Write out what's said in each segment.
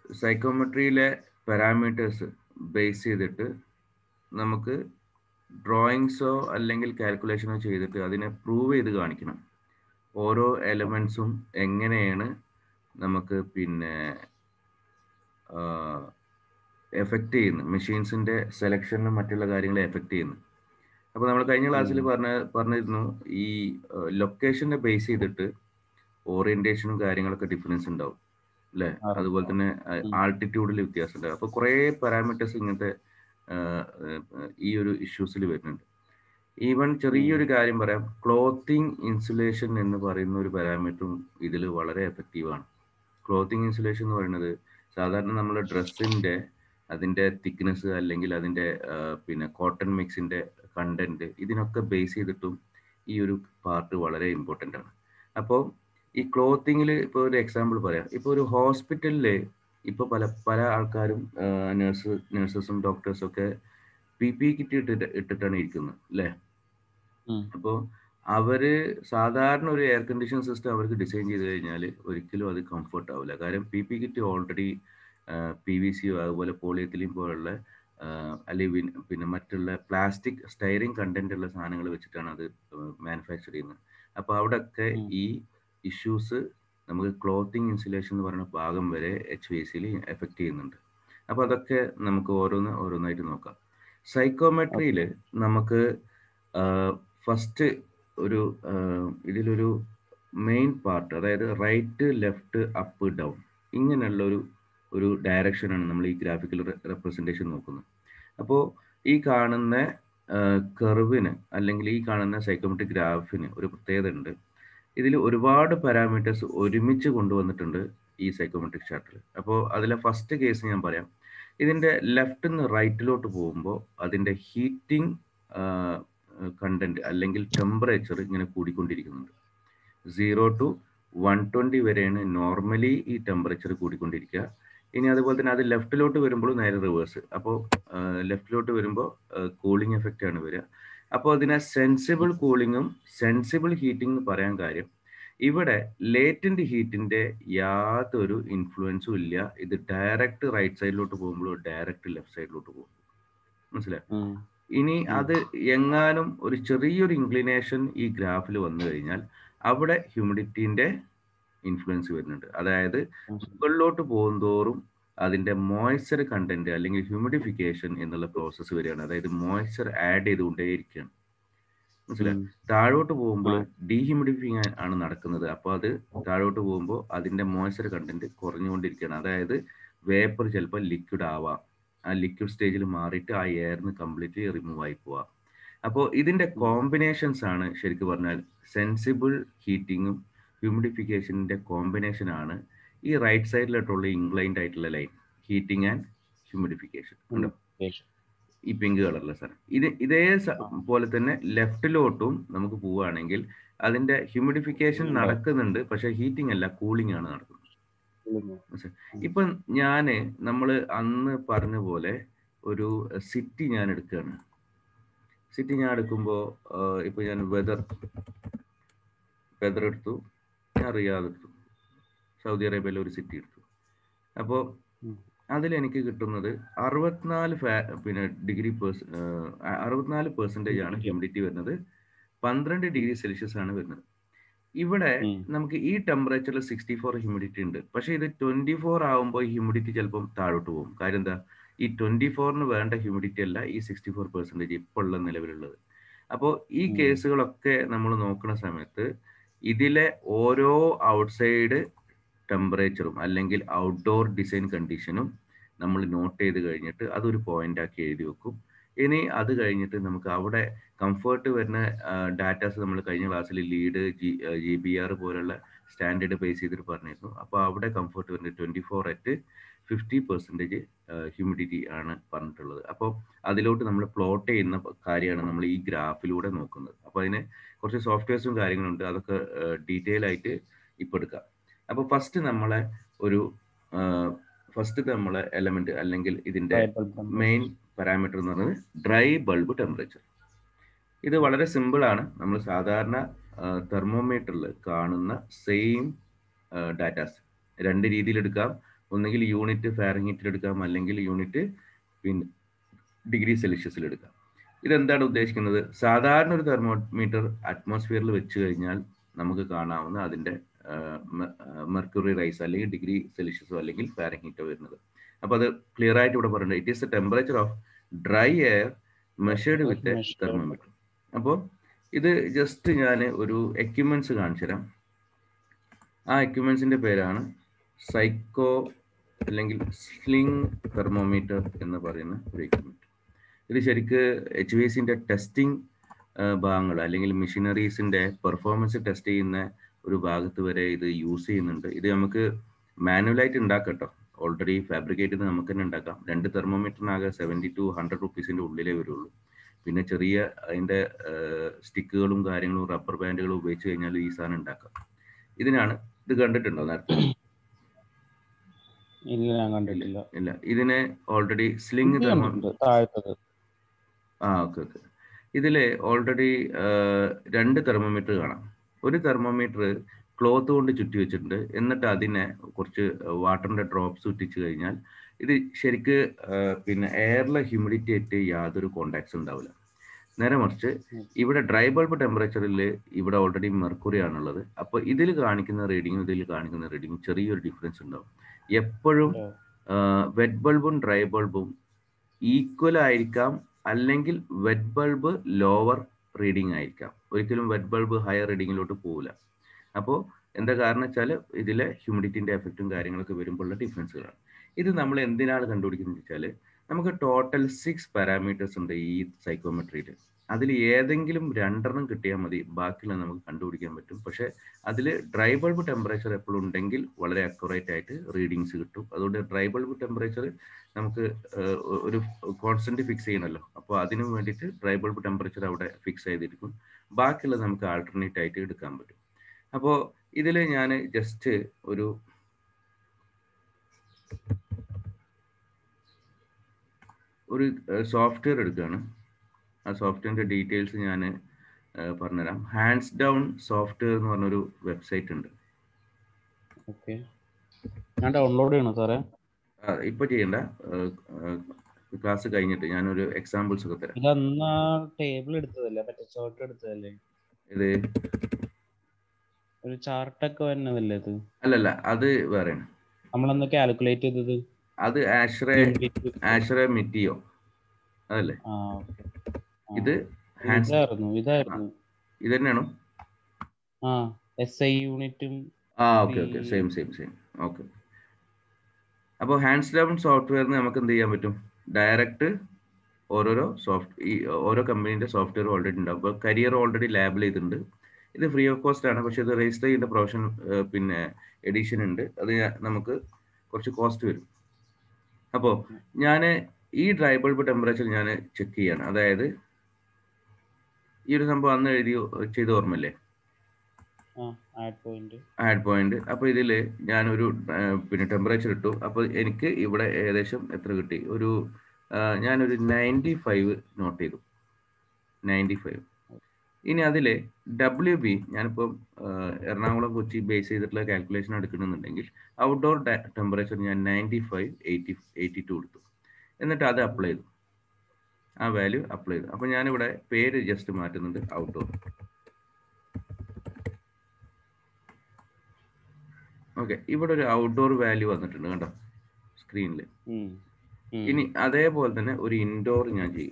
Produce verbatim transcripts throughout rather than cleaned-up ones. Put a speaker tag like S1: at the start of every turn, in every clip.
S1: സൈക്കോമെട്രിയിലെ parameters base ചെയ്തിട്ട് നമുക്ക് ഡ്രോയിങ്സോ അല്ലെങ്കിൽ കാൽക്കുലേഷനോ ചെയ്തിട്ട് അതിനെ പ്രൂവ് ചെയ്ത് കാണിക്കണം. ഓരോ എലമെന്റ്സും എങ്ങനെയാണ് നമുക്ക് പിന്നെ എഫക്റ്റ് ചെയ്യുന്നത്, മെഷീൻസിന്റെ സെലക്ഷനും മറ്റുള്ള കാര്യങ്ങളെ എഫക്റ്റ് ചെയ്യുന്നു. അപ്പോൾ നമ്മൾ കഴിഞ്ഞ ക്ലാസ്സിൽ പറഞ്ഞ പറഞ്ഞിരുന്നു ഈ ലൊക്കേഷനെ ബേസ് ചെയ്തിട്ട് ഓറിയന്റേഷനും കാര്യങ്ങളൊക്കെ ഡിഫറൻസ് ഉണ്ടാവും അല്ലേ? അതുപോലെ തന്നെ ആൾട്ടിറ്റ്യൂഡിൽ വ്യത്യാസം ഉണ്ടാവും. അപ്പോൾ കുറേ പാരാമീറ്റേഴ്സ് ഇങ്ങനത്തെ ഈ ഒരു ഇഷ്യൂസിൽ വരുന്നുണ്ട്. ഈവൻ ചെറിയൊരു കാര്യം പറയാം, ക്ലോത്തിങ് ഇൻസുലേഷൻ എന്ന് പറയുന്ന ഒരു പാരാമീറ്ററും ഇതിൽ വളരെ എഫക്റ്റീവാണ്. ക്ലോത്തിങ് ഇൻസുലേഷൻ എന്ന് പറയുന്നത് സാധാരണ നമ്മുടെ ഡ്രസ്സിൻ്റെ അതിൻ്റെ തിക്നെസ് അല്ലെങ്കിൽ അതിൻ്റെ പിന്നെ കോട്ടൺ മിക്സിൻ്റെ കണ്ടന്റ് ഇതിനൊക്കെ ബേസ് ചെയ്തിട്ടും ഈ ഒരു പാർട്ട് വളരെ ഇമ്പോർട്ടൻ്റ് ആണ്. അപ്പോൾ ഈ ക്ലോത്തിങ്ങിൽ ഇപ്പോൾ ഒരു എക്സാമ്പിൾ പറയാം. ഇപ്പോൾ ഒരു ഹോസ്പിറ്റലിൽ ഇപ്പോൾ പല പല ആൾക്കാരും നേഴ്സ് നേഴ്സസും ഡോക്ടേഴ്സും ഒക്കെ പി പി കിറ്റ് ഇട്ടിട്ട് ഇട്ടിട്ടാണ് ഇരിക്കുന്നത് അല്ലേ? അപ്പോൾ അവര് സാധാരണ ഒരു എയർ കണ്ടീഷൻ സിസ്റ്റം അവർക്ക് ഡിസൈൻ ചെയ്ത് കഴിഞ്ഞാൽ ഒരിക്കലും അത് കംഫർട്ട് ആവില്ല. കാരണം P P kit already P V സിയോ അതുപോലെ പോളിയെത്തിലീൻ പോലുള്ള അല്ലെങ്കിൽ പിന്നെ മറ്റുള്ള പ്ലാസ്റ്റിക് സ്റ്റൈറിങ് കണ്ടന്റ് ഉള്ള സാധനങ്ങൾ വെച്ചിട്ടാണ് അത് മാനുഫാക്ചർ ചെയ്യുന്നത്. അപ്പോൾ അവിടെയൊക്കെ ഈ ഇഷ്യൂസ് നമുക്ക് ക്ലോത്തിങ് ഇൻസുലേഷൻ എന്ന് പറയുന്ന ഭാഗം വരെ എച്ച് വി സിയിൽ എഫക്റ്റ് ചെയ്യുന്നുണ്ട്. അപ്പോൾ അതൊക്കെ നമുക്ക് ഓരോന്ന് ഓരോന്നായിട്ട് നോക്കാം. സൈക്കോമെട്രിയിൽ നമുക്ക് ഫസ്റ്റ് ഒരു ഇതിലൊരു മെയിൻ പാർട്ട്, അതായത് റൈറ്റ് ലെഫ്റ്റ് അപ്പ് ഡൗൺ ഇങ്ങനെയുള്ള ഒരു ഒരു ഡയറക്ഷനാണ് നമ്മൾ ഈ ഗ്രാഫിക്കൽ റെപ്രസെൻറ്റേഷൻ നോക്കുന്നത്. അപ്പോൾ ഈ കാണുന്ന കർവിന് അല്ലെങ്കിൽ ഈ കാണുന്ന സൈക്കോമെട്രിക് ഗ്രാഫിന് ഒരു പ്രത്യേകത ഉണ്ട്. ഇതിൽ ഒരുപാട് പാരാമീറ്റേഴ്സ് ഒരുമിച്ച് കൊണ്ടുവന്നിട്ടുണ്ട് ഈ സൈക്കോമെട്രിക് ചാർട്ടിൽ. അപ്പോൾ അതിലെ ഫസ്റ്റ് കേസ് ഞാൻ പറയാം. ഇതിൻ്റെ ലെഫ്റ്റിൽ നിന്ന് റൈറ്റിലോട്ട് പോകുമ്പോൾ അതിൻ്റെ ഹീറ്റിംഗ് കണ്ടന്റ് അല്ലെങ്കിൽ ടെമ്പറേച്ചർ ഇങ്ങനെ കൂടിക്കൊണ്ടിരിക്കുന്നുണ്ട്. സീറോ ടു വൺ ട്വൻറ്റി വരെയാണ് നോർമലി ഈ ടെമ്പറേച്ചർ കൂടിക്കൊണ്ടിരിക്കുക. ഇനി അതുപോലെ തന്നെ അത് ലെഫ്റ്റിലോട്ട് വരുമ്പോൾ നേരെ റിവേഴ്സ്. അപ്പോൾ ലെഫ്റ്റിലോട്ട് വരുമ്പോൾ കൂളിംഗ് എഫക്റ്റ് ആണ് വരിക. അപ്പോൾ അതിനെ സെൻസിബിൾ കൂളിങ്ങും സെൻസിബിൾ ഹീറ്റിംഗ് എന്ന് പറയാൻ കാര്യം ഇവിടെ ലേറ്റന്റ് ഹീറ്റിന്റെ യാതൊരു ഇൻഫ്ലുവൻസും ഇല്ല. ഇത് ഡയറക്റ്റ് റൈറ്റ് സൈഡിലോട്ട് പോകുമ്പോൾ ഡയറക്റ്റ് ലെഫ്റ്റ് സൈഡിലോട്ട് പോകും. മനസ്സിലായി? ഇനി അത് എങ്ങാനും ഒരു ചെറിയൊരു ഇൻക്ലിനേഷൻ ഈ ഗ്രാഫിൽ വന്നു കഴിഞ്ഞാൽ അവിടെ ഹ്യൂമിഡിറ്റിന്റെ ഇൻഫ്ലുവൻസ് വരുന്നുണ്ട്. അതായത് മുകളിലോട്ട് പോകുന്തോറും അതിന്റെ മോയ്സ്ചർ കണ്ടന്റ് അല്ലെങ്കിൽ ഹ്യൂമിഡിഫിക്കേഷൻ എന്നുള്ള പ്രോസസ്സ് വരികയാണ്. അതായത് മോയ്സ്ചർ ആഡ് ചെയ്തുകൊണ്ടേയിരിക്കുകയാണ്. മനസ്സിലായി? താഴോട്ട് പോകുമ്പോൾ ഡീഹ്യൂമിഡിഫിങ് ആണ് നടക്കുന്നത്. അപ്പോൾ അത് താഴോട്ട് പോകുമ്പോൾ അതിന്റെ മോയ്സ്ചർ കണ്ടന്റ് കുറഞ്ഞുകൊണ്ടിരിക്കുകയാണ്. അതായത് വേപ്പർ ചിലപ്പോൾ ലിക്വിഡ് ആവാം, ആ ലിക്വിഡ് സ്റ്റേജിൽ മാറിയിട്ട് ആ എയറിന് കംപ്ലീറ്റ്ലി റിമൂവ് ആയി പോവാം. അപ്പോൾ ഇതിന്റെ കോമ്പിനേഷൻസ് ആണ് ശരിക്കും പറഞ്ഞാൽ സെൻസിബിൾ ഹീറ്റിങ്ങും ഹ്യൂമിഡിഫിക്കേഷൻ്റെ കോമ്പിനേഷൻ ആണ് ഈ റൈറ്റ് സൈഡിലോട്ടുള്ള ഇൻക്ലൈൻഡ് ആയിട്ടുള്ള ലൈൻ, ഹീറ്റിംഗ് ആൻഡ് ഹ്യൂമിഡിഫിക്കേഷൻ ഉണ്ടോ ഈ പിങ്ക് കളറിലെ സാധനം. ഇത് ഇതേ പോലെ തന്നെ ലെഫ്റ്റിലോട്ടും നമുക്ക് പോവുകയാണെങ്കിൽ അതിന്റെ ഹ്യൂമിഡിഫിക്കേഷൻ നടക്കുന്നുണ്ട്, പക്ഷെ ഹീറ്റിംഗ് അല്ല കൂളിംഗ് ആണ് നടക്കുന്നത്. ഇപ്പൊ ഞാന് നമ്മള് അന്ന് പറഞ്ഞ പോലെ ഒരു സിറ്റി ഞാൻ എടുക്കുകയാണ്. സിറ്റി ഞാൻ എടുക്കുമ്പോൾ ഇപ്പൊ ഞാൻ വെതർ വെതർ എടുത്തു, ഞാൻ റിയാദ് എടുത്തു, സൗദി അറേബ്യയിലെ ഒരു സിറ്റി എടുത്തു. അപ്പോൾ അതിലെനിക്ക് കിട്ടുന്നത് അറുപത്തിനാല് പിന്നെ ഡിഗ്രി പേഴ്സ് അറുപത്തിനാല് പെർസെൻറ്റേജ് ആണ് ഹ്യൂമിഡിറ്റി വരുന്നത്, പന്ത്രണ്ട് ഡിഗ്രി സെൽഷ്യസ് ആണ് വരുന്നത്. ഇവിടെ നമുക്ക് ഈ ടെമ്പറേച്ചറിൽ സിക്സ്റ്റി ഫോർ ഹ്യൂമിഡിറ്റി ഉണ്ട്. പക്ഷെ ഇത് ട്വന്റി ഫോർ ആകുമ്പോൾ ഹ്യൂമിഡിറ്റി ചിലപ്പം താഴോട്ട് പോകും. കാര്യം എന്താ, ഈ ട്വന്റി ഫോറിന് വേണ്ട ഹ്യൂമിഡിറ്റി അല്ല ഈ സിക്സ്റ്റി ഫോർ പെർസെൻറ്റേജ് ഇപ്പോൾ ഉള്ള നിലവിലുള്ളത്. അപ്പോൾ ഈ കേസുകളൊക്കെ നമ്മൾ നോക്കുന്ന സമയത്ത് ഇതിലെ ഓരോ ഔട്ട്സൈഡ് ടെമ്പറേച്ചറും അല്ലെങ്കിൽ ഔട്ട്ഡോർ ഡിസൈൻ കണ്ടീഷനും നമ്മൾ നോട്ട് ചെയ്ത് കഴിഞ്ഞിട്ട് അതൊരു പോയിന്റ് ആക്കി എഴുതി വെക്കും. ഇനി അത് കഴിഞ്ഞിട്ട് നമുക്ക് അവിടെ കംഫേർട്ട് വരുന്ന ഡാറ്റാസ് നമ്മൾ കഴിഞ്ഞ ക്ലാസ്സിൽ LEED G G B R പോലുള്ള സ്റ്റാൻഡേർഡ് ബേസ് ചെയ്തിട്ട് പറഞ്ഞിരുന്നു. അപ്പോൾ അവിടെ കംഫേർട്ട് വരുന്നത് twenty four at fifty percentage humidity ആണ് പറഞ്ഞിട്ടുള്ളത്. അപ്പോൾ അതിലോട്ട് നമ്മൾ പ്ലോട്ട് ചെയ്യുന്ന കാര്യമാണ് നമ്മൾ ഈ ഗ്രാഫിലൂടെ നോക്കുന്നത്. അപ്പോൾ അതിന് കുറച്ച് സോഫ്റ്റ്വെയർസും കാര്യങ്ങളുണ്ട്, അതൊക്കെ ഡീറ്റെയിൽ ആയിട്ട് ഇപ്പോൾ എടുക്കാം. അപ്പോൾ ഫസ്റ്റ് നമ്മളെ ഒരു ഫസ്റ്റ് നമ്മളെ എലമെന്റ് അല്ലെങ്കിൽ ഇതിന്റെ മെയിൻ പാരാമീറ്റർ എന്ന് പറയുന്നത് ഡ്രൈ ബൾബ് ടെമ്പറേച്ചർ. ഇത് വളരെ സിമ്പിൾ ആണ്. നമ്മൾ സാധാരണ തെർമോമീറ്ററിൽ കാണുന്ന സെയിം ഡാറ്റാസ് രണ്ട് രീതിയിൽ എടുക്കാം. ഒന്നുകിൽ യൂണിറ്റ് ഫാരൻഹീറ്റിൽ എടുക്കാം, അല്ലെങ്കിൽ യൂണിറ്റ് പിന്നെ ഡിഗ്രി സെൽഷ്യസിൽ എടുക്കാം. ഇതെന്താണ് ഉദ്ദേശിക്കുന്നത്? സാധാരണ ഒരു തെർമോമീറ്റർ അറ്റ്മോസ്ഫിയറിൽ വെച്ച് കഴിഞ്ഞാൽ നമുക്ക് കാണാവുന്ന അതിൻ്റെ മെർക്കുറി റൈസ് അല്ലെങ്കിൽ ഡിഗ്രി സെൽഷ്യസോ അല്ലെങ്കിൽ ഫാരൻഹീറ്റോ വരുന്നത്. അപ്പോൾ അത് ക്ലിയർ ആയിട്ട് ഇവിടെ പറയുന്നത് it is the temperature of dry air measured with a thermometer. അപ്പോൾ ഇത് ജസ്റ്റ് ഞാൻ ഒരു എക്യുപ്മെന്റ്സ് കാണിച്ചു തരാം. ആ എക്യുപ്മെന്റ്സിന്റെ പേരാണ് സൈക്കോ അല്ലെങ്കിൽ സ്ലിംഗ് തെർമോമീറ്റർ എന്ന് പറയുന്ന ഒരു എക്യുപ്മെന്റ്. ഇത് ശരിക്ക് എച്ച് വി എസിന്റെ ടെസ്റ്റിംഗ് ഭാഗങ്ങൾ അല്ലെങ്കിൽ മെഷീനറീസിന്റെ പെർഫോമൻസ് ടെസ്റ്റ് ചെയ്യുന്ന ഒരു ഭാഗത്ത് വരെ ഇത് യൂസ് ചെയ്യുന്നുണ്ട്. ഇത് നമുക്ക് മാനുവലായിട്ട് ഉണ്ടാക്കാം കേട്ടോ. ഓൾറെഡി ഫാബ്രിക്കേറ്റ് ചെയ്ത് നമുക്ക് തന്നെ ഉണ്ടാക്കാം. രണ്ട് തെർമോമീറ്ററിനാകെ സെവൻറ്റി ടു ഹൺഡ്രഡ് റുപ്പീസിന്റെ ഉള്ളിലേ വരുള്ളൂ. പിന്നെ ചെറിയ അതിന്റെ സ്റ്റിക്കുകളും കാര്യങ്ങളും റബ്ബർ ബാൻഡുകളും ഉപയോഗിച്ച് കഴിഞ്ഞാൽ ഈ സാധനം ഉണ്ടാക്കാം. ഇതിനാണ് ഇത് കണ്ടിട്ടുണ്ടോ നേരത്തെ? ഇല്ല. ഇതിനെ ഓൾറെഡി സ്ലിംഗ് തെർമോമീറ്റർ. ആ ഓക്കെ ഓക്കെ ഇതില് ഓൾറെഡി രണ്ട് തെർമോമീറ്റർ കാണാം. ഒരു തെർമോമീറ്റർ ക്ലോത്ത് കൊണ്ട് ചുറ്റി വെച്ചിട്ടുണ്ട്. എന്നിട്ട് അതിനെ കുറച്ച് വാട്ടറിന്റെ ഡ്രോപ്സ് ചുറ്റിച്ച് കഴിഞ്ഞാൽ ഇത് ശരിക്ക് പിന്നെ എയറിലെ ഹ്യൂമിഡിറ്റി ആയിട്ട് യാതൊരു കോണ്ടാക്ട്സ് ഉണ്ടാവില്ല. നേരെ മറിച്ച് ഇവിടെ ഡ്രൈ ബൾബ് ടെമ്പറേച്ചറിൽ ഇവിടെ ഓൾറെഡി മെർക്കുറി ആണുള്ളത്. അപ്പോൾ ഇതിൽ കാണിക്കുന്ന റീഡിങ്ങും ഇതിൽ കാണിക്കുന്ന റീഡിങ്ങും ചെറിയൊരു ഡിഫറൻസ് ഉണ്ടാവും. എപ്പോഴും വെറ്റ് ബൾബും ഡ്രൈ ബൾബും ഈക്വൽ ആയിരിക്കാം, അല്ലെങ്കിൽ വെറ്റ് ബൾബ് ലോവർ റീഡിംഗ് ആയിരിക്കാം. ഒരിക്കലും വെറ്റ് ബൾബ് ഹയർ റീഡിങ്ങിലോട്ട് പോകില്ല. അപ്പോൾ എന്താ കാരണം വെച്ചാൽ ഇതിലെ ഹ്യൂമിഡിറ്റിന്റെ എഫക്റ്റും കാര്യങ്ങളൊക്കെ വരുമ്പോഴുള്ള ഡിഫറൻസുകളാണ്. ഇത് നമ്മൾ എന്തിനാണ് കണ്ടുപിടിക്കുന്നത് വെച്ചാൽ നമുക്ക് ടോട്ടൽ സിക്സ് പാരാമീറ്റേഴ്സ് ഉണ്ട് ഈ സൈക്കോമെട്രിയിൽ. അതിൽ ഏതെങ്കിലും രണ്ടെണ്ണം കിട്ടിയാൽ മതി, ബാക്കിയുള്ള നമുക്ക് കണ്ടുപിടിക്കാൻ പറ്റും. പക്ഷെ അതിൽ ഡ്രൈ ബൾബ് ടെമ്പറേച്ചർ എപ്പോഴും ഉണ്ടെങ്കിൽ വളരെ അക്യുറേറ്റ് ആയിട്ട് റീഡിങ്സ് കിട്ടും. അതുകൊണ്ട് ഡ്രൈ ബൾബ് ടെമ്പറേച്ചർ നമുക്ക് ഒരു കോൺസ്റ്റന്റ് ഫിക്സ് ചെയ്യണമല്ലോ. അപ്പോൾ അതിനു വേണ്ടിയിട്ട് ഡ്രൈ ബൾബ് ടെമ്പറേച്ചർ അവിടെ ഫിക്സ് ചെയ്തിരിക്കും. ബാക്കിയുള്ളത് നമുക്ക് ആൾട്ടർനേറ്റ് ആയിട്ട് എടുക്കാൻ പറ്റും. അപ്പോൾ ഇതിൽ ഞാൻ ജസ്റ്റ് ഒരു ഒരു സോഫ്റ്റ്വെയർ എടുക്കുകയാണ്. ആ സോഫ്റ്റ്വെയറിന്റെ ഡീറ്റെയിൽസ് ഞാൻ പറഞ്ഞുതരാം. ഹാൻഡ്സ് ഡൗൺ സോഫ്റ്റ്വെയർ എന്ന് പറഞ്ഞൊരു വെബ്സൈറ്റ് ഉണ്ട്.
S2: ഓക്കെ, ഞാൻ ഡൗൺലോഡ് ചെയ്യണോ സാറേ?
S1: ഇപ്പൊ ചെയ്യണ്ട, ക്ലാസ് കഴിഞ്ഞിട്ട് ഞാനൊരു എക്സാമ്പിൾസ് ഒക്കെ തരാം.
S2: ഇതന്നാ ടേബിൾ എടുത്തതല്ലേ, മറ്റേ ചാർട്ട് എടുത്തതല്ലേ?
S1: ഇത്
S2: ഒരു ചാർട്ടൊക്കെ വരുന്നതല്ലേ ഇത്?
S1: അല്ലല്ല, അത് വേറെയാണ്.
S2: നമ്മളന്ന് കാൽക്കുലേറ്റ് ചെയ്തത്
S1: അത് ആഷ്റേ ആഷ്റേ മിറ്റിയോ അതല്ലേ? ഇത്
S2: ഇതായിരുന്നു ഇതായിരുന്നു
S1: ഇത് തന്നെയാണോ?
S2: ആ എസ് ഐ യൂണിറ്റും.
S1: ആ okay okay same same same okay. അപ്പോൾ ഹാൻഡ്സ് ഡൗൺ സോഫ്റ്റ്വെയറിന് നമുക്ക് എന്ത് ചെയ്യാൻ പറ്റും? ഡയറക്റ്റ് ഓരോരോ സോഫ്റ്റ് ഈ ഓരോ കമ്പനീൻ്റെ സോഫ്റ്റ്വെയർ ഓൾറെഡി ഉണ്ടാവും. അപ്പോൾ കരിയർ ഓൾറെഡി ലാബിൽ ചെയ്തിട്ടുണ്ട്. ഇത് ഫ്രീ ഓഫ് കോസ്റ്റ് ആണ്. പക്ഷേ ഇത് രജിസ്റ്റർ ചെയ്യേണ്ട പ്രൊഫഷൻ പിന്നെ എഡിഷൻ ഉണ്ട്. അത് നമുക്ക് കുറച്ച് കോസ്റ്റ് വരും. അപ്പോൾ ഞാൻ ഈ ഡ്രൈ ബൾബ് ടെമ്പറേച്ചർ ഞാൻ ചെക്ക് ചെയ്യാണ്. അതായത് ഈ ഒരു സംഭവം അന്ന് എഴുതി ചെയ്ത് ഓർമ്മല്ലേ? Add point. അപ്പോൾ ഇതിൽ ഞാനൊരു പിന്നെ ടെമ്പറേച്ചർ ഇട്ടു. അപ്പോൾ എനിക്ക് ഇവിടെ ഏകദേശം എത്ര കിട്ടി? ഒരു ഞാനൊരു നയൻറ്റി ഫൈവ് നോട്ട് ചെയ്തു. Ninety five. ഇനി അതിൽ ഡബ്ല്യു ബി ഞാനിപ്പം എറണാകുളം കൊച്ചി ബേസ് ചെയ്തിട്ടുള്ള കാൽക്കുലേഷൻ എടുക്കണമെന്നുണ്ടെങ്കിൽ ഔട്ട്ഡോർ ടെമ്പറേച്ചർ ഞാൻ ninety five eighty eighty two എടുത്തു. എന്നിട്ട് അത് അപ്ലൈ ചെയ്തു, ആ വാല്യൂ അപ്ലൈ ചെയ്തു. അപ്പോൾ ഞാനിവിടെ പേര് ജസ്റ്റ് മാറ്റുന്നുണ്ട്, ഔട്ട്ഡോർ. ഓക്കെ, ഇവിടെ ഒരു ഔട്ട്ഡോർ വാല്യൂ വന്നിട്ടുണ്ട് കണ്ടോ സ്ക്രീനിൽ. ഇനി അതേപോലെ തന്നെ ഒരു ഇൻഡോർ ഞാൻ ചെയ്യും.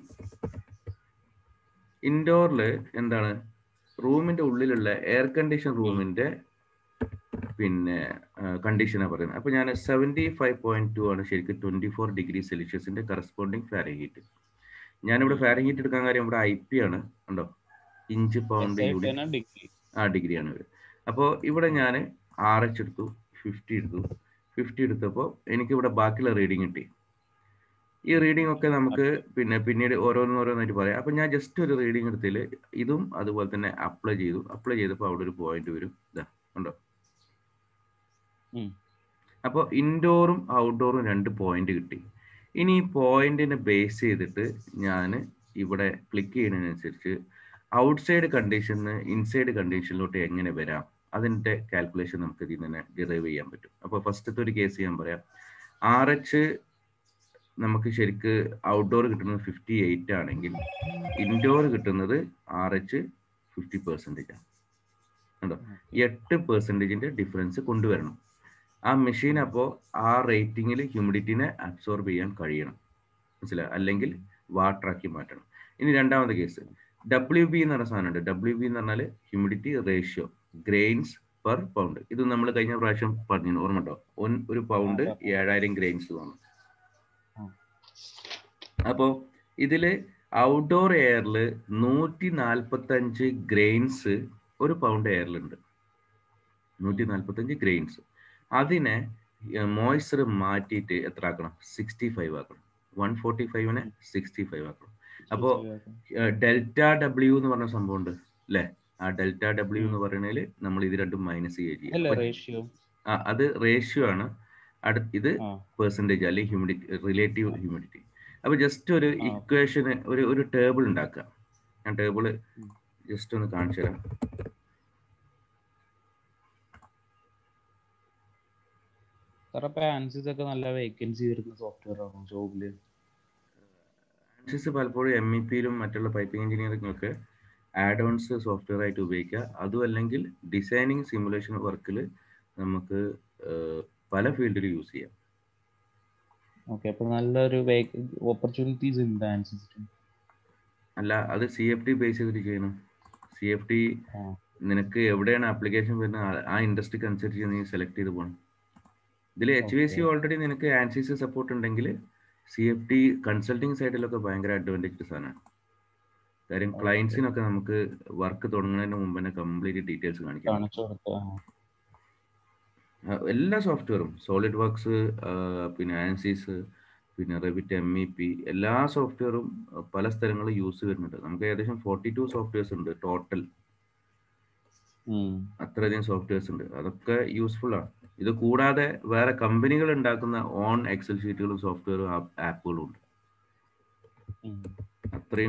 S1: ഇൻഡോറിൽ എന്താണ്, റൂമിന്റെ ഉള്ളിലുള്ള എയർ കണ്ടീഷൻ റൂമിന്റെ പിന്നെ കണ്ടീഷനാണ് പറയുന്നത്. അപ്പോൾ ഞാൻ സെവൻറ്റി ഫൈവ് പോയിന്റ് ടു ആണ് ശരിക്കും ട്വന്റി ഫോർ ഡിഗ്രി സെൽഷ്യസിന്റെ കറസ്പോണ്ടിങ് ഫാരൻഹീറ്റ്. ഞാനിവിടെ ഫാരൻഹീറ്റ് എടുക്കാൻ കാര്യം ഇവിടെ ഐ പി ആണ് കണ്ടോ, ഇഞ്ച് പൗണ്ട് യൂണിറ്റ് ആ ഡിഗ്രിയാണ് ഇത്. അപ്പോൾ ഇവിടെ ഞാൻ ആർ എച്ച് എടുത്തു, ഫിഫ്റ്റി എടുത്തു. ഫിഫ്റ്റി എടുത്തപ്പോൾ എനിക്കിവിടെ ബാക്കിയുള്ള റീഡിങ് കിട്ടി. ഈ റീഡിംഗ് ഒക്കെ നമുക്ക് പിന്നെ പിന്നീട് ഓരോന്നോരോന്നായിട്ട് പറയാം. അപ്പം ഞാൻ ജസ്റ്റ് ഒരു റീഡിംഗ് എടുത്തിൽ ഇതും അതുപോലെ തന്നെ അപ്ലൈ ചെയ്തു. അപ്ലൈ ചെയ്തപ്പോൾ അവിടെ ഒരു പോയിന്റ് വരും, ഇതാ ഉണ്ടോ. അപ്പോൾ ഇൻഡോറും ഔട്ട്ഡോറും രണ്ട് പോയിന്റ് കിട്ടി. ഇനി ഈ പോയിന്റിനെ ബേസ് ചെയ്തിട്ട് ഞാൻ ഇവിടെ ക്ലിക്ക് ചെയ്യുന്നതിനനുസരിച്ച് ഔട്ട്സൈഡ് കണ്ടീഷന് ഇൻസൈഡ് കണ്ടീഷനിലോട്ട് എങ്ങനെ വരാം അതിൻ്റെ കാൽക്കുലേഷൻ നമുക്ക് ഇതിൽ നിന്ന് തന്നെ ഡിറൈവ് ചെയ്യാൻ പറ്റും. അപ്പോൾ ഫസ്റ്റത്തെ ഒരു കേസ് ഞാൻ പറയാം. ആർ എച്ച് നമുക്ക് ശരിക്ക് ഔട്ട്ഡോർ കിട്ടുന്നത് ഫിഫ്റ്റി എയ്റ്റ് ആണെങ്കിൽ ഇൻഡോർ കിട്ടുന്നത് ആർ എച്ച് ഫിഫ്റ്റി പെർസെൻറ്റേജ് ആണ്. കണ്ടോ, എട്ട് പെർസെൻറ്റേജിൻ്റെ ഡിഫറൻസ് കൊണ്ടുവരണം. ആ മെഷീൻ അപ്പോൾ ആ റേറ്റിങ്ങിൽ ഹ്യൂമിഡിറ്റിനെ അബ്സോർബ് ചെയ്യാൻ കഴിയണം, മനസ്സിലായി, അല്ലെങ്കിൽ വാട്ടറാക്കി മാറ്റണം. ഇനി രണ്ടാമത്തെ കേസ് ഡബ്ല്യു ബി എന്ന് പറഞ്ഞ സാധനമുണ്ട്. ഡബ്ല്യു ബി എന്ന് പറഞ്ഞാൽ humidity ratio, grains per pound. ഇത് നമ്മൾ കഴിഞ്ഞ പ്രാവശ്യം പറഞ്ഞു, ഓർമ്മ ഉണ്ടോ? ഒരു പൗണ്ട് ഏഴായിരം ഗ്രെയിൻസ് തോന്നും. അപ്പോൾ ഇതിൽ ഔട്ട്ഡോർ എയറിൽ നൂറ്റി നാൽപ്പത്തഞ്ച് ഗ്രെയിൻസ് ഒരു പൗണ്ട് എയറിലുണ്ട്, നൂറ്റി നാൽപ്പത്തഞ്ച് ഗ്രെയിൻസ്. അതിനെ മോയ്സ്ചർ മാറ്റിയിട്ട് എത്ര ആക്കണം? സിക്സ്റ്റി ഫൈവ് ആക്കണം. വൺ ഫോർട്ടി ഫൈവിനെ സിക്സ്റ്റി ഫൈവ് ആക്കണം. അപ്പോൾ ഡെൽറ്റ ഡബ്ല്യു എന്ന് പറഞ്ഞ സംഭവം ഉണ്ട് അല്ലേ? ആ ഡെൽറ്റ ഡബ്ല്യു എന്ന് പറയുന്നതിൽ നമ്മൾ ഇത് രണ്ടും മൈനസ് ചെയ്യുക. ആ അത് റേഷ്യോ ആണ്. അടുത്ത് ഇത് പെർസെൻറ്റേജ് അല്ലെങ്കിൽ ഹ്യൂമിഡിറ്റി, റിലേറ്റീവ് ഹ്യൂമിഡിറ്റി. അപ്പോൾ ജസ്റ്റ് ഒരു ഇക്വേഷന് ഒരു ഒരു ടേബിൾ ഉണ്ടാക്കുക. ഞാൻ ടേബിൾ ജസ്റ്റ് ഒന്ന് കാണിച്ചു തരാം.
S2: ആൻസിസ് ഒക്കെ നല്ല വേക്കൻസി വരുന്ന സോഫ്റ്റ്വെയർ ആണോ ജോബില്?
S1: ആൻസിസ് പലപ്പോഴും എം ഇ പിയിലും മറ്റുള്ള പൈപ്പിംഗ് എഞ്ചിനീയറിംഗൊക്കെ ആഡ് ഓൺസ് സോഫ്റ്റ്വെയർ ആയിട്ട് ഉപയോഗിക്കുക. അതും അല്ലെങ്കിൽ ഡിസൈനിങ് സിമുലേഷൻ വർക്കിൽ നമുക്ക് പല ഫീൽഡിൽ യൂസ് ചെയ്യാം.
S2: ഓക്കെ, അപ്പോൾ നല്ലൊരു ഓപ്പർച്യൂണിറ്റീസ് ഉണ്ട് ആൻസിസ്.
S1: അല്ല, അത് സി എഫ് ടി ബേസ് ചെയ്തിട്ട് ചെയ്യണം. സി എഫ് ടി നിനക്ക് എവിടെയാണ് ആപ്ലിക്കേഷൻ വരുന്നത് ആ ഇൻഡസ്ട്രിക്ക് അനുസരിച്ച് നീ സെലക്ട് ചെയ്ത് പോകണം. ഇതിൽ എച്ച് വി സി ഓൾറെഡി നിനക്ക് ആൻസിസ് സപ്പോർട്ട് ഉണ്ടെങ്കിൽ സി എഫ് ടി കൺസൾട്ടിങ് സൈഡിലൊക്കെ ഭയങ്കര അഡ്വാൻറ്റേജ് സാധനമാണ്. കാര്യം ക്ലയൻസിനൊക്കെ നമുക്ക് വർക്ക് തുടങ്ങുന്നതിന് മുമ്പ് തന്നെ കംപ്ലീറ്റ് ഡീറ്റെയിൽസ് കാണിക്കാം. എല്ലാ സോഫ്റ്റ്വെയറും സോളിഡ് വർക്ക്സ്, പിന്നെ ആൻസിസ്, പിന്നെ റെവിറ്റ്, എം ഇ പി, എല്ലാ സോഫ്റ്റ്വെയറും പല സ്ഥലങ്ങളിൽ യൂസ് വരുന്നുണ്ട്. നമുക്ക് ഏകദേശം ഫോർട്ടി ടു സോഫ്റ്റ്വെയർസ് ഉണ്ട് ടോട്ടൽ. അത്രയധികം സോഫ്റ്റ്വെയർസ് ഉണ്ട്. അതൊക്കെ യൂസ്ഫുൾ ആണ്. ഇത് കൂടാതെ വേറെ കമ്പനികൾ ഉണ്ടാക്കുന്ന ഓൺ എക്സൽ ഷീറ്റുകളും സോഫ്റ്റ്വെയറും ആപ്പുകളും ഉണ്ട്. അത്രയും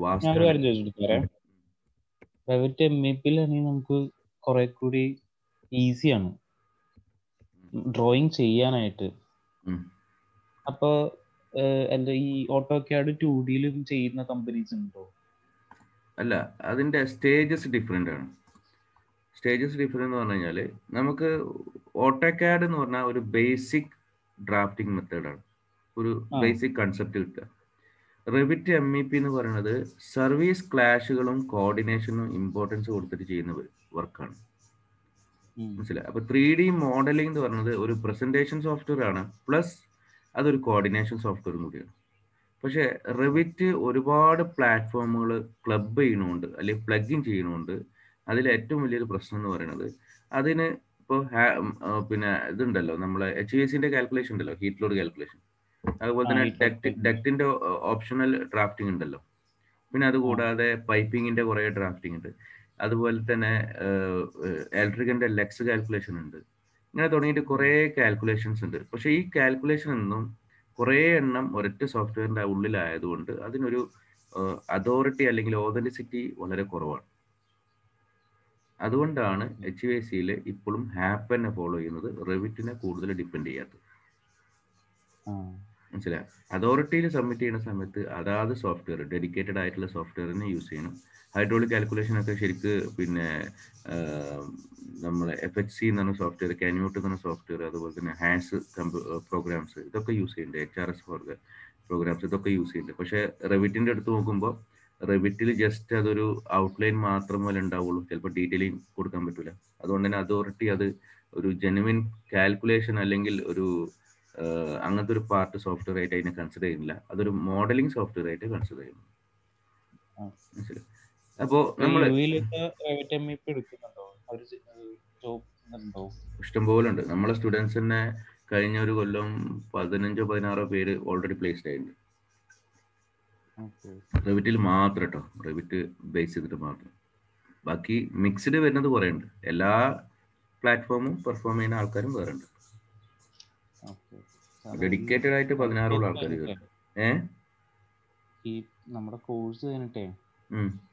S2: റെവിറ്റ് എം ഇ പി നമുക്ക് കുറെ കൂടി ഈസിയാണ് ഡ്രോയിങ് ചെയ്യാനായിട്ട്. അപ്പൊ എന്താ ഈ ഓട്ടോക്യാഡ് ടു ഡിയിലും ചെയ്യുന്ന കമ്പനീസ് ഉണ്ടോ?
S1: അല്ല, അതിന്റെ സ്റ്റേജസ് ഡിഫറെന്റ് ആണ്. സ്റ്റേജസ് ഡിഫറെന്റ് എന്ന് പറഞ്ഞു കഴിഞ്ഞാൽ നമുക്ക് ഓട്ടോക്യാഡ് എന്ന് പറഞ്ഞാൽ ഒരു ബേസിക് ഡ്രാഫ്റ്റിംഗ് മെത്തേഡാണ്, ഒരു ബേസിക് കൺസെപ്റ്റ് കിട്ടുക. റെവിറ്റ് എം ഇ പി എന്ന് പറയുന്നത് സർവീസ് ക്ലാഷുകളും കോർഡിനേഷനും ഇമ്പോർട്ടൻസ് കൊടുത്തിട്ട് ചെയ്യുന്ന വർക്കാണ്, മനസ്സിലായി. അപ്പൊ ത്രീ ഡി മോഡലിംഗ് എന്ന് പറയുന്നത് ഒരു പ്രസന്റേഷൻ സോഫ്റ്റ്വെയർ ആണ്, പ്ലസ് അതൊരു കോർഡിനേഷൻ സോഫ്റ്റ്വെയർ കൂടിയാണ്. പക്ഷെ റെവിറ്റ് ഒരുപാട് പ്ലാറ്റ്ഫോമുകൾ ക്ലബ് ചെയ്യണമുണ്ട് അല്ലെങ്കിൽ പ്ലഗ് ഇൻ ചെയ്യണമുണ്ട്. അതിൽ ഏറ്റവും വലിയൊരു പ്രശ്നം എന്ന് പറയുന്നത് അതിന് ഇപ്പോൾ പിന്നെ ഇതുണ്ടല്ലോ, നമ്മളെ എച്ച് വി സിന്റെ കാൽക്കുലേഷൻ ഉണ്ടല്ലോ, ഹീറ്റ് ലോഡ് കാൽക്കുലേഷൻ, അതുപോലെ തന്നെ ഡക്ട് ഡക്റ്റിന്റെ ഓപ്ഷണൽ ഡ്രാഫ്റ്റിംഗ് ഉണ്ടല്ലോ, പിന്നെ അതുകൂടാതെ പൈപ്പിങ്ങിന്റെ കുറേ ഡ്രാഫ്റ്റിംഗ് ഉണ്ട്, അതുപോലെ തന്നെ ഇലക്ട്രിക്കിന്റെ ലെക്സ് കാൽക്കുലേഷൻ ഉണ്ട്. ഇങ്ങനെ തുടങ്ങിയിട്ട് കുറേ കാൽക്കുലേഷൻസ് ഉണ്ട്. പക്ഷെ ഈ കാൽക്കുലേഷൻ ഒന്നും കുറേ എണ്ണം ഒരൊറ്റ സോഫ്റ്റ്വെയറിന്റെ ഉള്ളിലായതുകൊണ്ട് അതിനൊരു അതോറിറ്റി അല്ലെങ്കിൽ ഓതന്റിസിറ്റി വളരെ കുറവാണ്. അതുകൊണ്ടാണ് എച്ച് വി സിയിൽ ഇപ്പോഴും ഹാപ്പനെ ഫോളോ ചെയ്യുന്നത്, റെവിറ്റിനെ കൂടുതൽ ഡിപ്പെൻഡ് ചെയ്യാത്തത്, മനസ്സിലായി. അതോറിറ്റിയിൽ സബ്മിറ്റ് ചെയ്യുന്ന സമയത്ത് അതാത് സോഫ്റ്റ്വെയർ, ഡെഡിക്കേറ്റഡ് ആയിട്ടുള്ള സോഫ്റ്റ്വെയറിനെ യൂസ് ചെയ്യണം. ഹൈഡ്രോളിക് കാൽക്കുലേഷൻ ഒക്കെ ശരിക്ക് പിന്നെ നമ്മളെ എഫ് എച്ച് സി എന്ന് പറഞ്ഞ സോഫ്റ്റ്വെയർ, കാന്യൂട്ട് എന്ന് പറഞ്ഞ സോഫ്റ്റ്വെയർ, അതുപോലെ തന്നെ ഹാൻസ് പ്രോഗ്രാംസ്, ഇതൊക്കെ യൂസ് ചെയ്യുന്നുണ്ട്. എച്ച് ആർ എസ് പ്രോഗ്രാംസ് ഇതൊക്കെ യൂസ് ചെയ്യുന്നുണ്ട്. പക്ഷേ റെവിറ്റിൻ്റെ അടുത്ത് നോക്കുമ്പോൾ റെവിറ്റിൽ ജസ്റ്റ് അതൊരു ഔട്ട്ലൈൻ മാത്രമേ ഉണ്ടാവുള്ളൂ, ചിലപ്പോൾ ഡീറ്റെയിലിംഗ് കൊടുക്കാൻ പറ്റില്ല. അതുകൊണ്ട് തന്നെ അതോറിറ്റി അത് ഒരു ജെനുവിൻ കാൽക്കുലേഷൻ അല്ലെങ്കിൽ ഒരു അങ്ങനത്തെ ഒരു പാർട്ട് സോഫ്റ്റ്വെയർ ആയിട്ട് അതിനെ കൺസിഡർ ചെയ്യുന്നില്ല. അതൊരു മോഡലിംഗ് സോഫ്റ്റ്വെയർ ആയിട്ട് കൺസിഡർ ചെയ്യുന്നു. അപ്പോ നമ്മള് ഇഷ്ടംപോലെ ഉണ്ട്. നമ്മളെ സ്റ്റുഡൻസ് തന്നെ കഴിഞ്ഞ ഒരു കൊല്ലം പതിനഞ്ചോ പതിനാറോ പേര് ഓൾറെഡി പ്ലേസ്ഡ് ആയിട്ടുണ്ട്. റെവിറ്റിൽ മാത്രം കേട്ടോ, റെവിറ്റ് ബേസ് ചെയ്തിട്ട് മാത്രം. ബാക്കി മിക്സ്ഡ് വരുന്നത് കുറേ ഉണ്ട്. എല്ലാ പ്ലാറ്റ്ഫോമും പെർഫോം ചെയ്യുന്ന ആൾക്കാരും വേറെ ഉണ്ട്. ഡെഡിക്കേറ്റഡ് ആയിട്ട് പതിനാറോളം ആൾക്കാർ. ഏ
S2: ഈ നമ്മുടെ കോഴ്സ് കഴിഞ്ഞിട്ടേ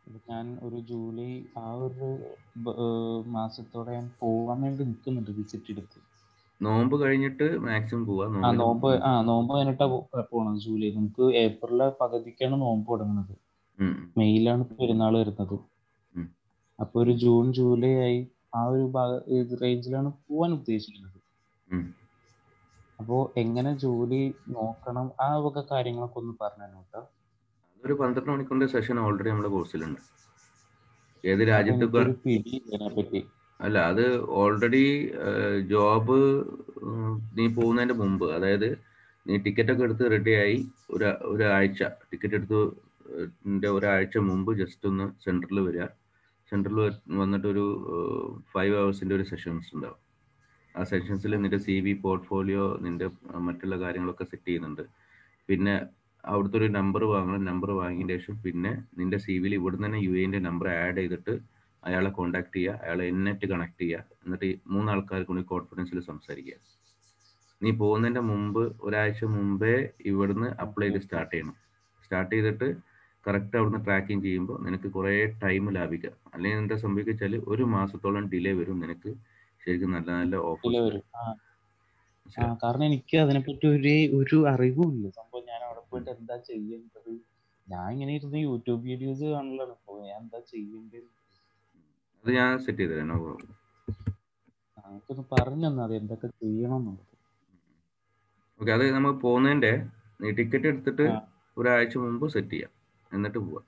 S2: ഞാൻ ഒരു ജൂലൈ ആ ഒരു മാസത്തോടെ ഞാൻ പോവാൻ വേണ്ടി നിൽക്കുന്നുണ്ട് വിസിറ്റ് എടുത്ത്.
S1: നോമ്പ് കഴിഞ്ഞിട്ട് മാക്സിമം പോവാ.
S2: ആ നോമ്പ് ആ നോമ്പ് കഴിഞ്ഞിട്ടാ പോണത് ജൂലൈ. നമുക്ക് ഏപ്രിലെ പകുതിക്കാണ് നോമ്പ് തുടങ്ങുന്നത്. മെയ്യിലാണ് പെരുന്നാൾ വരുന്നത്. അപ്പൊ ഒരു ജൂൺ ജൂലൈ ആയി ആ ഒരു റേഞ്ചിലാണ് പോവാൻ ഉദ്ദേശിക്കുന്നത്. അപ്പോ എങ്ങനെ ജോലി നോക്കണം ആ വക കാര്യങ്ങളൊക്കെ ഒന്ന് പറഞ്ഞു കേട്ടോ.
S1: ഒരു പന്ത്രണ്ട് മണിക്കൂറിന്റെ സെഷൻ ഓൾറെഡി നമ്മുടെ കോഴ്സിലുണ്ട്. ഏത് രാജ്യത്ത് അല്ല, അത് ഓൾറെഡി ജോബ് നീ പോകുന്നതിന്റെ മുമ്പ്, അതായത് നീ ടിക്കറ്റ് ഒക്കെ എടുത്ത് റെഡിയായി ഒരു ഒരാഴ്ച ടിക്കറ്റ് എടുത്ത് ഒരാഴ്ച മുമ്പ് ജസ്റ്റ് ഒന്ന് സെന്ററിൽ വരിക. സെന്ററിൽ വന്നിട്ട് ഒരു ഫൈവ് ഹവേഴ്സിന്റെ ഒരു സെഷൻസ് ഉണ്ടാവും. ആ സെഷൻസിൽ നിന്റെ സി വി, പോർട്ട്ഫോളിയോ, നിന്റെ മറ്റുള്ള കാര്യങ്ങളൊക്കെ സെറ്റ് ചെയ്യുന്നുണ്ട്. പിന്നെ അവിടുത്തെ ഒരു നമ്പർ വാങ്ങണം. നമ്പർ വാങ്ങിയതിന് ശേഷം പിന്നെ നിന്റെ സി വിയിൽ ഇവിടുന്ന് തന്നെ യു എന്റെ നമ്പർ ആഡ് ചെയ്തിട്ട് അയാളെ കോൺടാക്ട് ചെയ്യുക, അയാളെ എന്നെറ്റ് കണക്ട് ചെയ്യുക. എന്നിട്ട് മൂന്നാൾക്കാർക്ക് കൂടി കോൺഫിഡൻസിൽ സംസാരിക്കുക. നീ പോകുന്നതിന്റെ മുമ്പ് ഒരാഴ്ച മുമ്പേ ഇവിടുന്ന് അപ്ലൈ ചെയ്ത് സ്റ്റാർട്ട് ചെയ്യണം. സ്റ്റാർട്ട് ചെയ്തിട്ട് കറക്റ്റ് അവിടുന്ന് ട്രാക്കിങ് ചെയ്യുമ്പോൾ നിനക്ക് കുറേ ടൈം ലാഭിക്കാം. അല്ലെങ്കിൽ എന്താ സംഭവിച്ചാൽ ഒരു മാസത്തോളം ഡിലേ വരും. നിനക്ക് ശരിക്കും നല്ല നല്ല ഓഫേഴ്സ് വരും.
S2: കാരണം എനിക്ക് അതിനെപ്പറ്റി ഒരു ഒരു അറിവും ഇല്ല. സംഭവം ഞാൻ അവിടെ പോയിട്ട് എന്താ ചെയ്യേണ്ടത്, ഞാൻ ഇങ്ങനെ ഇരുന്ന് യൂട്യൂബ് വീഡിയോസ് കാണലാണ്. ഞാൻ എന്താ ചെയ്യേണ്ടത്
S1: അത് ഞാൻ സെറ്റ് ചെയ്ത് തരാം.
S2: നമുക്കൊന്ന് പറഞ്ഞു തന്നാ മതി എന്തൊക്കെ ചെയ്യണം എന്നുള്ളത്.
S1: ഓക്കെ, അത് നമ്മൾ പോകുന്നതിന്റെ നീ ടിക്കറ്റ് എടുത്തിട്ട് ഒരാഴ്ച മുമ്പ് സെറ്റ് ചെയ്യാം, എന്നിട്ട് പോവാം.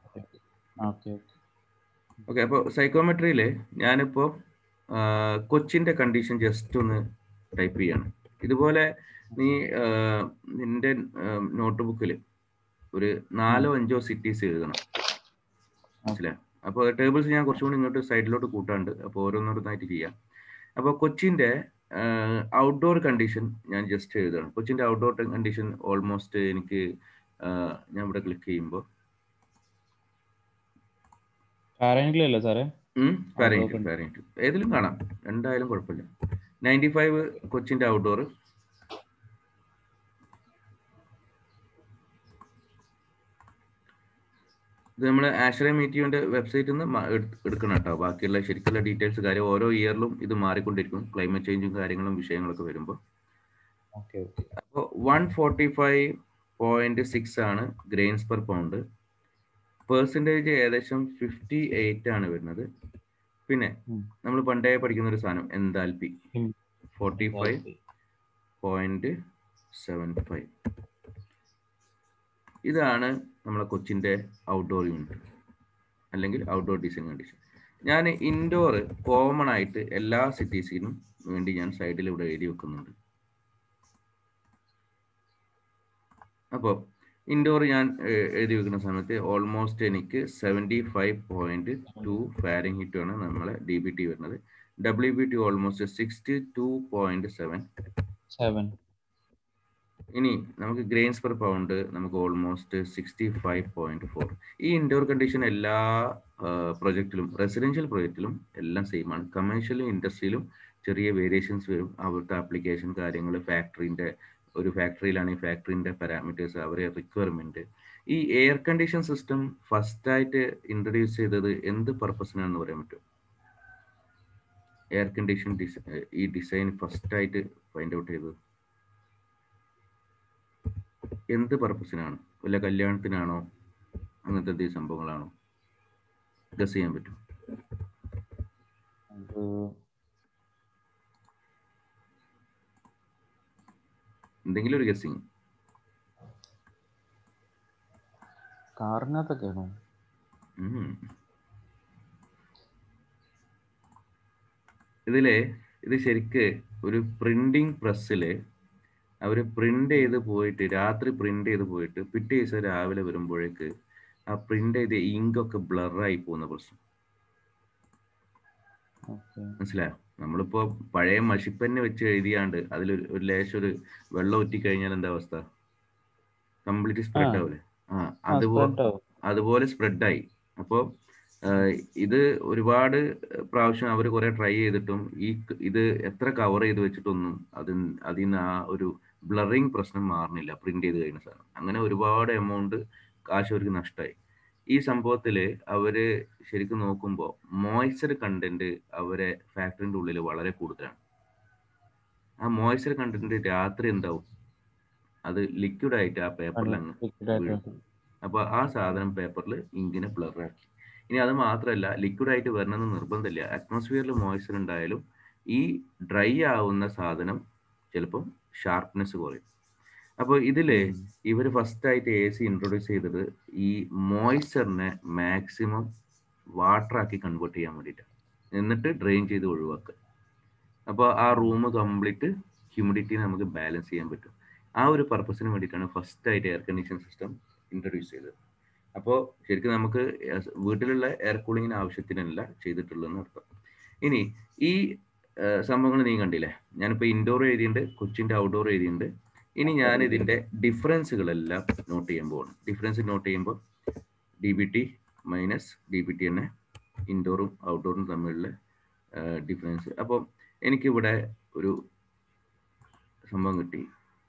S1: ഓക്കെ, അപ്പോൾ സൈക്കോമെട്രിയില് ഞാനിപ്പോ കൊച്ചിന്റെ കണ്ടീഷൻ ജസ്റ്റ് ഒന്ന് ടൈപ്പ് ചെയ്യാണ്. ഇതുപോലെ നീ നിന്റെ നോട്ട് ബുക്കിൽ ഒരു നാലോ അഞ്ചോ സിറ്റീസ് എഴുതണം, മനസ്സിലായി? അപ്പോൾ ടേബിൾസ് ഞാൻ കുറച്ചും കൂടി ഇങ്ങോട്ട് സൈഡിലോട്ട് കൂട്ടാണ്ട്, അപ്പോൾ ഓരോന്നോരോന്നായിട്ട് ചെയ്യാം. അപ്പോൾ കൊച്ചിന്റെ ഔട്ട്ഡോർ കണ്ടീഷൻ ഞാൻ ജസ്റ്റ് എഴുതണം. കൊച്ചിന്റെ ഔട്ട്ഡോർ കണ്ടീഷൻ ഓൾമോസ്റ്റ് എനിക്ക് ഞാൻ ഇവിടെ ക്ലിക്ക് ചെയ്യുമ്പോൾ ഏതിലും കാണാം, എന്തായാലും കുഴപ്പമില്ല. നയൻറ്റി ഫൈവ് കൊച്ചിന്റെ ഔട്ട്ഡോർ. ഇത് നമ്മൾ ആശ്രയ മീറ്റിയുടെ വെബ്സൈറ്റിൽ നിന്ന് എടുക്കണം കേട്ടോ. ബാക്കിയുള്ള ശരിക്കുള്ള ഡീറ്റെയിൽസ് കാര്യം ഓരോ ഇയറിലും ഇത് മാറിക്കൊണ്ടിരിക്കും, ക്ലൈമറ്റ് ചേഞ്ചും കാര്യങ്ങളും വിഷയങ്ങളൊക്കെ വരുമ്പോൾ. അപ്പോൾ one forty five point six ആണ് ഗ്രെയിൻസ് പെർ പൗണ്ട്. പെർസെൻറ്റേജ് ഏകദേശം ഫിഫ്റ്റി എയ്റ്റ് ആണ് വരുന്നത്. പിന്നെ നമ്മൾ പണ്ടേ പഠിക്കുന്ന ഒരു സാധനം enthalpy forty five point seven five. ഇതാണ് നമ്മളെ കൊച്ചിന്റെ ഔട്ട്ഡോർ യൂണിറ്റ് അല്ലെങ്കിൽ ഔട്ട്ഡോർ ഡിസൈൻ കണ്ടീഷൻ. ഞാൻ ഇൻഡോർ കോമൺ ആയിട്ട് എല്ലാ സിറ്റീസിനും വേണ്ടി ഞാൻ സൈഡിൽ ഇവിടെ എഴുതി വെക്കുന്നുണ്ട്. അപ്പോൾ ഇൻഡോർ ഞാൻ എഴുതി വെക്കുന്ന സമയത്ത് ഓൾമോസ്റ്റ് എനിക്ക് seventy five point two Fahrenheit ആണ് നമ്മളെ ഡി ബി ടി വരുന്നത്. W B T almost sixty two point seven
S2: seven.
S1: ഇനി നമുക്ക് ഗ്രെയിൻസ് പെർ പൗണ്ട് നമുക്ക് almost sixty five point four. ഈ ഇൻഡോർ കണ്ടീഷൻ എല്ലാ പ്രൊജക്റ്റിലും, റെസിഡൻഷ്യൽ പ്രൊജക്റ്റിലും എല്ലാം സെയിം ആണ്. കമേഴ്ഷ്യലും ഇൻഡസ്ട്രിയിലും ചെറിയ വേരിയേഷൻസ് വരും. അവിടുത്തെ ആപ്ലിക്കേഷൻ കാര്യങ്ങൾ, ഫാക്ടറിന്റെ ഒരു ഫാക്ടറിയിലാണെങ്കിൽ ഫാക്ടറിന്റെ പാരാമീറ്റേഴ്സ്, അവരെ റിക്വയർമെന്റ്. ഈ എയർ കണ്ടീഷൻ സിസ്റ്റം ഫസ്റ്റ് ആയിട്ട് ഇൻട്രൊഡ്യൂസ് ചെയ്തത് എന്ത് പർപ്പസിനാണെന്ന് പറയാൻ പറ്റും? എയർ കണ്ടീഷൻ ഈ ഡിസൈൻ ഫസ്റ്റ് ആയിട്ട് ഫൈൻഡ് ഔട്ട് ചെയ്തത് എന്ത് പർപ്പസിനാണ്? വല്ല കല്യാണത്തിനാണോ, അങ്ങനത്തെ എന്തെങ്കിലും സംഭവങ്ങളാണോ? ഗസ് ചെയ്യാൻ പറ്റും? എന്തെങ്കിലും ഒരു ഗസ്സിങ്.
S2: കാറിനകത്തൊക്കെയാണോ?
S1: ഇതില് ഇത് ശരിക്ക് ഒരു പ്രിന്റിങ് പ്രസ്സില് അവര് പ്രിന്റ് ചെയ്ത് പോയിട്ട് രാത്രി പ്രിന്റ് ചെയ്ത് പോയിട്ട് പിറ്റേ ദിവസം രാവിലെ വരുമ്പോഴേക്ക് ആ പ്രിന്റ് ചെയ്ത ഇങ്കൊക്കെ ബ്ലറായി പോകുന്ന പ്രശ്നം മനസ്സിലായോ? നമ്മളിപ്പോ പഴയ മഷിപ്പന്നെ വെച്ച് എഴുതിയാണ്ട് അതിൽ ഒരു ലേശം ഒരു വെള്ളം ഒറ്റി കഴിഞ്ഞാൽ എന്താ അവസ്ഥ? കംപ്ലീറ്റ് സ്പ്രെഡ് ആവൂലേ? ആ അതുപോലെ അതുപോലെ സ്പ്രെഡായി. അപ്പോൾ ഇത് ഒരുപാട് പ്രാവശ്യം അവർ കുറെ ട്രൈ ചെയ്തിട്ടും ഈ ഇത് എത്ര കവർ ചെയ്ത് വെച്ചിട്ടൊന്നും അത് അതിൽ നിന്ന് ആ ഒരു ബ്ലറിങ് പ്രശ്നം മാറുന്നില്ല പ്രിന്റ് ചെയ്ത് കഴിഞ്ഞ സാധനം. അങ്ങനെ ഒരുപാട് എമൗണ്ട് കാശ് അവർക്ക് നഷ്ടമായി. ഈ സംഭവത്തിൽ അവർ ശരിക്കും നോക്കുമ്പോൾ മോയ്സ്ചർ കണ്ടന്റ് അവരെ ഫാക്ടറിൻ്റെ ഉള്ളിൽ വളരെ കൂടുതലാണ്. ആ മോയ്സ്ചർ കണ്ടന്റ് രാത്രി എന്താവും, അത് ലിക്വിഡായിട്ട് ആ പേപ്പറിൽ അങ്ങ് വീഴും. അപ്പോൾ ആ സാധനം പേപ്പറിൽ ഇങ്ങനെ ബ്ലറാക്കി. ഇനി അത് മാത്രമല്ല, ലിക്വിഡായിട്ട് വരണമെന്ന് നിർബന്ധമില്ല. അറ്റ്മോസ്ഫിയറിൽ മോയ്സ്ചർ ഉണ്ടായാലും ഈ ഡ്രൈ ആവുന്ന സാധനം ചിലപ്പം ഷാർപ്നെസ് കുറയും. അപ്പോൾ ഇതിൽ ഇവർ ഫസ്റ്റായിട്ട് എ സി ഇൻട്രൊഡ്യൂസ് ചെയ്തത് ഈ മോയ്സ്ചറിനെ മാക്സിമം വാട്ടറാക്കി കൺവേർട്ട് ചെയ്യാൻ വേണ്ടിയിട്ടാണ്, എന്നിട്ട് ഡ്രെയിൻ ചെയ്ത് ഒഴിവാക്കുക. അപ്പോൾ ആ റൂം കംപ്ലീറ്റ് ഹ്യൂമിഡിറ്റി നമുക്ക് ബാലൻസ് ചെയ്യാൻ പറ്റും. ആ ഒരു പർപ്പസിന് വേണ്ടിയിട്ടാണ് ഫസ്റ്റായിട്ട് എയർ കണ്ടീഷൻ സിസ്റ്റം ഇൻട്രൊഡ്യൂസ് ചെയ്തത്. അപ്പോൾ ശരിക്കും നമുക്ക് വീട്ടിലുള്ള എയർ കൂളിങ്ങിന് ആവശ്യത്തിനല്ല ചെയ്തിട്ടുള്ളതെന്ന് അർത്ഥം. ഇനി ഈ സംഭവങ്ങൾ നീ കണ്ടില്ലേ, ഞാനിപ്പോൾ ഇൻഡോർ എഴുതിയുണ്ട്, കൊച്ചിൻ്റെ ഔട്ട്ഡോർ എഴുതിയുണ്ട്. ഇനി ഞാൻ ഇതിൻ്റെ ഡിഫറൻസുകളെല്ലാം നോട്ട് ചെയ്യാൻ പോവാണ്. ഡിഫറൻസ് നോട്ട് ചെയ്യുമ്പോൾ D B T minus D B T തന്നെ ഇൻഡോറും ഔട്ട്ഡോറും തമ്മിലുള്ള ഡിഫറൻസ്. അപ്പോൾ എനിക്കിവിടെ ഒരു സംഭവം കിട്ടി.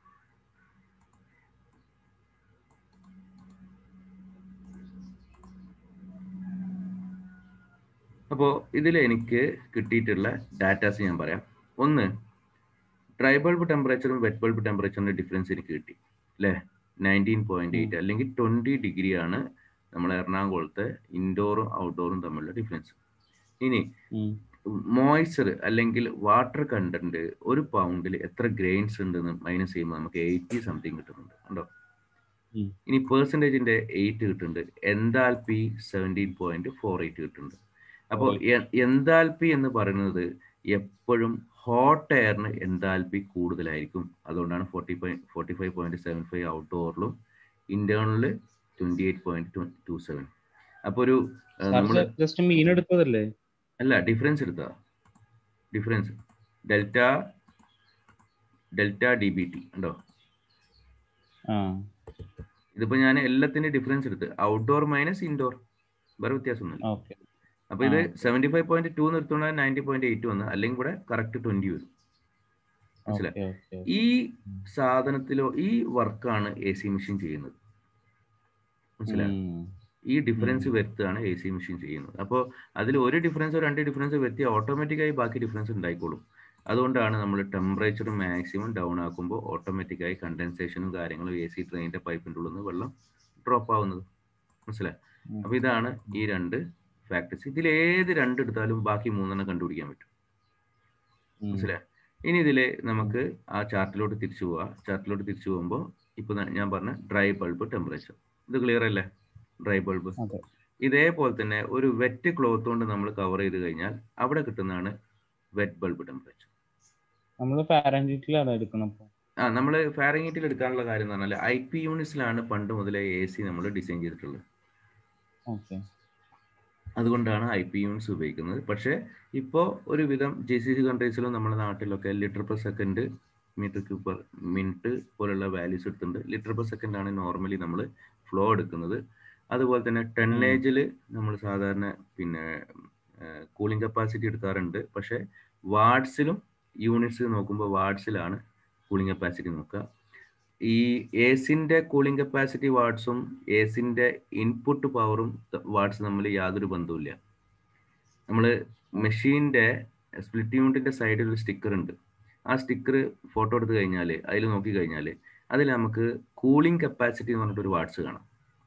S1: അപ്പോൾ ഇതിൽ എനിക്ക് കിട്ടിയിട്ടുള്ള ഡാറ്റാസ് ഞാൻ പറയാം. ഒന്ന്, ഡ്രൈ ബൾബ് ടെമ്പറേച്ചറും വെറ്റ് ബൾബ് ടെമ്പറേച്ചറിൻ്റെ ഡിഫറൻസ് എനിക്ക് കിട്ടി അല്ലേ, നയൻറ്റീൻ പോയിന്റ് എയ്റ്റ് അല്ലെങ്കിൽ ട്വൻറ്റി ഡിഗ്രിയാണ് നമ്മൾ എറണാകുളത്തെ ഇൻഡോറും ഔട്ട്ഡോറും തമ്മിലുള്ള ഡിഫറൻസ്. ഇനി മോയ്സ്ചർ അല്ലെങ്കിൽ വാട്ടർ കണ്ടന്റ് ഒരു പൗണ്ടിൽ എത്ര ഗ്രെയിൻസ് ഉണ്ടെന്ന് മൈനസ് ചെയ്യുമ്പോൾ നമുക്ക് എയ്റ്റി സംതിങ് കിട്ടുന്നുണ്ട് കണ്ടോ. ഇനി പെർസെൻറ്റേജിൻ്റെ എയ്റ്റ് കിട്ടുന്നുണ്ട്, enthalpy seventeen point four eight കിട്ടുന്നുണ്ട്. അപ്പോൾ എൻതാൽപി എന്ന് പറയുന്നത് എപ്പോഴും ഹോട്ട് എയറിന് എൻതാൽപി കൂടുതലായിരിക്കും. അതുകൊണ്ടാണ് forty point forty five point seven five ഔട്ട്ഡോറിലും ഇന്റേണലിൽ twenty eight point two seven. അപ്പോൾ ഒരു നമ്മള്
S2: ജസ്റ്റ് മീൻ എടുത്തതല്ലേ,
S1: അല്ല ഡിഫറൻസ് എടുത്താ, difference delta delta D B T ഉണ്ടോ. ഇതിപ്പോ ഞാൻ എല്ലാത്തിന്റെ ഡിഫറൻസ് എടുത്ത് ഔട്ട്ഡോർ മൈനസ് ഇൻഡോർ, വേറെ വ്യത്യാസമൊന്നുമില്ല. അപ്പൊ ഇത് സെവന്റി ഫൈവ് പോയിന്റ് ടു നിർത്തുന്ന നയൻറ്റി പോയിന്റ് എയ്റ്റ് വന്ന്, അല്ലെങ്കിൽ കൂടെ കറക്റ്റ് ട്വന്റി വരും. മനസ്സിലായി? ഈ സാധനത്തിലോ ഈ വർക്കാണ് എ സി മെഷീൻ ചെയ്യുന്നത്. മനസ്സിലായി? ഈ ഡിഫറൻസ് വരുത്തുകയാണ് എ സി മെഷീൻ ചെയ്യുന്നത്. അപ്പോൾ അതിൽ ഒരു ഡിഫറൻസോ രണ്ട് ഡിഫറൻസോ വരുത്തി ഓട്ടോമാറ്റിക്കായി ബാക്കി ഡിഫറൻസ് ഉണ്ടായിക്കോളും. അതുകൊണ്ടാണ് നമ്മൾ ടെമ്പറേച്ചർ മാക്സിമം ഡൗൺ ആക്കുമ്പോൾ ഓട്ടോമാറ്റിക്കായി കണ്ടൻസേഷനും കാര്യങ്ങളും എ സി ട്രെയിനിന്റെ പൈപ്പിൻ്റെ ഉള്ളിൽ നിന്ന് വെള്ളം ഡ്രോപ്പ് ആവുന്നത്. മനസ്സിലായി? അപ്പൊ ഇതാണ് ഈ രണ്ട് ഫാക്ടേഴ്സ്. ഇതിൽ ഏത് രണ്ട് എടുത്താലും ബാക്കി മൂന്നെണ്ണം കണ്ടുപിടിക്കാൻ പറ്റും. മനസ്സിലായി? ഇനി ഇതിൽ നമുക്ക് ആ ചാർട്ടിലോട്ട് തിരിച്ചു പോവാം. ചാർട്ടിലോട്ട് തിരിച്ചു പോകുമ്പോൾ ഇപ്പൊ ഞാൻ പറഞ്ഞ ഡ്രൈ ബൾബ് ടെമ്പറേച്ചർ, ഇത് ക്ലിയർ അല്ലേ? ഡ്രൈ ബൾബ് ഇതേപോലെ തന്നെ ഒരു വെറ്റ് ക്ലോത്ത് കൊണ്ട് നമ്മൾ കവർ ചെയ്ത് കഴിഞ്ഞാൽ അവിടെ കിട്ടുന്നതാണ് വെറ്റ് ബൾബ് ടെമ്പറേച്ചർ.
S2: നമ്മൾ ഫാരൻഹീറ്റിലാണ് എടുക്കുന്നത്.
S1: ആ നമ്മൾ ഫാരൻഹീറ്റിൽ എടുക്കാനുള്ള കാര്യം എന്ന് പറഞ്ഞാൽ ഐ പി യൂണിറ്റ്സിലാണ് പണ്ട് മുതലേ എ സി നമ്മൾ ഡിസൈൻ ചെയ്തിട്ടുള്ളത്. അതുകൊണ്ടാണ് ഐ പി യൂണിറ്റ്സ് ഉപയോഗിക്കുന്നത്. പക്ഷേ ഇപ്പോൾ ഒരുവിധം ജി സി സി കൺട്രീസിലും നമ്മുടെ നാട്ടിലൊക്കെ litre per second, metre cube per minute പോലുള്ള വാല്യൂസ് എടുത്തിട്ടുണ്ട്. ലിറ്റർ പെർ സെക്കൻഡ് ആണ് നോർമലി നമ്മൾ ഫ്ലോ എടുക്കുന്നത്. അതുപോലെ തന്നെ ടണ്ണേജിൽ നമ്മൾ സാധാരണ പിന്നെ കൂളിംഗ് കപ്പാസിറ്റി എടുക്കാറുണ്ട്. പക്ഷേ വാട്ട്സിലും യൂണിറ്റ്സ് നോക്കുമ്പോൾ വാട്ട്സിലാണ് കൂളിംഗ് കപ്പാസിറ്റി നോക്കുക. ഈ എസിൻ്റെ കൂളിംഗ് കപ്പാസിറ്റി വാട്ട്സും എസിൻ്റെ ഇൻപുട്ട് പവറും വാട്ട്സ് തമ്മിൽ യാതൊരു ബന്ധവുമില്ല. നമ്മൾ മെഷീൻ്റെ സ്പ്ലിറ്റ് യൂണിറ്റിൻ്റെ സൈഡിൽ ഒരു സ്റ്റിക്കർ ഉണ്ട്. ആ സ്റ്റിക്കർ ഫോട്ടോ എടുത്ത് കഴിഞ്ഞാൽ അതിൽ നോക്കി കഴിഞ്ഞാൽ അതിൽ നമുക്ക് കൂളിംഗ് കപ്പാസിറ്റി എന്ന് പറഞ്ഞിട്ടൊരു വാട്ട്സ് കാണാം.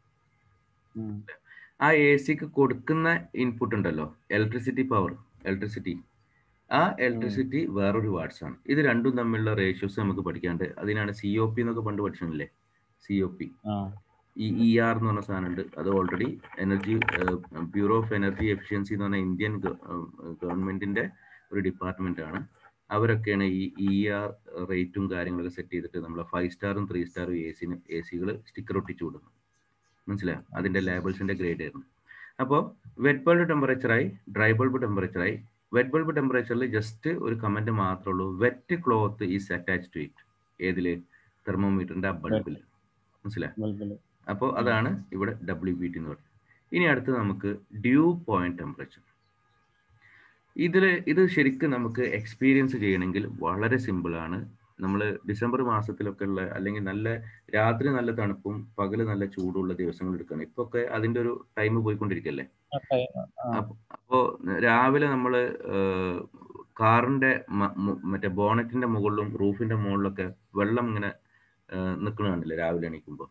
S1: ആ എ സിക്ക് കൊടുക്കുന്ന ഇൻപുട്ട് ഉണ്ടല്ലോ, ഇലക്ട്രിസിറ്റി പവർ, ഇലക്ട്രിസിറ്റി, ആ ഇലക്ട്രിസിറ്റി വേറൊരു വാട്ട്സ് ആണ്. ഇത് രണ്ടും തമ്മിലുള്ള റേഷ്യോസ് നമുക്ക് പഠിക്കാണ്ട്. അതിനാണ് സി ഒ പി എന്നൊക്കെ പണ്ട് പഠിച്ചിട്ടില്ലേ, സി ഒ പി. ഈ ഇ ആർ എന്ന് പറഞ്ഞ സാധനം ഉണ്ട്. അത് already energy bureau of energy efficiency എന്ന് പറഞ്ഞ ഇന്ത്യൻ ഗവൺമെന്റിന്റെ ഒരു ഡിപ്പാർട്ട്മെന്റ് ആണ്. അവരൊക്കെയാണ് ഈ ഇ ആർ റേറ്റും കാര്യങ്ങളൊക്കെ സെറ്റ് ചെയ്തിട്ട് നമ്മളെ ഫൈവ് സ്റ്റാറും ത്രീ സ്റ്റാറും എ സിന് എ സികൾ സ്റ്റിക്കർ ഒട്ടിച്ചു കൊടുക്കുന്നു. മനസ്സിലായി? അതിന്റെ ലേബിൾസിന്റെ ഗ്രേഡ് ആയിരുന്നു. അപ്പോൾ വെറ്റ് ബൾബ് ടെമ്പറേച്ചറായി, ഡ്രൈ ബൾബ് ടെമ്പറേച്ചറായി. വെറ്റ് ബൾബ് ടെമ്പറേച്ചറിൽ ജസ്റ്റ് ഒരു കമന്റ് മാത്രമേ ഉള്ളൂ, wet cloth is attach to it. ഏതില്? തെർമോമീറ്ററിന്റെ ആ ബൾബിൽ. മനസ്സിലായി? അപ്പോൾ അതാണ് ഇവിടെ ഡബ്ല്യു ബി ടി എന്ന് പറയുന്നത്. ഇനി അടുത്ത് നമുക്ക് ഡ്യൂ പോയിന്റ് ടെമ്പറേച്ചർ. ഇതിൽ ഇത് ശരിക്കും നമുക്ക് എക്സ്പീരിയൻസ് ചെയ്യണമെങ്കിൽ വളരെ സിമ്പിളാണ്. നമ്മൾ ഡിസംബർ മാസത്തിലൊക്കെ ഉള്ള അല്ലെങ്കിൽ നല്ല രാത്രി നല്ല തണുപ്പും പകല് നല്ല ചൂടുള്ള ദിവസങ്ങൾ എടുക്കണം. ഇപ്പൊ ഒക്കെ അതിന്റെ ഒരു ടൈം പോയിക്കൊണ്ടിരിക്കല്ലേ. അപ്പോ രാവിലെ നമ്മൾ കാറിന്റെ മറ്റേ ബോണറ്റിന്റെ മുകളിലും റൂഫിന്റെ മുകളിലൊക്കെ വെള്ളം ഇങ്ങനെ നിൽക്കണ കണ്ടില്ലേ രാവിലെ എണീക്കുമ്പോ.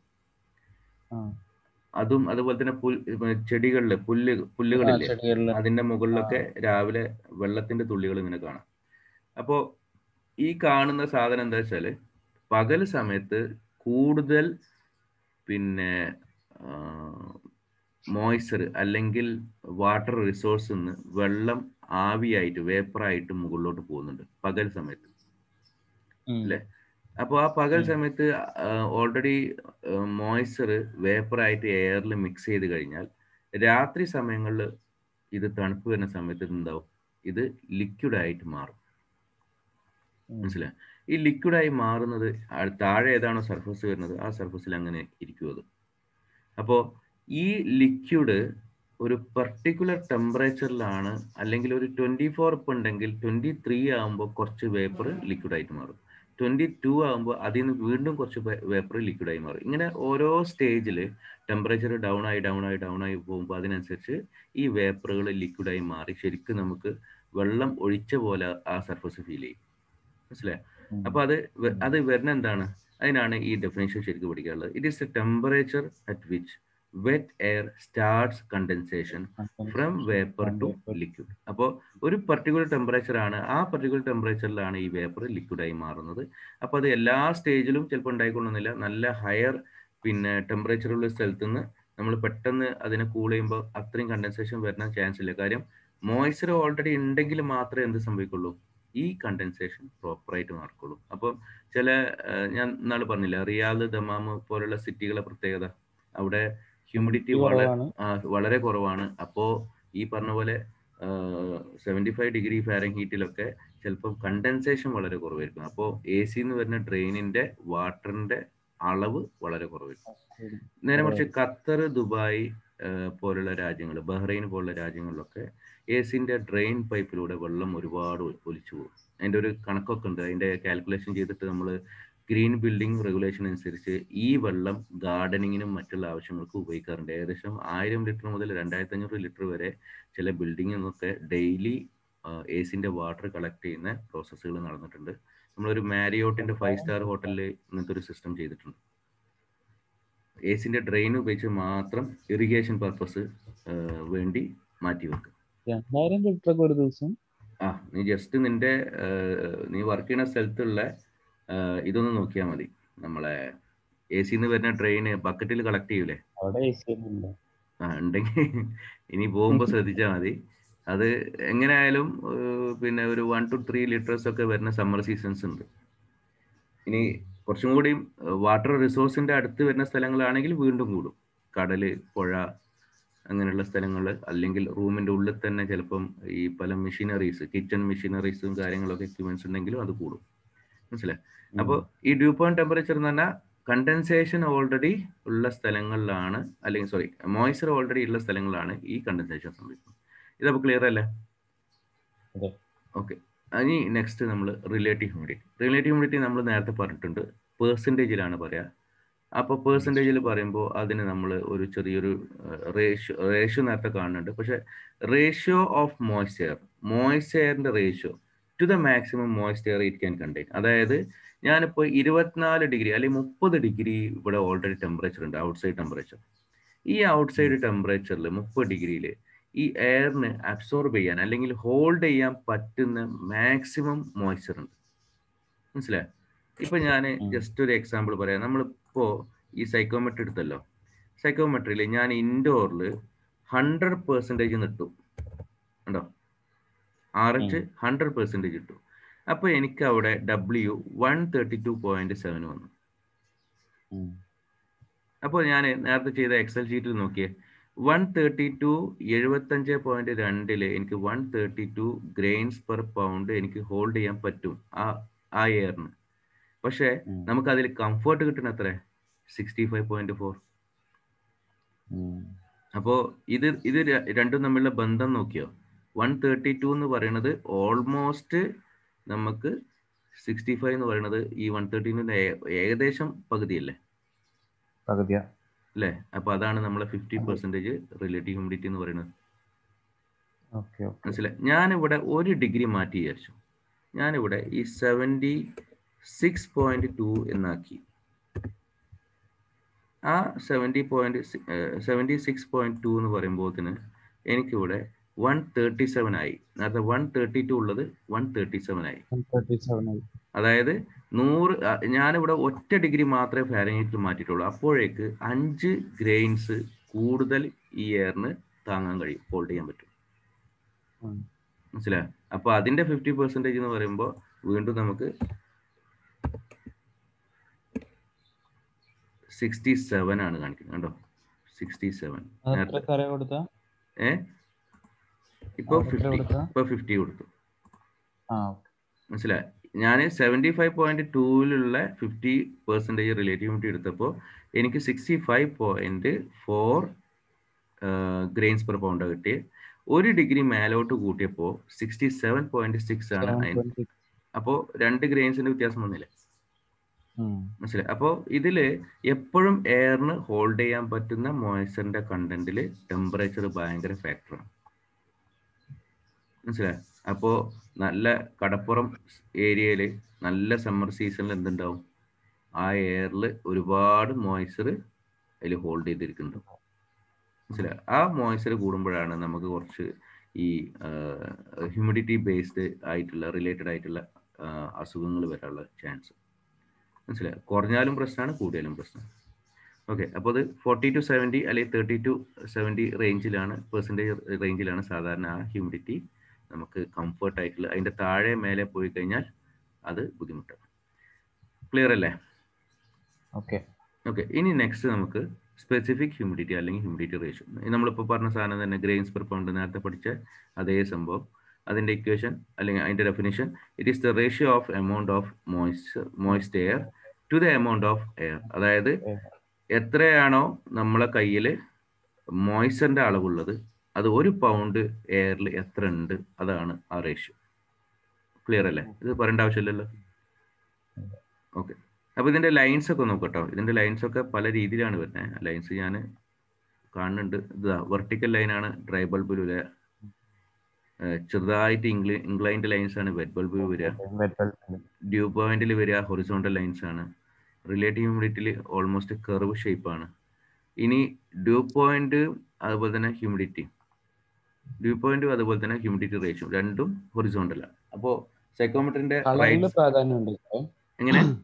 S1: അതും അതുപോലെ തന്നെ പുൽ ചെടികളില് പുല്ല് പുല്ലുകളില്ലേ അതിന്റെ മുകളിലൊക്കെ രാവിലെ വെള്ളത്തിന്റെ തുള്ളികൾ ഇങ്ങനെ കാണാം. അപ്പോ ഈ കാണുന്ന സാധനം എന്താ വെച്ചാല് പകൽ സമയത്ത് കൂടുതൽ പിന്നെ മോയ്സ്ചർ അല്ലെങ്കിൽ വാട്ടർ റിസോഴ്സിൽ നിന്ന് വെള്ളം ആവിയായിട്ട് വേപ്പറായിട്ട് മുകളിലോട്ട് പോകുന്നുണ്ട് പകൽ സമയത്ത് അല്ലേ. അപ്പോൾ ആ പകൽ സമയത്ത് ഓൾറെഡി മോയ്സ്ചർ വേപ്പറായിട്ട് എയറിൽ മിക്സ് ചെയ്ത് കഴിഞ്ഞാൽ രാത്രി സമയങ്ങളിൽ ഇത് തണുപ്പ് വരുന്ന സമയത്ത് എന്താവും, ഇത് ലിക്വിഡായിട്ട് മാറും. മനസ്സിലായി? ഈ ലിക്വിഡായി മാറുന്നത് താഴെ ഏതാണോ സർഫസ് വരുന്നത് ആ സർഫസിൽ അങ്ങനെ ഇരിക്കും അത്. അപ്പോൾ ഈ ലിക്വിഡ് ഒരു പർട്ടിക്കുലർ ടെമ്പറേച്ചറിലാണ്, അല്ലെങ്കിൽ ഒരു ട്വന്റി ഫോർ ഇപ്പം ഉണ്ടെങ്കിൽ ട്വന്റി ത്രീ ആകുമ്പോൾ കുറച്ച് വേപ്പർ ലിക്വിഡായിട്ട് മാറും, ട്വന്റി ടു ആകുമ്പോൾ അതിൽ നിന്ന് വീണ്ടും കുറച്ച് വേപ്പർ ലിക്വിഡായി മാറും. ഇങ്ങനെ ഓരോ സ്റ്റേജിൽ ടെമ്പറേച്ചർ ഡൗൺ ആയി ഡൗൺ ആയി ഡൗൺ ആയി പോകുമ്പോൾ അതിനനുസരിച്ച് ഈ വേപ്പറുകൾ ലിക്വിഡായി മാറി ശരിക്കും നമുക്ക് വെള്ളം ഒഴിച്ച പോലെ ആ സർഫസ് ഫീൽ ചെയ്യും. മനസ്സിലായി? അപ്പൊ അത് അത് വരുന്ന എന്താണ്, അതിനാണ് ഈ ഡെഫിനേഷൻ ശരിക്കും പഠിക്കാനുള്ളത്. It is a temperature at which wet air starts condensation from vapour to liquid. അപ്പോൾ ഒരു പർട്ടിക്കുലർ ടെമ്പറേച്ചർ ആണ്, ആ പർട്ടിക്കുലർ ടെമ്പറേച്ചറിലാണ് ഈ വേപ്പർ ലിക്വിഡായി മാറുന്നത്. അപ്പോൾ അത് എല്ലാ സ്റ്റേജിലും ചിലപ്പോൾ ഉണ്ടായിക്കൊള്ളുന്നില്ല. നല്ല ഹയർ പിന്നെ ടെമ്പറേച്ചറുള്ള സ്ഥലത്ത് നിന്ന് നമ്മൾ പെട്ടെന്ന് അതിനെ കൂൾ ചെയ്യുമ്പോൾ അത്രയും കണ്ടൻസേഷൻ വരുന്ന ചാൻസ് ഇല്ല. കാര്യം മോയ്സ്ചർ ഓൾറെഡി ഉണ്ടെങ്കിൽ മാത്രമേ എന്ത് സംഭവിക്കുള്ളൂ, ഈ കണ്ടൻസേഷൻ പ്രോപ്പറായിട്ട് നടക്കുള്ളൂ. അപ്പം ചില ഞാൻ ഇന്നാൾ പറഞ്ഞില്ല റിയാദ് ദമാമ് പോലുള്ള സിറ്റികളെ പ്രത്യേകത, അവിടെ ഹ്യൂമിഡിറ്റി വളരെ വളരെ കുറവാണ്. അപ്പോൾ ഈ പറഞ്ഞ പോലെ സെവൻറ്റി ഫൈവ് ഡിഗ്രി ഫാരൻഹീറ്റിലൊക്കെ ചിലപ്പം കണ്ടൻസേഷൻ വളരെ കുറവായിരിക്കും. അപ്പോൾ എ സിന്ന് വരുന്ന ഡ്രെയിനിന്റെ വാട്ടറിന്റെ അളവ് വളരെ കുറവായിരിക്കും. നേരെ മറിച്ച് ഖത്തർ, ദുബായ് പോലുള്ള രാജ്യങ്ങൾ, ബഹ്റൈൻ പോലുള്ള രാജ്യങ്ങളിലൊക്കെ എ സിന്റെ ഡ്രെയിൻ പൈപ്പിലൂടെ വെള്ളം ഒരുപാട് ഒലിച്ചു പോകും. അതിൻ്റെ ഒരു കണക്കൊക്കെ ഉണ്ട്. അതിൻ്റെ കാൽക്കുലേഷൻ ചെയ്തിട്ട് നമ്മൾ ഗ്രീൻ ബിൽഡിംഗ് റെഗുലേഷൻ അനുസരിച്ച് ഈ വെള്ളം ഗാർഡനിങ്ങിനും മറ്റുള്ള ആവശ്യങ്ങൾക്കും ഉപയോഗിക്കാറുണ്ട്. ഏകദേശം ആയിരം ലിറ്റർ മുതൽ രണ്ടായിരത്തി അഞ്ഞൂറ് ലിറ്റർ വരെ ചില ബിൽഡിങ്ങിൽ നിന്നൊക്കെ ഡെയിലി എ സിന്റെ വാട്ടർ കളക്ട് ചെയ്യുന്ന പ്രോസസ്സുകൾ നടന്നിട്ടുണ്ട്. നമ്മളൊരു മാരിയോട്ടിന്റെ ഫൈവ് സ്റ്റാർ ഹോട്ടലിൽ ഇങ്ങനത്തെ ഒരു സിസ്റ്റം ചെയ്തിട്ടുണ്ട്. എ സിന്റെ ഡ്രെയിൻ ഉപയോഗിച്ച് മാത്രം ഇറിഗേഷൻ പർപ്പസ് വേണ്ടി മാറ്റി വെക്കും.
S2: രണ്ടായിരം ലിറ്റർ ഒരു ദിവസം.
S1: ആ നീ ജസ്റ്റ് നിന്റെ നീ വർക്ക് ചെയ്യുന്ന സ്ഥലത്തുള്ള ഇതൊന്ന് നോക്കിയാൽ മതി. നമ്മളെ എ സിന്ന് വരുന്ന ഡ്രെയിൻ ബക്കറ്റിൽ കളക്ട് ചെയ്യൂലേ, ആ ഉണ്ടെങ്കിൽ ഇനി പോകുമ്പോൾ ശ്രദ്ധിച്ചാൽ മതി. അത് എങ്ങനെയായാലും പിന്നെ ഒരു വൺ ടു ത്രീ ലിറ്റേഴ്സ് ഒക്കെ വരുന്ന സമ്മർ സീസൺസ് ഉണ്ട്. ഇനി കുറച്ചും കൂടി വാട്ടർ റിസോഴ്സിന്റെ അടുത്ത് വരുന്ന സ്ഥലങ്ങളാണെങ്കിൽ വീണ്ടും കൂടും. കടല്, പുഴ അങ്ങനെയുള്ള സ്ഥലങ്ങൾ, അല്ലെങ്കിൽ റൂമിന്റെ ഉള്ളിൽ തന്നെ ചിലപ്പം ഈ പല മെഷീനറീസ്, കിച്ചൺ മെഷീനറീസും കാര്യങ്ങളൊക്കെ എക്യുപ്മെന്റ്സ് ഉണ്ടെങ്കിലും അത് കൂടും. മനസ്സിലായി? അപ്പോൾ ഈ ഡ്യൂ പോയിന്റ് ടെമ്പറേച്ചർ എന്ന് പറഞ്ഞാൽ കണ്ടൻസേഷൻ ഓൾറെഡി ഉള്ള സ്ഥലങ്ങളിലാണ്, അല്ലെങ്കിൽ സോറി മോയ്സ്ചർ ഓൾറെഡി ഉള്ള സ്ഥലങ്ങളിലാണ് ഈ കണ്ടൻസേഷൻ സംഭവിക്കുന്നത്. ഇതപ്പോൾ ക്ലിയർ അല്ലേ? ഓക്കെ. ഇനി നെക്സ്റ്റ് നമ്മൾ റിലേറ്റീവ് ഹ്യൂമിഡിറ്റി. റിലേറ്റീവ് ഹ്യൂമിഡിറ്റി നമ്മൾ നേരത്തെ പറഞ്ഞിട്ടുണ്ട്, പേഴ്സൻറ്റേജിലാണ് പറയുക. അപ്പോൾ പേഴ്സൻറ്റേജിൽ പറയുമ്പോൾ അതിന് നമ്മൾ ഒരു ചെറിയൊരു റേഷ്യോ റേഷ്യോ നേരത്തെ കാണുന്നുണ്ട്. പക്ഷെ റേഷ്യോ ഓഫ് മോയ്സ്ചർ, മോയ്സ്ചറിന്റെ ratio to the maximum moisture it can contain. അതായത് ഞാനിപ്പോൾ ഇരുപത്തിനാല് ഡിഗ്രി അല്ലെങ്കിൽ മുപ്പത് ഡിഗ്രി ഇവിടെ ഓൾറെഡി ടെമ്പറേച്ചർ ഉണ്ട്, ഔട്ട്സൈഡ് ടെമ്പറേച്ചർ. ഈ ഔട്ട്സൈഡ് ടെമ്പറേച്ചറിൽ മുപ്പത് ഡിഗ്രിയിൽ ഈ എയറിന് അബ്സോർബ് ചെയ്യാൻ അല്ലെങ്കിൽ ഹോൾഡ് ചെയ്യാൻ പറ്റുന്ന മാക്സിമം മോയ്സ്ചർ ഉണ്ട്. മനസ്സിലായോ? ഇപ്പൊ ഞാൻ ജസ്റ്റ് ഒരു എക്സാമ്പിൾ പറയാം. നമ്മളിപ്പോ ഈ സൈക്കോമെട്രി എടുത്തല്ലോ, സൈക്കോമെട്രിയിൽ ഞാൻ ഇൻഡോറിൽ ഹൺഡ്രഡ് പെർസെൻറ്റേജ് നിട്ടു ഉണ്ടോ, ആർ എച്ച് ഹൺഡ്രഡ് പെർസെൻറ്റേജ് ഇട്ടു. അപ്പൊ എനിക്ക് അവിടെ W one thirty two point seven വന്നു. അപ്പോൾ ഞാൻ നേരത്തെ ചെയ്ത എക്സൽ ഷീറ്റിൽ നോക്കിയേ, വൺ തേർട്ടി ടു എഴുപത്തഞ്ച് പോയിന്റ് രണ്ടില് എനിക്ക് one thirty two grains per pound എനിക്ക് ഹോൾഡ് ചെയ്യാൻ പറ്റും ആ ആ എയറിന്. പക്ഷെ നമുക്ക് അതിൽ കംഫർട്ട് കിട്ടുന്ന എത്ര, സിക്സ്റ്റി ഫൈവ് പോയിന്റ് ഫോർ. അപ്പോ ഇത് ഇത് രണ്ടും തമ്മിലുള്ള ബന്ധം നോക്കിയോ, വൺ തേർട്ടി ടു എന്ന് പറയുന്നത് ഓൾമോസ്റ്റ് നമുക്ക് സിക്സ്റ്റി ഫൈവ് എന്ന് പറയുന്നത് ഈ വൺ തേർട്ടീൻ്റെ ഏകദേശം പകുതിയല്ലേ
S2: പകുതിയാ
S1: അല്ലേ? അപ്പൊ അതാണ് നമ്മളെ ഫിഫ്റ്റി പെർസെൻറ്റേജ് റിലേറ്റീവ് ഹ്യൂമിഡിറ്റി എന്ന് പറയുന്നത്. മനസ്സിലായി? ഞാനിവിടെ ഒരു ഡിഗ്രി മാറ്റി വിചാരിച്ചു. ഞാനിവിടെ ഈ സെവൻറ്റി സിക്സ് പോയിന്റ് ടു എന്നാക്കി. ആ seventy point seventy six point two എന്ന് പറയുമ്പോഴത്തിന് എനിക്കിവിടെ വൺ തേർട്ടി സെവൻ ആയി. നേരത്തെ വൺ തേർട്ടി ടു ഉള്ളത് വൺ തേർട്ടി സെവൻ ആയി. അതായത് നൂറ് ഞാനിവിടെ ഒറ്റ ഡിഗ്രി മാത്രമേ ഫാരൻഹീറ്റിൽ മാറ്റിയിട്ടുള്ളൂ. അപ്പോഴേക്ക് അഞ്ച് ഗ്രെയിൻസ് കൂടുതൽ ഈ എയറിന് താങ്ങാൻ കഴിയും, ഹോൾഡ് ചെയ്യാൻ പറ്റും. മനസ്സിലായോ? അപ്പൊ അതിന്റെ ഫിഫ്റ്റി പെർസെൻറ്റേജ് എന്ന് പറയുമ്പോൾ വീണ്ടും നമുക്ക് സിക്സ്റ്റി സെവൻ ആണ് കാണിക്കുന്നത് കേട്ടോ. സിക്സ്റ്റി സെവൻ ഏ ഇപ്പൊ ഫിഫ്റ്റി ഇപ്പൊ ഫിഫ്റ്റി കൊടുത്തു. മനസ്സിലായി? ഞാൻ സെവൻറ്റി ഫൈവ് പോയിന്റ് ടൂവിലുള്ള ഫിഫ്റ്റി പെർസെൻറ്റേജ് റിലേറ്റീവ് ഹ്യൂമിഡിറ്റി എടുത്തപ്പോൾ എനിക്ക് sixty five point four grains per pound കിട്ടി. ഒരു ഡിഗ്രി മേലോട്ട് കൂട്ടിയപ്പോൾ സിക്സ്റ്റി സെവൻ പോയിന്റ് സിക്സ് ആണ്. അപ്പോൾ രണ്ട് ഗ്രെയിൻസിന്റെ വ്യത്യാസം വന്നില്ലേ? മനസ്സിലായി? അപ്പോൾ ഇതില് എപ്പോഴും എയറിന് ഹോൾഡ് ചെയ്യാൻ പറ്റുന്ന മോയ്സ്ചറിന്റെ കണ്ടന്റില് ടെമ്പറേച്ചർ ഭയങ്കര ഫാക്ടറാണ്. മനസ്സിലായി? അപ്പോൾ നല്ല കടപ്പുറം ഏരിയയിൽ നല്ല സമ്മർ സീസണിൽ എന്തുണ്ടാവും? ആ എയറിൽ ഒരുപാട് മോയ്സ്ചർ അതിൽ ഹോൾഡ് ചെയ്തിരിക്കുന്നുണ്ട്. മനസ്സിലായി? ആ മോയ്സ്ചർ കൂടുമ്പോഴാണ് നമുക്ക് കുറച്ച് ഈ ഹ്യൂമിഡിറ്റി ബേസ്ഡ് ആയിട്ടുള്ള റിലേറ്റഡ് ആയിട്ടുള്ള അസുഖങ്ങൾ വരാനുള്ള ചാൻസ്. മനസ്സിലായി? കുറഞ്ഞാലും പ്രശ്നമാണ്, കൂടിയാലും പ്രശ്നമാണ്. ഓക്കെ, അപ്പോൾ അത് ഫോർട്ടി ടു സെവൻറ്റി അല്ലെങ്കിൽ തേർട്ടി ടു സെവൻറ്റി റേഞ്ചിലാണ് പെർസെൻറ്റേജ് റേഞ്ചിലാണ് സാധാരണ ആ ഹ്യൂമിഡിറ്റി നമുക്ക് കംഫർട്ട് ആയിട്ടുള്ള. അതിൻ്റെ താഴെ മേലെ പോയി കഴിഞ്ഞാൽ അത് ബുദ്ധിമുട്ടാണ്. ക്ലിയർ അല്ലേ?
S2: ഓക്കെ
S1: ഓക്കെ ഇനി നെക്സ്റ്റ് നമുക്ക് സ്പെസിഫിക് ഹ്യൂമിഡിറ്റി അല്ലെങ്കിൽ ഹ്യൂമിഡിറ്റി റേഷ്യോ. നമ്മളിപ്പോൾ പറഞ്ഞ സാധനം തന്നെ, ഗ്രെയിൻസ് പെർ പൗണ്ട്, നേരത്തെ പഠിച്ച അതേ സംഭവം. അതിൻ്റെ ഇക്വേഷൻ അല്ലെങ്കിൽ അതിൻ്റെ definition, it is the ratio of amount of moisture moist air to the amount of air. അതായത് എത്രയാണോ നമ്മളെ കയ്യിൽ മോയ്സ്ചറിൻ്റെ അളവുള്ളത് അത് ഒരു പൗണ്ട് എയറിൽ എത്ര ഉണ്ട്, അതാണ് ആ റേഷ്യോ. ക്ലിയർ അല്ലേ? ഇത് പറയേണ്ട ആവശ്യമില്ലല്ലോ. ഓക്കെ, അപ്പോൾ ഇതിൻ്റെ ലൈൻസ് ഒക്കെ നോക്കട്ടോ. ഇതിൻ്റെ ലൈൻസ് ഒക്കെ പല രീതിയിലാണ് വരുന്നത്. ലൈൻസ് ഞാൻ കാണുന്നുണ്ട്. ഇതാ വെർട്ടിക്കൽ ലൈനാണ് ഡ്രൈ ബൾബിൽ വരിക, ചെറുതായിട്ട് ഇംഗ്ലി ഇംഗ്ലൈൻഡ് ലൈൻസ് ആണ് വെറ്റ് ബൾബിൽ വരിക, ഡ്യൂ പോയിന്റിൽ വരിക ഹൊറിസോണ്ടൽ ലൈൻസ് ആണ്, റിലേറ്റീവ് ഹ്യൂമിഡിറ്റിയിൽ ഓൾമോസ്റ്റ് കർവ് ഷേപ്പാണ്. ഇനി ഡ്യൂ പോയിന്റ് അതുപോലെ തന്നെ ഹ്യൂമിഡിറ്റി, ഡ്യൂ പോയിന്റും അതുപോലെ തന്നെ ഹ്യൂമിഡിറ്റി റേഷ്യോ രണ്ടും ഹൊറിസോണ്ടലാണ്. അപ്പോൾ സൈക്കോമെട്രിന്റെ എങ്ങനെ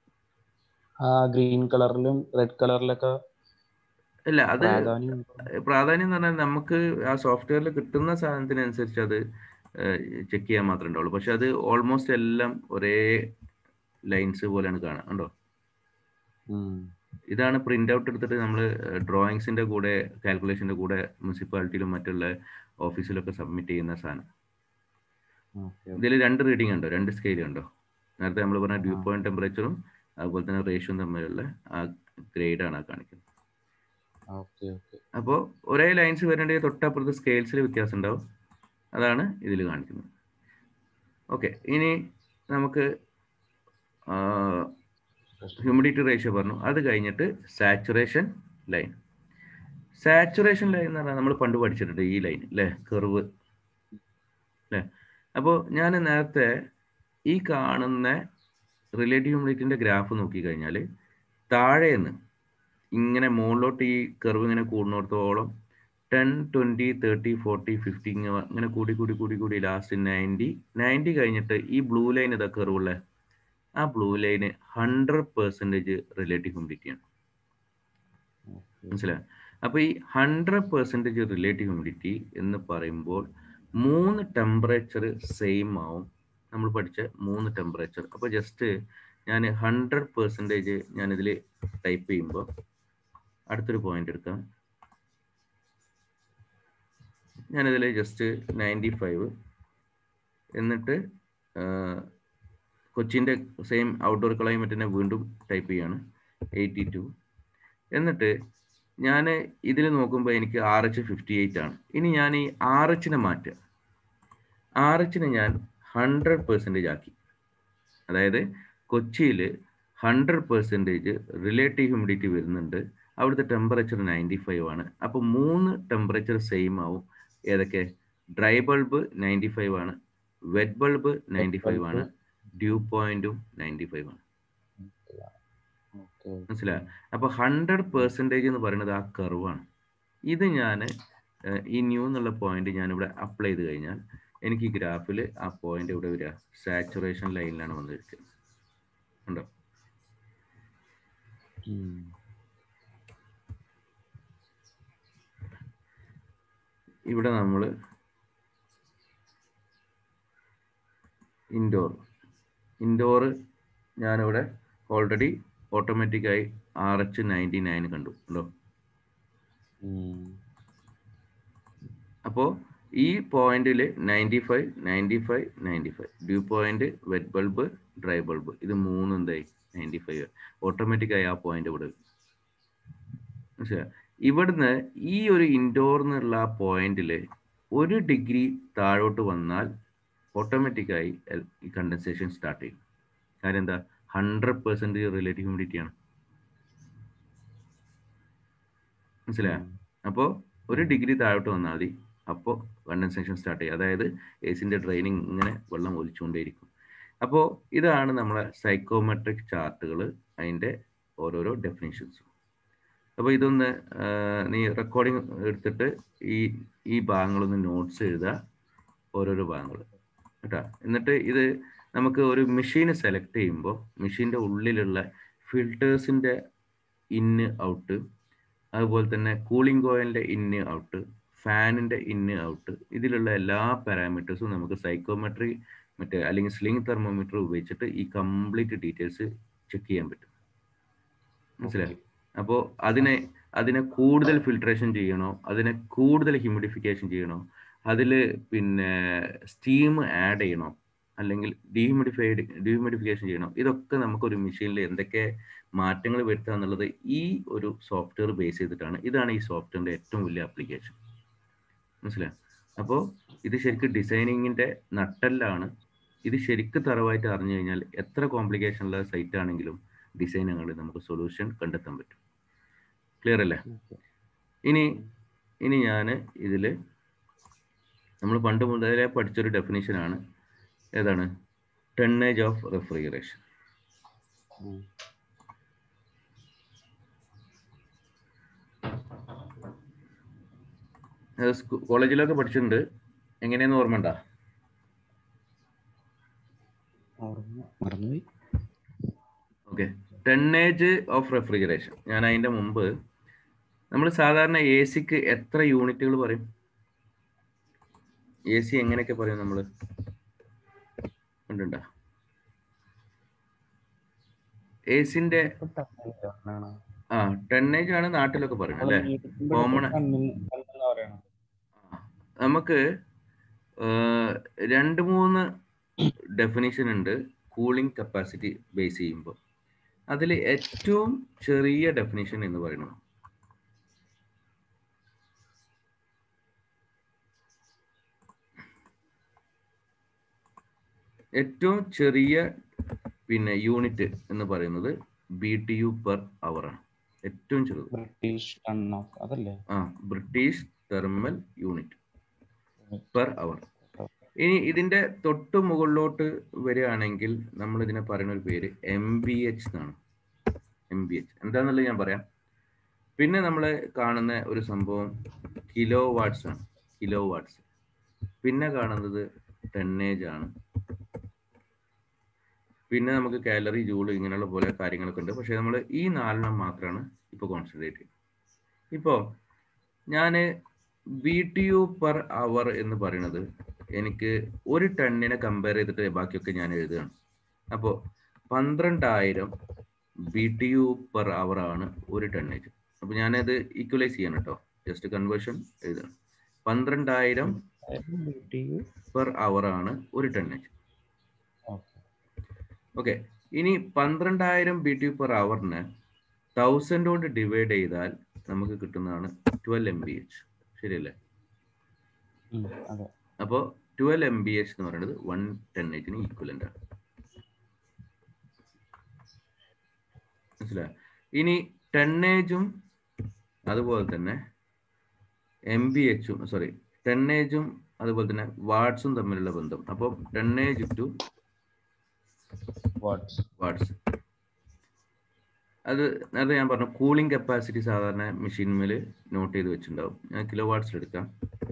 S2: ഗ്രീൻ കളറിലും റെഡ് കളറിലൊക്കെ
S1: ഇല്ല, അത് പ്രാധാന്യം എന്ന് പറഞ്ഞാൽ നമുക്ക് ആ സോഫ്റ്റ്വെയറിൽ കിട്ടുന്ന സാധനത്തിനനുസരിച്ച് അത് ചെക്ക് ചെയ്യാൻ മാത്രമേ ഉണ്ടാവുള്ളൂ. പക്ഷെ അത് ഓൾമോസ്റ്റ് എല്ലാം ഒരേ ലൈൻസ് പോലെയാണ് കാണാം. ഉണ്ടോ? ഇതാണ് പ്രിന്റ് ഔട്ട് എടുത്തിട്ട് നമ്മൾ ഡ്രോയിങ്സിന്റെ കൂടെ കാൽക്കുലേഷന്റെ കൂടെ മുനിസിപ്പാലിറ്റിയിലും മറ്റുള്ള ഓഫീസിലൊക്കെ സബ്മിറ്റ് ചെയ്യുന്ന സാധനം. ഇതിൽ രണ്ട് റീഡിംഗ് ഉണ്ടോ, രണ്ട് സ്കെയിൽ ഉണ്ടോ? നേരത്തെ നമ്മൾ പറഞ്ഞ ഡ്യൂ പോയിന്റ് ടെമ്പറേച്ചറും അതുപോലെ തന്നെ റേഷ്യോയും തമ്മിലുള്ള ആ ഗ്രേഡാണ് ആ കാണിക്കുന്നത്. അപ്പോൾ ഒരേ ലൈൻസ് വരേണ്ടെങ്കിൽ തൊട്ടപ്പുറത്ത് സ്കെയിൽസിൽ വ്യത്യാസം ഉണ്ടാവും. അതാണ് ഇതിൽ കാണിക്കുന്നത്. ഓക്കെ, ഇനി നമുക്ക് ഹ്യൂമിഡിറ്റി റേഷ്യോ പറഞ്ഞു. അത് കഴിഞ്ഞിട്ട് സാച്ചുറേഷൻ ലൈൻ. സാച്ചുറേഷൻ ലൈൻ എന്ന് പറഞ്ഞാൽ നമ്മൾ പണ്ട് പഠിച്ചിട്ടുണ്ട് ഈ ലൈൻ അല്ലേ, കർവ് അല്ലേ. അപ്പോൾ ഞാൻ നേരത്തെ ഈ കാണുന്ന റിലേറ്റീവ് ഹ്യൂമിഡിറ്റിന്റെ ഗ്രാഫ് നോക്കിക്കഴിഞ്ഞാൽ താഴേന്ന് ഇങ്ങനെ മുകളിലോട്ട് ഈ കർവ് ഇങ്ങനെ കൂടുന്നിടത്തോളം ten twenty thirty forty fifty ഇങ്ങനെ കൂടി കൂടി കൂടി കൂടി ലാസ്റ്റ് നയൻറ്റി നയൻറ്റി കഴിഞ്ഞിട്ട് ഈ ബ്ലൂ ലൈൻ ഇതാ കർവുള്ള ആ ബ്ലൂ ലൈന് ഹൺഡ്രഡ് പെർസെൻറ്റേജ് റിലേറ്റീവ് ഹ്യൂമിഡിറ്റിയാണ്. മനസ്സിലായോ? അപ്പോൾ ഈ ഹൺഡ്രഡ് പെർസെൻറ്റേജ് റിലേറ്റീവ് ഹ്യൂമിഡിറ്റി എന്ന് പറയുമ്പോൾ മൂന്ന് ടെമ്പറേച്ചർ സെയിം ആവും. നമ്മൾ പഠിച്ച മൂന്ന് ടെമ്പറേച്ചർ. അപ്പോൾ ജസ്റ്റ് ഞാൻ ഹൺഡ്രഡ് പെർസെൻറ്റേജ് ഞാനിതിൽ ടൈപ്പ് ചെയ്യുമ്പോൾ അടുത്തൊരു പോയിന്റ് എടുക്കാം. ഞാനിതിൽ ജസ്റ്റ് നയൻറ്റി ഫൈവ് എന്നിട്ട് കൊച്ചിൻ്റെ സെയിം ഔട്ട്ഡോർ ക്ലൈമറ്റിനെ വീണ്ടും ടൈപ്പ് ചെയ്യാണ് എയ്റ്റി ടു. എന്നിട്ട് ഞാൻ ഇതിൽ നോക്കുമ്പോൾ എനിക്ക് ആർ എച്ച് ഫിഫ്റ്റി എയ്റ്റ് ആണ്. ഇനി ഞാൻ ഈ ആർ എച്ചിനെ മാറ്റുക. ആർ എച്ചിനെ ഞാൻ ഹൺഡ്രഡ് പെർസെൻറ്റേജ് ആക്കി. അതായത് കൊച്ചിയിൽ ഹൺഡ്രഡ് പെർസെൻറ്റേജ് റിലേറ്റീവ് ഹ്യൂമിഡിറ്റി വരുന്നുണ്ട്, അവിടുത്തെ ടെമ്പറേച്ചർ നയൻറ്റി ഫൈവ് ആണ്. അപ്പോൾ മൂന്ന് ടെമ്പറേച്ചർ സെയിം ആവും. ഏതൊക്കെ? ഡ്രൈ ബൾബ് നയൻറ്റി ഫൈവ് ആണ്, വെറ്റ് ബൾബ് നയൻറ്റി ഫൈവ് ആണ്, ഡ്യൂ പോയിന്റും നയൻറ്റി ഫൈവ് ആണ്. മനസ്സിലായോ? അപ്പോൾ ഹൺഡ്രഡ് പെർസെൻറ്റേജ് എന്ന് പറയുന്നത് ആ കർവാണ്. ഇത് ഞാൻ ഈ ന്യൂ എന്നുള്ള പോയിന്റ് ഞാനിവിടെ അപ്ലൈ ചെയ്ത് കഴിഞ്ഞാൽ എനിക്ക് ഈ ഗ്രാഫിൽ ആ പോയിന്റ് ഇവിടെ വരിക സാച്ചുറേഷൻ ലൈനിലാണ് വന്നിരിക്കുന്നത്. ഉണ്ടോ? ഇവിടെ നമ്മൾ ഇൻഡോർ ഇൻഡോർ ഞാനിവിടെ ഓൾറെഡി ഓട്ടോമാറ്റിക്കായി ആർ എച്ച് നയൻറ്റി നയൻ കണ്ടു ഉണ്ടോ? അപ്പോൾ ഈ പോയിന്റിൽ ninety five ninety five ninety five dew point, wet bulb, dry bulb, ഇത് മൂന്നും എന്തായി നയൻറ്റി ഫൈവ് ഓട്ടോമാറ്റിക്കായി ആ പോയിന്റ് ഇവിടെ. മനസ്സിലായോ? ഇവിടുന്ന് ഈ ഒരു ഇൻഡോർ എന്നുള്ള ആ പോയിന്റിൽ ഒരു ഡിഗ്രി താഴോട്ട് വന്നാൽ ഓട്ടോമാറ്റിക്കായി ഈ കണ്ടൻസേഷൻ സ്റ്റാർട്ട് ചെയ്യും. കാര്യം എന്താ? ഹൺഡ്രഡ് പെർസെൻറ്റേജ് റിലേറ്റീവ് ഹ്യൂമിഡിറ്റി ആണ്. മനസ്സിലായോ? അപ്പോൾ ഒരു ഡിഗ്രി താഴോട്ട് വന്നാൽ മതി, അപ്പോൾ കണ്ടൻസേഷൻ സ്റ്റാർട്ട് ചെയ്യും. അതായത് എ സിൻ്റെ ഡ്രെയിനിങ് ഇങ്ങനെ വെള്ളം ഒലിച്ചുകൊണ്ടേയിരിക്കും. അപ്പോൾ ഇതാണ് നമ്മളെ സൈക്കോമെട്രിക് ചാർട്ടുകൾ, അതിൻ്റെ ഓരോരോ ഡെഫിനിഷൻസും. അപ്പോൾ ഇതൊന്ന് നീ റെക്കോർഡിങ് എടുത്തിട്ട് ഈ ഈ ഭാഗങ്ങളൊന്ന് നോട്ട്സ് എഴുതുക, ഓരോരോ ഭാഗങ്ങൾ കേട്ടോ. എന്നിട്ട് ഇത് നമുക്ക് ഒരു മെഷീൻ സെലക്ട് ചെയ്യുമ്പോൾ മെഷീൻ്റെ ഉള്ളിലുള്ള ഫിൽറ്റേഴ്സിൻ്റെ ഇന്ന് ഔട്ട്, അതുപോലെ തന്നെ കൂളിംഗ് കോയിലിൻ്റെ ഇന്ന് ഔട്ട്, ഫാനിൻ്റെ ഇന്ന് ഔട്ട്, ഇതിലുള്ള എല്ലാ പാരാമീറ്റേഴ്സും നമുക്ക് സൈക്കോമെട്രി മറ്റേ അല്ലെങ്കിൽ സ്ലിംഗ് തെർമോമീറ്റർ ഉപയോഗിച്ചിട്ട് ഈ കംപ്ലീറ്റ് ഡീറ്റെയിൽസ് ചെക്ക് ചെയ്യാൻ പറ്റും. മനസ്സിലായി? അപ്പോൾ അതിനെ അതിനെ കൂടുതൽ ഫിൽട്രേഷൻ ചെയ്യണോ, അതിനെ കൂടുതൽ ഹ്യൂമിഡിഫിക്കേഷൻ ചെയ്യണോ, അതിൽ പിന്നെ സ്റ്റീം ആഡ് ചെയ്യണോ, അല്ലെങ്കിൽ ഡീഹ്യൂമിഡിഫൈഡ് ഡീഹ്യൂമിഡിഫിക്കേഷൻ ചെയ്യണോ, ഇതൊക്കെ നമുക്കൊരു മെഷീനിൽ എന്തൊക്കെ മാറ്റങ്ങൾ വരുത്തുക എന്നുള്ളത് ഈ ഒരു സോഫ്റ്റ്വെയർ ബേസ് ചെയ്തിട്ടാണ്. ഇതാണ് ഈ സോഫ്റ്റ്വെയറിൻ്റെ ഏറ്റവും വലിയ ആപ്ലിക്കേഷൻ. മനസ്സിലായോ? അപ്പോൾ ഇത് ശരിക്കും ഡിസൈനിങ്ങിൻ്റെ നട്ടെല്ലാണ്. ഇത് ശരിക്കും തറവായിട്ട് അറിഞ്ഞു കഴിഞ്ഞാൽ എത്ര കോംപ്ലിക്കേഷനുള്ള സൈറ്റ് ആണെങ്കിലും ഡിസൈനുകളിൽ നമുക്ക് സൊല്യൂഷൻ കണ്ടെത്താൻ പറ്റും. ക്ലിയർ അല്ലേ? ഇനി ഇനി ഞാൻ ഇതിൽ നമ്മൾ പണ്ട് മുതലേ പഠിച്ചൊരു ഡെഫിനിഷനാണ്. ഏതാണ്? Tonnage of refrigeration. കോളേജിലൊക്കെ പഠിച്ചിട്ടുണ്ട്. എങ്ങനെയാന്ന് ഓർമ്മ ഉണ്ടോ? Okay, tonnage of refrigeration. ഞാൻ അതിൻ്റെ മുമ്പ് നമ്മൾ സാധാരണ എ സിക്ക് എത്ര യൂണിറ്റുകൾ പറയും? എ സി എങ്ങനെയൊക്കെ പറയും നമ്മൾ? കണ്ടുണ്ടോ? എ സിന്റെ ആ ടണ്ണേജ് ആണ് നാട്ടിലൊക്കെ പറയുന്നത് അല്ലേ? കോമൺ. നമുക്ക് രണ്ട് മൂന്ന് ഡെഫിനിഷൻ ഉണ്ട് കൂളിംഗ് കപ്പാസിറ്റി ബേസ് ചെയ്യുമ്പോൾ. അതിൽ ഏറ്റവും ചെറിയ ഡെഫിനിഷൻ എന്ന് പറയുന്നത് ഏറ്റവും ചെറിയ പിന്നെ യൂണിറ്റ് എന്ന് പറയുന്നത് B T U per hour ആണ്. ഏറ്റവും ചെറുത് ആ British thermal unit per hour. ഇനി ഇതിന്റെ തൊട്ട് മുകളിലോട്ട് വരികയാണെങ്കിൽ നമ്മൾ ഇതിനെ പറയുന്ന ഒരു പേര് എം ബി എച്ച് എന്നാണ്. എം ബി എച്ച് എന്താന്നുള്ളത് ഞാൻ പറയാം. പിന്നെ നമ്മൾ കാണുന്ന ഒരു സംഭവം കിലോ വാട്ട്സ് ആണ്. Kilo watts. പിന്നെ കാണുന്നത് ടെന്നേജ് ആണ്. പിന്നെ നമുക്ക് കാലറി, ജൂള്, ഇങ്ങനെയുള്ള പോലെ കാര്യങ്ങളൊക്കെ ഉണ്ട്. പക്ഷെ നമ്മൾ ഈ നാലെണ്ണം മാത്രമാണ് ഇപ്പോൾ കോൺസെൻട്രേറ്റ് ചെയ്യുന്നത്. ഇപ്പോൾ ഞാൻ B T U per hour എന്ന് പറയുന്നത് എനിക്ക് ഒരു ടണ്ണിനെ കമ്പയർ ചെയ്തിട്ട് ബാക്കിയൊക്കെ ഞാൻ എഴുതുകയാണ്. അപ്പോൾ പന്ത്രണ്ടായിരം B T U per hour ആണ് ഒരു ടണ്ണേജ്. അപ്പോൾ ഞാനത് ഈക്വലൈസ് ചെയ്യണം കേട്ടോ, ജസ്റ്റ് കൺവേർഷൻ എഴുതണം. പന്ത്രണ്ടായിരം പെർ അവർ ആണ് ഒരു ടണ്ണേജ്. ഓക്കെ, ഇനി പന്ത്രണ്ടായിരം ബി ടി യു പെർ അവറിന് തൗസൻഡ് കൊണ്ട് ഡിവൈഡ് ചെയ്താൽ നമുക്ക് കിട്ടുന്നതാണ് ട്വൽവ് എം ബി എച്ച്. ശരിയല്ലേ? അപ്പോൾ ട്വൽവ് എം ബി എച്ച് എന്ന് പറയുന്നത് വൺ ടെന്നേജിന് ഈക്വലന്റ് ആണ്. മനസ്സിലായോ? ഇനി ടെന്നേജും അതുപോലെ തന്നെ എം ബി എച്ചും സോറി ടെന്നേജും അതുപോലെ തന്നെ വാട്ട്സും തമ്മിലുള്ള ബന്ധം. അപ്പോൾ ടെന്നേജ് ടു
S2: വാട്ട്സ്
S1: വാട്ട്സ്, അത് നേരത്തെ ഞാൻ പറഞ്ഞു കൂളിംഗ് കപ്പാസിറ്റി സാധാരണ മെഷീൻമേൽ നോട്ട് ചെയ്ത് വെച്ചിട്ടുണ്ടാവും. ഞാൻ കിലോ വാട്ട്സിൽ എടുക്കാം.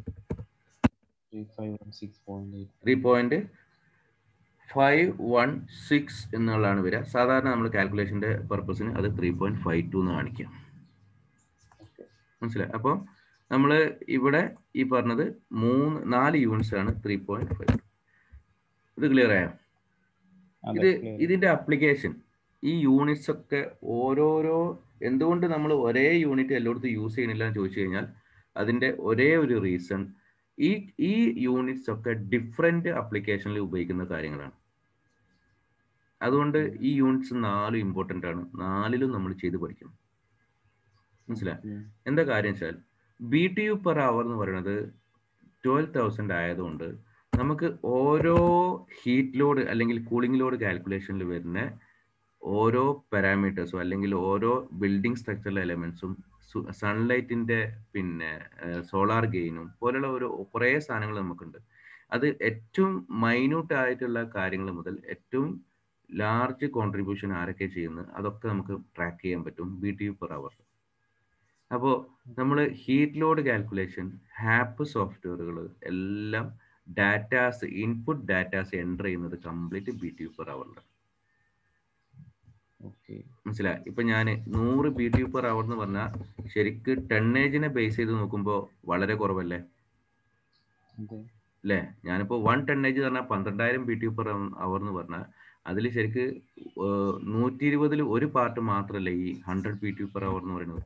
S1: Three point five one six എന്നുള്ളതാണ് വരിക. സാധാരണ നമ്മൾ കാൽക്കുലേഷൻ്റെ പർപ്പസിന് അത് ത്രീ പോയിന്റ് ഫൈവ് ടു എന്ന് കാണിക്കാം. മനസ്സിലായി? അപ്പോൾ നമ്മൾ ഇവിടെ ഈ പറഞ്ഞത് മൂന്ന് നാല് യൂണിറ്റ്സ് ആണ് ത്രീ പോയിന്റ് ഫൈവ് ടു. ഇത് ക്ലിയർ ആയോ? ഇത് ഇതിന്റെ അപ്ലിക്കേഷൻ ഈ യൂണിറ്റ്സ് ഒക്കെ ഓരോരോ എന്തുകൊണ്ട് നമ്മൾ ഒരേ യൂണിറ്റ് എല്ലായിടത്തും യൂസ് ചെയ്യണില്ല എന്ന് ചോദിച്ചു കഴിഞ്ഞാൽ അതിന്റെ ഒരേ ഒരു റീസൺ, ഈ ഈ യൂണിറ്റ്സ് ഒക്കെ ഡിഫറെന്റ് അപ്ലിക്കേഷനിൽ ഉപയോഗിക്കുന്ന കാര്യങ്ങളാണ്. അതുകൊണ്ട് ഈ യൂണിറ്റ്സ് നാലും ഇമ്പോർട്ടൻ്റ് ആണ്. നാലിലും നമ്മൾ ചെയ്ത് പഠിക്കണം. മനസ്സിലായി? എന്താ കാര്യം വെച്ചാൽ B T U per hour എന്ന് പറയുന്നത് ട്വൽവ് തൗസൻഡ് ആയതുകൊണ്ട് നമുക്ക് ഓരോ ഹീറ്റ് ലോഡ് അല്ലെങ്കിൽ കൂളിംഗ് ലോഡ് കാൽക്കുലേഷനിൽ വരുന്ന ഓരോ പാരാമീറ്റേഴ്സും അല്ലെങ്കിൽ ഓരോ ബിൽഡിംഗ് സ്ട്രക്ചറൽ എലമെന്റ്സും സൺലൈറ്റിന്റെ പിന്നെ സോളാർ ഗെയിനും പോലുള്ള ഒരു കുറേ സാധനങ്ങൾ നമുക്കുണ്ട്. അത് ഏറ്റവും മൈന്യൂട്ട് ആയിട്ടുള്ള കാര്യങ്ങൾ മുതൽ ഏറ്റവും ലാർജ് കോൺട്രിബ്യൂഷൻ ആരൊക്കെ ചെയ്യുന്നത് അതൊക്കെ നമുക്ക് ട്രാക്ക് ചെയ്യാൻ പറ്റും B T U per hour. അപ്പോൾ നമ്മൾ ഹീറ്റ് ലോഡ് കാൽക്കുലേഷൻ ഹാപ്പ് സോഫ്റ്റ്വെയറുകൾ എല്ലാം ഡാറ്റാസ് ഇൻപുട്ട് ഡാറ്റാസ് എൻ്റർ ചെയ്യുന്നത് complete B T U per അവറിലാണ്. മനസ്സിലായി? ഇപ്പൊ ഞാൻ നൂറ് B T U per hour എന്ന് പറഞ്ഞാൽ ശരിക്ക് ടെന്നേജിനെ ബേസ് ചെയ്ത് നോക്കുമ്പോൾ വളരെ കുറവല്ലേ അല്ലേ? ഞാനിപ്പോ വൺ ടെന്നേജ് പറഞ്ഞാൽ പന്ത്രണ്ടായിരം B T U per hour എന്ന് പറഞ്ഞാൽ അതിൽ ശരിക്ക് നൂറ്റി ഇരുപതിൽ ഒരു പാർട്ട് മാത്രമല്ലേ ഈ hundred B T U per hour എന്ന് പറയുന്നത്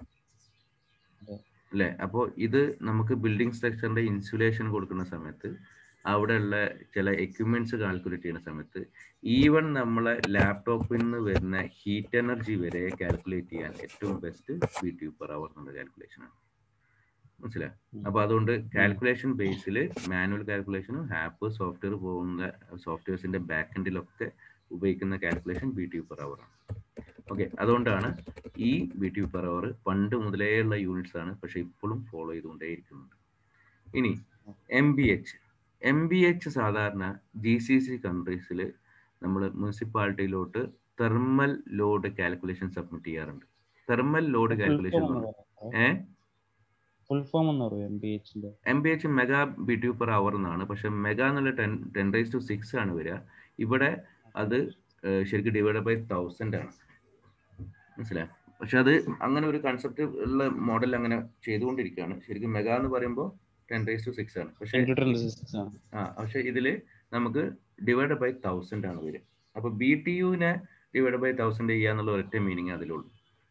S1: അല്ലേ? അപ്പോൾ ഇത് നമുക്ക് ബിൽഡിംഗ് സ്ട്രക്ചറിന്റെ ഇൻസുലേഷൻ കൊടുക്കുന്ന സമയത്ത് അവിടെയുള്ള ചില എക്യുപ്മെന്റ്സ് കാൽക്കുലേറ്റ് ചെയ്യുന്ന സമയത്ത് ഈവൻ നമ്മളെ ലാപ്ടോപ്പിൽ നിന്ന് വരുന്ന ഹീറ്റ് എനർജി വരെ കാൽക്കുലേറ്റ് ചെയ്യാൻ ഏറ്റവും best B T U per hour എന്നുള്ള കാൽക്കുലേഷൻ ആണ്. മനസ്സിലായി? അപ്പൊ അതുകൊണ്ട് കാൽക്കുലേഷൻ ബേസിൽ മാനുവൽ കാൽക്കുലേഷനും ഹാപ്പ് സോഫ്റ്റ്വെയർ പോകുന്ന സോഫ്റ്റ്വെയർസിന്റെ ബാക്ക് എൻഡിലൊക്കെ ഉപയോഗിക്കുന്ന calculation B T U per hour ആണ്. ഓക്കെ, അതുകൊണ്ടാണ് ഈ B T U per hour പണ്ട് മുതലേ ഉള്ള യൂണിറ്റ്സ് ആണ്, പക്ഷെ ഇപ്പോഴും ഫോളോ ചെയ്തുകൊണ്ടേയിരിക്കുന്നുണ്ട്. ഇനി M B H M B H സാധാരണ ജി സി സി കൺട്രീസിൽ നമ്മൾ മുനിസിപ്പാലിറ്റിയിലോട്ട് തെർമൽ ലോഡ് കാൽക്കുലേഷൻ സബ്മിറ്റ് ചെയ്യാറുണ്ട്. Thermal load calculation uh
S2: full form എന്ന് പറയും എം ബി എച്ചിന്റെ.
S1: M B H mega B T U per hour എന്നാണ്, പക്ഷെ മെഗാ എന്നുള്ള ten ten raise to six ആണ് വരിക. ഇവിടെ അത് ശരിക്കും ഡിവൈഡ് ബൈ തൗസൻഡ് ആണ്. മനസ്സിലായി? പക്ഷെ അത് അങ്ങനെ ഒരു കൺസെപ്റ്റ് ഉള്ള മോഡൽ അങ്ങനെ ചെയ്തുകൊണ്ടിരിക്കുകയാണ്. ശരിക്കും മെഗാ എന്ന് പറയുമ്പോൾ ടെൻ റൈസ് ടു സിക്സ് ആണ്, പക്ഷെ ആ പക്ഷെ ഇതില് നമുക്ക് ഡിവൈഡ് ബൈ തൗസൻഡ് ആണ് വരിക. അപ്പൊ ബി ടി യുവിനെ ഡിവൈഡ് ബൈ തൗസൻഡ് ചെയ്യാന്നുള്ള ഒരൊറ്റ മീനിങ് അതിലുള്ളൂ.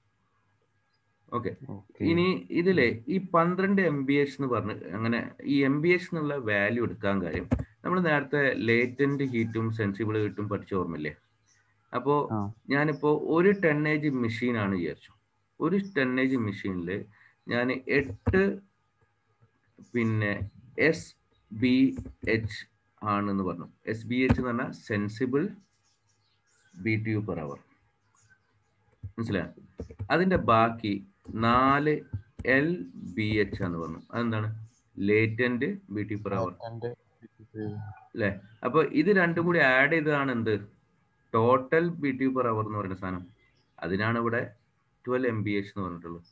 S1: ഓക്കെ, ഇനി ഇതിലെ ഈ പന്ത്രണ്ട് എം ബി എച്ച് എന്ന് പറഞ്ഞ് അങ്ങനെ ഈ എം ബി എച്ച് എന്നുള്ള വാല്യൂ എടുക്കാൻ കാര്യം നമ്മൾ നേരത്തെ ലേറ്റന്റ് ഹീറ്റും സെൻസിബിൾ ഹീറ്റും പഠിച്ച ഓർമ്മയില്ലേ? അപ്പോ ഞാനിപ്പോ ഒരു ടെന്നേജ് മെഷീൻ ആണ് വിചാരിച്ചു. ഒരു ടെന്നേജ് മെഷീനിൽ ഞാൻ എട്ട് പിന്നെ എസ് ബി എച്ച് ആണെന്ന് പറഞ്ഞു. എസ് ബി എച്ച് എന്ന് പറഞ്ഞാൽ sensible B T U per hour. മനസ്സിലായോ? അതിന്റെ ബാക്കി നാല് എൽ ബി എച്ച് എന്ന് പറഞ്ഞു. അതെന്താണ്? Latent B T per hour അല്ലേ? അപ്പൊ ഇത് രണ്ടും കൂടി ആഡ് ചെയ്തതാണ് എന്ത് total B T per hour എന്ന് പറയുന്ന സാധനം. അതിനാണ് ഇവിടെ ട്വൽവ് എം ബി എച്ച് എന്ന് പറഞ്ഞിട്ടുള്ളത്.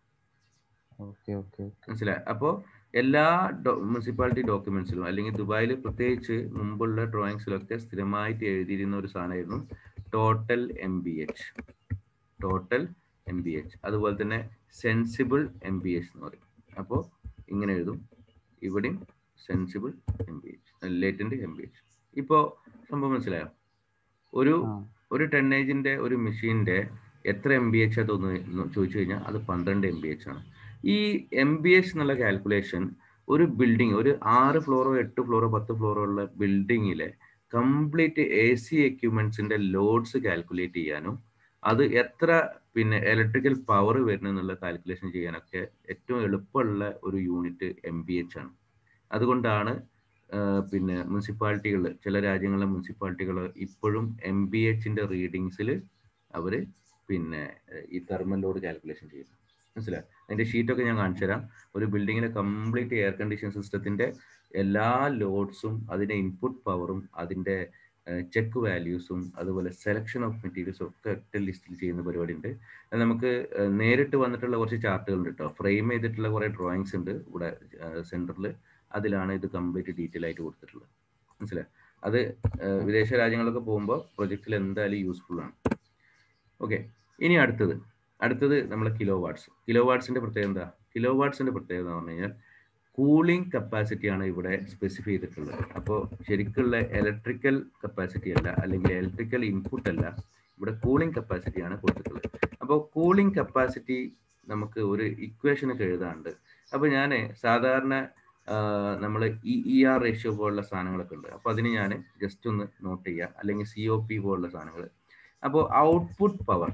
S1: മനസ്സിലായി? അപ്പോ എല്ലാ മുനിസിപ്പാലിറ്റി ഡോക്യുമെന്റ്സിലും അല്ലെങ്കിൽ ദുബായിൽ പ്രത്യേകിച്ച് മുമ്പുള്ള ഡ്രോയിങ്സിലൊക്കെ സ്ഥിരമായിട്ട് എഴുതിയിരുന്ന ഒരു സാധനമായിരുന്നു total M B H. Total M B H അതുപോലെ തന്നെ സെൻസിബിൾ എം ബി എച്ച് എന്ന് പറയും. അപ്പോൾ ഇങ്ങനെ എഴുതും, ഇവിടെയും sensible M B H, latent M B H. ഇപ്പോൾ സംഭവം മനസ്സിലായോ? ഒരു ഒരു ടെന്നേജിന്റെ ഒരു മെഷീന്റെ എത്ര എം ബി എച്ച് അതൊന്ന് ചോദിച്ചു കഴിഞ്ഞാൽ അത് പന്ത്രണ്ട് എം ബി എച്ച് ആണ്. ഈ എം ബി എച്ച് എന്നുള്ള കാൽക്കുലേഷൻ ഒരു ബിൽഡിംഗ്, ഒരു ആറ് ഫ്ലോറോ എട്ട് ഫ്ലോറോ പത്ത് ഫ്ലോറോ ഉള്ള ബിൽഡിങ്ങിലെ കംപ്ലീറ്റ് എ സി എക്യുപ്മെന്റ്സിന്റെ ലോഡ്സ് കാൽക്കുലേറ്റ് ചെയ്യാനും അത് എത്ര പിന്നെ ഇലക്ട്രിക്കൽ പവർ വരുന്നെന്നുള്ള കാൽക്കുലേഷൻ ചെയ്യാനൊക്കെ ഏറ്റവും എളുപ്പമുള്ള ഒരു യൂണിറ്റ് എം ബി എച്ച് ആണ്. അതുകൊണ്ടാണ് പിന്നെ മുനിസിപ്പാലിറ്റികൾ, ചില രാജ്യങ്ങളിലെ മുനിസിപ്പാലിറ്റികൾ ഇപ്പോഴും എം ബി എച്ചിന്റെ റീഡിങ്സിൽ അവർ പിന്നെ ഈ തെർമൽ ലോഡ് കാൽക്കുലേഷൻ ചെയ്യുന്നത്. മനസ്സിലായി? അതിൻ്റെ ഷീറ്റൊക്കെ ഞാൻ കാണിച്ചു തരാം. ഒരു ബിൽഡിങ്ങിലെ കംപ്ലീറ്റ് എയർ കണ്ടീഷൻ സിസ്റ്റത്തിൻ്റെ എല്ലാ ലോഡ്സും അതിൻ്റെ ഇൻപുട്ട് പവറും അതിൻ്റെ ചെക്ക് വാല്യൂസും അതുപോലെ സെലക്ഷൻ ഓഫ് മെറ്റീരിയൽസും ഒക്കെ ഒറ്റ ലിസ്റ്റിൽ ചെയ്യുന്ന പരിപാടി ഉണ്ട്. നമുക്ക് നേരിട്ട് വന്നിട്ടുള്ള കുറച്ച് ചാർട്ടുകൾ ഉണ്ട് കേട്ടോ. ഫ്രെയിം ചെയ്തിട്ടുള്ള കുറേ ഡ്രോയിങ്സ് ഉണ്ട് ഇവിടെ സെൻറ്ററിൽ. അതിലാണ് ഇത് കംപ്ലീറ്റ് ഡീറ്റെയിൽ ആയിട്ട് കൊടുത്തിട്ടുള്ളത്. മനസ്സിലായി? അത് വിദേശ രാജ്യങ്ങളൊക്കെ പോകുമ്പോൾ പ്രൊജക്റ്റിൽ എന്തായാലും യൂസ്ഫുൾ ആണ്. ഓക്കെ, ഇനി അടുത്തത് അടുത്തത് നമ്മളെ കിലോ വാട്ട്സ്. കിലോ വാട്ട്സിൻ്റെ പ്രത്യേകത എന്താ? കിലോ വാട്ട്സിൻ്റെ പ്രത്യേകത എന്ന് പറഞ്ഞു കഴിഞ്ഞാൽ കൂളിംഗ് കപ്പാസിറ്റിയാണ് ഇവിടെ സ്പെസിഫൈ ചെയ്തിട്ടുള്ളത്. അപ്പോൾ ശരിക്കുള്ള ഇലക്ട്രിക്കൽ കപ്പാസിറ്റി അല്ല, അല്ലെങ്കിൽ ഇലക്ട്രിക്കൽ ഇൻപുട്ട് അല്ല, ഇവിടെ കൂളിംഗ് കപ്പാസിറ്റിയാണ് കൊടുത്തിട്ടുള്ളത്. അപ്പോൾ കൂളിംഗ് കപ്പാസിറ്റി നമുക്ക് ഒരു ഇക്വേഷനൊക്കെ എഴുതാറുണ്ട്. അപ്പോൾ ഞാൻ സാധാരണ നമ്മൾ ഇ ഇ ആർ റേഷ്യോ പോലുള്ള സാധനങ്ങളൊക്കെ ഉണ്ട്. അപ്പോൾ അതിന് ഞാൻ ജസ്റ്റ് ഒന്ന് നോട്ട് ചെയ്യുക, അല്ലെങ്കിൽ സി ഒ പി പോലുള്ള സാധനങ്ങൾ. അപ്പോൾ output power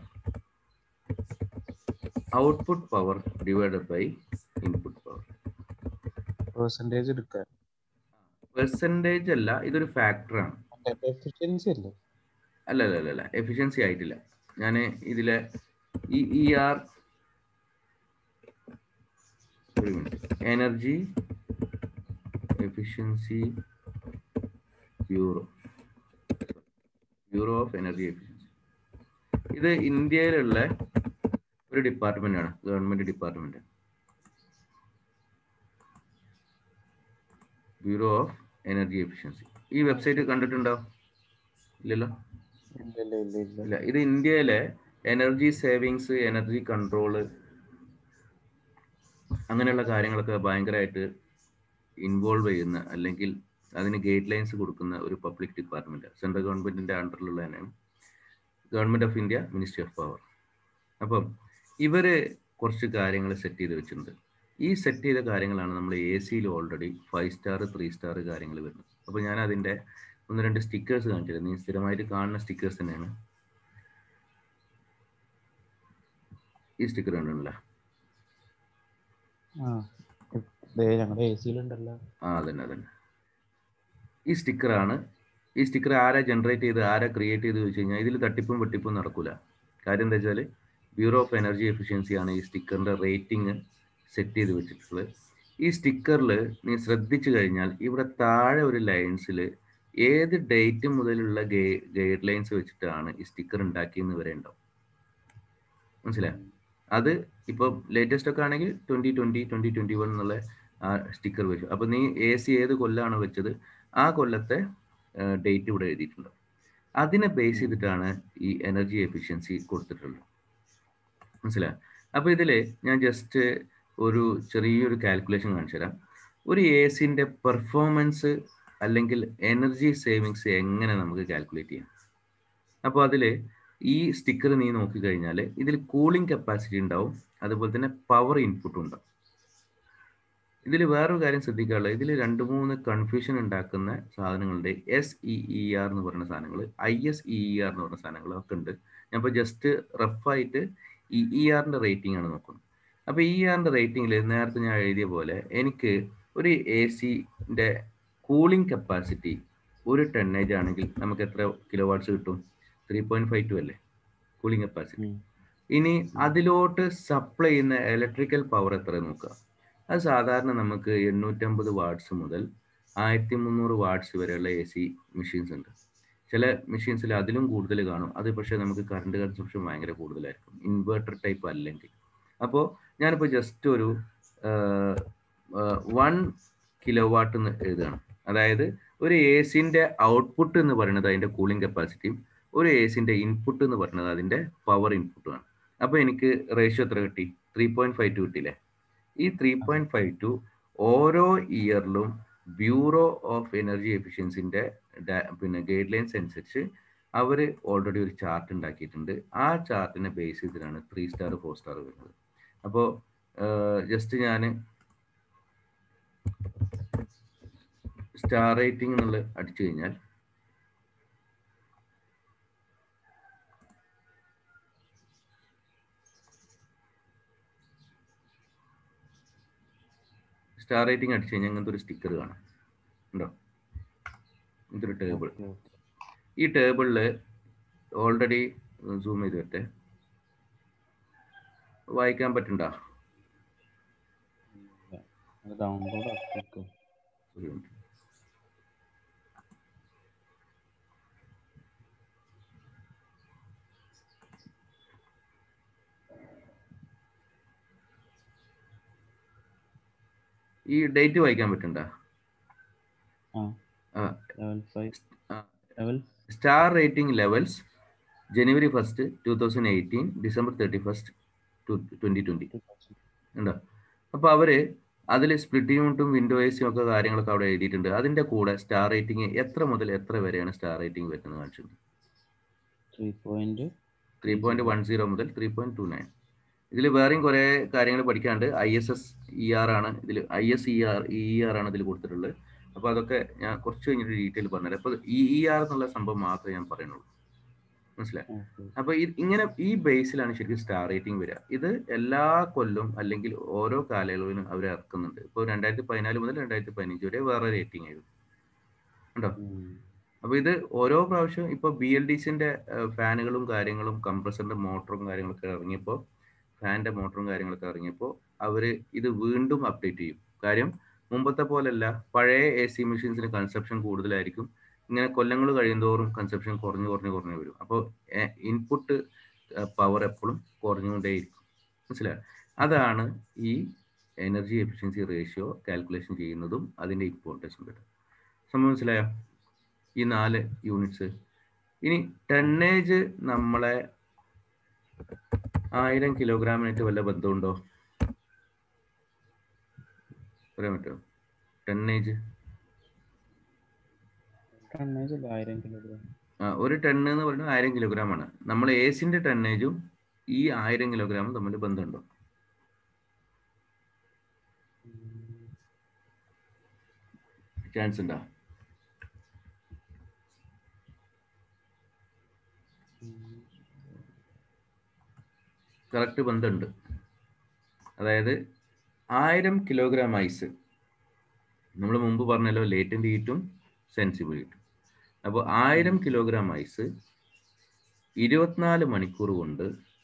S1: output power divided by input power.
S2: Percentage എടുക്കുക.
S1: പെർസെന്റേജ് അല്ല, ഇതൊരു ഫാക്ടറാണ്.
S2: എഫിഷ്യൻസി അല്ലേ?
S1: അല്ല അല്ല അല്ല അല്ല എഫിഷ്യൻസി ആയിട്ടില്ല. ഞാൻ ഇതിലെ E E R energy efficiency bureau bureau of energy efficiency, ഇത് ഇന്ത്യയിലുള്ള ഒരു ഡിപ്പാർട്ട്മെന്റ് ആണ്, government department. Bureau of energy efficiency. ഈ വെബ്സൈറ്റ് കണ്ടിട്ടുണ്ടോ? ഇല്ലല്ലോ. ഇല്ല, ഇത് ഇന്ത്യയിലെ എനർജി സേവിങ്സ്, എനർജി കൺട്രോള്, അങ്ങനെയുള്ള കാര്യങ്ങളൊക്കെ ഭയങ്കരമായിട്ട് ഇൻവോൾവ് ചെയ്യുന്ന, അല്ലെങ്കിൽ അതിന് ഗൈഡ് ലൈൻസ് കൊടുക്കുന്ന ഒരു പബ്ലിക് ഡിപ്പാർട്ട്മെന്റ്. സെൻട്രൽ ഗവൺമെന്റിന്റെ അണ്ടറിലുള്ള തന്നെയാണ്. Government of India, ministry of power. അപ്പം ഇവര് കുറച്ച് കാര്യങ്ങൾ സെറ്റ് ചെയ്ത് വെച്ചിട്ടുണ്ട്. ഈ സെറ്റ് ചെയ്ത കാര്യങ്ങളാണ് നമ്മൾ എ സിയിൽ already five star three star കാര്യങ്ങൾ വരുന്നത്. അപ്പോൾ ഞാൻ അതിൻ്റെ ഒന്ന് രണ്ട് സ്റ്റിക്കേഴ്സ് കാണിച്ചത്, നീ സ്ഥിരമായിട്ട് കാണുന്ന സ്റ്റിക്കേഴ്സ് തന്നെയാണ്. ഈ സ്റ്റിക്കർ കണ്ടിട്ടില്ല? ആ അതന്നെ അതന്നെ ഈ സ്റ്റിക്കറാണ്. ഈ സ്റ്റിക്കർ ആരാ ജനറേറ്റ് ചെയ്ത്, ആരാ ക്രിയേറ്റ് ചെയ്ത് വെച്ച് കഴിഞ്ഞാൽ ഇതിൽ തട്ടിപ്പും വെട്ടിപ്പും നടക്കൂല. കാര്യം എന്താ വെച്ചാൽ ബ്യൂറോ ഓഫ് എനർജി എഫിഷ്യൻസിയാണ് ഈ സ്റ്റിക്കറിൻ്റെ റേറ്റിംഗ് സെറ്റ് ചെയ്ത് വെച്ചിട്ടുള്ളത്. ഈ സ്റ്റിക്കറിൽ നീ ശ്രദ്ധിച്ചു കഴിഞ്ഞാൽ ഇവിടെ താഴെ ഒരു ലൈൻസിൽ ഏത് ഡേറ്റ് മുതലുള്ള ഗൈഡ് ലൈൻസ് വെച്ചിട്ടാണ് ഈ സ്റ്റിക്കർ ഉണ്ടാക്കിയെന്ന് വരെ ഉണ്ടാവും. മനസ്സിലായി? അത് ഇപ്പോൾ ലേറ്റസ്റ്റ് ഒക്കെ ആണെങ്കിൽ twenty twenty twenty twenty one എന്നുള്ള ആ സ്റ്റിക്കർ വെച്ചു. അപ്പോൾ നീ എ സി ഏത് കൊല്ലാണ് വെച്ചത് ആ കൊല്ലത്തെ ഡേറ്റ് ഇവിടെ എഴുതിയിട്ടുണ്ട്. അതിനെ ബേസ് ചെയ്തിട്ടാണ് ഈ എനർജി എഫിഷ്യൻസി കൊടുത്തിട്ടുള്ളത്. മനസ്സിലായി? അപ്പോൾ ഇതിൽ ഞാൻ ജസ്റ്റ് ഒരു ചെറിയൊരു കാൽക്കുലേഷൻ കാണിച്ചു തരാം. ഒരു എ സിൻ്റെ പെർഫോമൻസ് അല്ലെങ്കിൽ എനർജി സേവിങ്സ് എങ്ങനെ നമുക്ക് കാൽക്കുലേറ്റ് ചെയ്യാം. അപ്പോൾ അതിൽ ഈ സ്റ്റിക്കർ നീ നോക്കിക്കഴിഞ്ഞാൽ ഇതിൽ കൂളിംഗ് കപ്പാസിറ്റി ഉണ്ടാവും, അതുപോലെ തന്നെ പവർ ഇൻപുട്ടും ഉണ്ടാവും. ഇതിൽ വേറൊരു കാര്യം ശ്രദ്ധിക്കാനുള്ളത്, ഇതിൽ രണ്ട് മൂന്ന് കൺഫ്യൂഷൻ ഉണ്ടാക്കുന്ന സാധനങ്ങളുണ്ട്. എസ് ഇ ഇ ആർ എന്ന് പറയുന്ന സാധനങ്ങൾ, I S E E R എന്ന് പറയുന്ന സാധനങ്ങളൊക്കെ ഉണ്ട്. ഞാൻ ഇപ്പോൾ ജസ്റ്റ് റഫായിട്ട് ഇ ഇ ആറിൻ്റെ റേറ്റിംഗ് ആണ് നോക്കുന്നത്. അപ്പോൾ ഇ ആറിൻ്റെ റേറ്റിംഗിൽ നേരത്തെ ഞാൻ എഴുതിയ പോലെ എനിക്ക് ഒരു എ സിൻ്റെ കൂളിംഗ് കപ്പാസിറ്റി ഒരു ടെന്നേജ് ആണെങ്കിൽ നമുക്ക് എത്ര കിലോ വാട്ട്സ് കിട്ടും? ത്രീ പോയിന്റ് ഫൈവ് ടു അല്ലേ കൂളിംഗ് കപ്പാസിറ്റി. ഇനി അതിലോട്ട് സപ്ലൈ ചെയ്യുന്ന ഇലക്ട്രിക്കൽ പവർ എത്ര നോക്കുക. അത് സാധാരണ നമുക്ക് എണ്ണൂറ്റമ്പത് വാട്ട്സ് മുതൽ ആയിരത്തി മുന്നൂറ് വാട്ട്സ് വരെയുള്ള എ സി മെഷീൻസ് ഉണ്ട്. ചില മെഷീൻസിൽ അതിലും കൂടുതൽ കാണും. അത് പക്ഷേ നമുക്ക് കറണ്ട് കൺസപ്ഷൻ ഭയങ്കര കൂടുതലായിരിക്കും, ഇൻവേർട്ടർ ടൈപ്പ് അല്ലെങ്കിൽ. അപ്പോൾ ഞാനിപ്പോൾ ജസ്റ്റ് ഒരു വൺ കിലോ വാട്ട് എന്ന് എഴുതുകയാണ്. അതായത് ഒരു എ സിൻ്റെ ഔട്ട്പുട്ട് എന്ന് പറയുന്നത് അതിൻ്റെ കൂളിംഗ് കപ്പാസിറ്റിയും ഒരു എ സിൻ്റെ ഇൻപുട്ട് എന്ന് പറയുന്നത് അതിൻ്റെ പവർ ഇൻപുട്ടുമാണ്. അപ്പോൾ എനിക്ക് റേഷ്യോ എത്ര കിട്ടി? ത്രീ പോയിന്റ് ഫൈവ് ടു കിട്ടിയില്ലേ? ഈ ത്രീ പോയിന്റ് ഫൈവ് ടു ഓരോ ഇയറിലും ബ്യൂറോ ഓഫ് എനർജി എഫിഷ്യൻസിൻ്റെ പിന്നെ ഗൈഡ് ലൈൻസ് അനുസരിച്ച് അവർ ഓൾറെഡി ഒരു ചാർട്ട് ഉണ്ടാക്കിയിട്ടുണ്ട്. ആ ചാർട്ടിനെ ബേസ് ചെയ്തിട്ടാണ് ത്രീ സ്റ്റാർ ഫോർ സ്റ്റാർ വരുന്നത്. അപ്പോൾ ജസ്റ്റ് ഞാൻ സ്റ്റാർ റേറ്റിംഗ് എന്നുള്ള അടിച്ചു കഴിഞ്ഞാൽ സ്റ്റാർ റേറ്റിംഗ് അടിച്ചു കഴിഞ്ഞാൽ ഇങ്ങനത്തെ ഒരു സ്റ്റിക്കർ കാണാം ഉണ്ടോ? ഇതൊരു ടേബിൾ. ഈ ടേബിളിൽ ഓൾറെഡി സൂം ചെയ്ത് വരട്ടെ. വായിക്കാൻ പറ്റണ്ട?
S2: ഡൗൺലോഡ് ആക്കി.
S1: ഈ ഡേറ്റ് വായിക്കാൻ പറ്റണ്ട? Star rating levels January first two thousand eighteen December thirty first twenty twenty ഉണ്ടോ? അപ്പൊ അവര് അതിൽ സ്പ്ലിറ്റ് യൂണിറ്റും വിൻഡോ എസിയും ഒക്കെ കാര്യങ്ങളൊക്കെ അവിടെ എഴുതിയിട്ടുണ്ട്. അതിന്റെ കൂടെ സ്റ്റാർ റേറ്റിംഗ് എത്ര മുതൽ എത്ര വരെയാണ് സ്റ്റാർ റേറ്റിംഗ് വരുന്നത് കാണിച്ചിട്ടുണ്ട്. ത്രീ പോയിന്റ് വൺ സീറോ മുതൽ ത്രീ പോയിന്റ് ടു നയൻ. ഇതിൽ വേറെയും കുറെ കാര്യങ്ങൾ പഠിക്കാണ്ട്. I S S E R ആണ് ഇതിൽ, I S E E R R ആണ് ഇതിൽ കൊടുത്തിട്ടുള്ളത്. അപ്പൊ അതൊക്കെ ഞാൻ കുറച്ച് കഴിഞ്ഞിട്ട് ഡീറ്റെയിൽ പറഞ്ഞുതരാം. അപ്പൊ ഇ ഇ ആർ എന്നുള്ള സംഭവം മാത്രമേ ഞാൻ പറയുന്നുള്ളൂ, മനസ്സിലായി? അപ്പൊ ഇങ്ങനെ ഈ ബേസിലാണ് ശരിക്കും സ്റ്റാർ റേറ്റിംഗ് വരിക. ഇത് എല്ലാ കൊല്ലവും അല്ലെങ്കിൽ ഓരോ കാലയളവിനും അവർ ഇറക്കുന്നുണ്ട്. ഇപ്പോൾ രണ്ടായിരത്തി പതിനാല് മുതൽ രണ്ടായിരത്തി പതിനഞ്ച് വരെ വേറെ റേറ്റിംഗ് ആയിരുന്നു ഉണ്ടോ? അപ്പൊ ഇത് ഓരോ പ്രാവശ്യം ഇപ്പൊ ബി എൽ ഡി സിന്റെ ഫാനുകളും കാര്യങ്ങളും കംപ്രസറിന്റെ മോട്ടറും കാര്യങ്ങളൊക്കെ ഇറങ്ങിയപ്പോൾ, ഫാനിന്റെ മോട്ടറും കാര്യങ്ങളൊക്കെ ഇറങ്ങിയപ്പോൾ അവര് ഇത് വീണ്ടും അപ്ഡേറ്റ് ചെയ്യും. കാര്യം മുമ്പത്തെ പോലെയല്ല, പഴയ എ സി മെഷീൻസിന് കൺസപ്ഷൻ കൂടുതലായിരിക്കും. ഇങ്ങനെ കൊല്ലങ്ങൾ കഴിയുന്തോറും കൺസപ്ഷൻ കുറഞ്ഞു കുറഞ്ഞു കുറഞ്ഞു വരും. അപ്പോൾ ഇൻപുട്ട് പവർ എപ്പോഴും കുറഞ്ഞുകൊണ്ടേയിരിക്കും, മനസ്സിലായോ? അതാണ് ഈ എനർജി എഫിഷ്യൻസി റേഷ്യോ കാൽക്കുലേഷൻ ചെയ്യുന്നതും അതിന്റെ ഇമ്പോർട്ടൻസും കേട്ടോ. സംഭവം മനസ്സിലായോ? ഈ നാല് യൂണിറ്റ്സ്. ഇനി ടണ്ണേജ് നമ്മളെ ആയിരം കിലോഗ്രാമിനായിട്ട് വല്ല ബന്ധമുണ്ടോ? പറയാൻ പറ്റുമോ? ടണ്ണേജ് ആ ഒരു ടണ്ണ് എന്ന് പറയുന്നത് ആയിരം കിലോഗ്രാം ആണ്. നമ്മൾ ഏസിന്റെ ടണ്ണേജും ഈ ആയിരം കിലോഗ്രാമും തമ്മിൽ ബന്ധമുണ്ടോ? ചാൻസ് ഉണ്ടോ? കറക്റ്റ് ബന്ധമുണ്ട്. അതായത് ആയിരം കിലോഗ്രാം ഐസ്, നമ്മൾ മുമ്പ് പറഞ്ഞല്ലോ ലേറ്റന്റ് ഹീറ്റും സെൻസിബിൾ ഹീറ്റും. അപ്പോൾ ആയിരം കിലോഗ്രാം ഐസ് ഇരുപത്തിനാല് മണിക്കൂർ കൊണ്ട്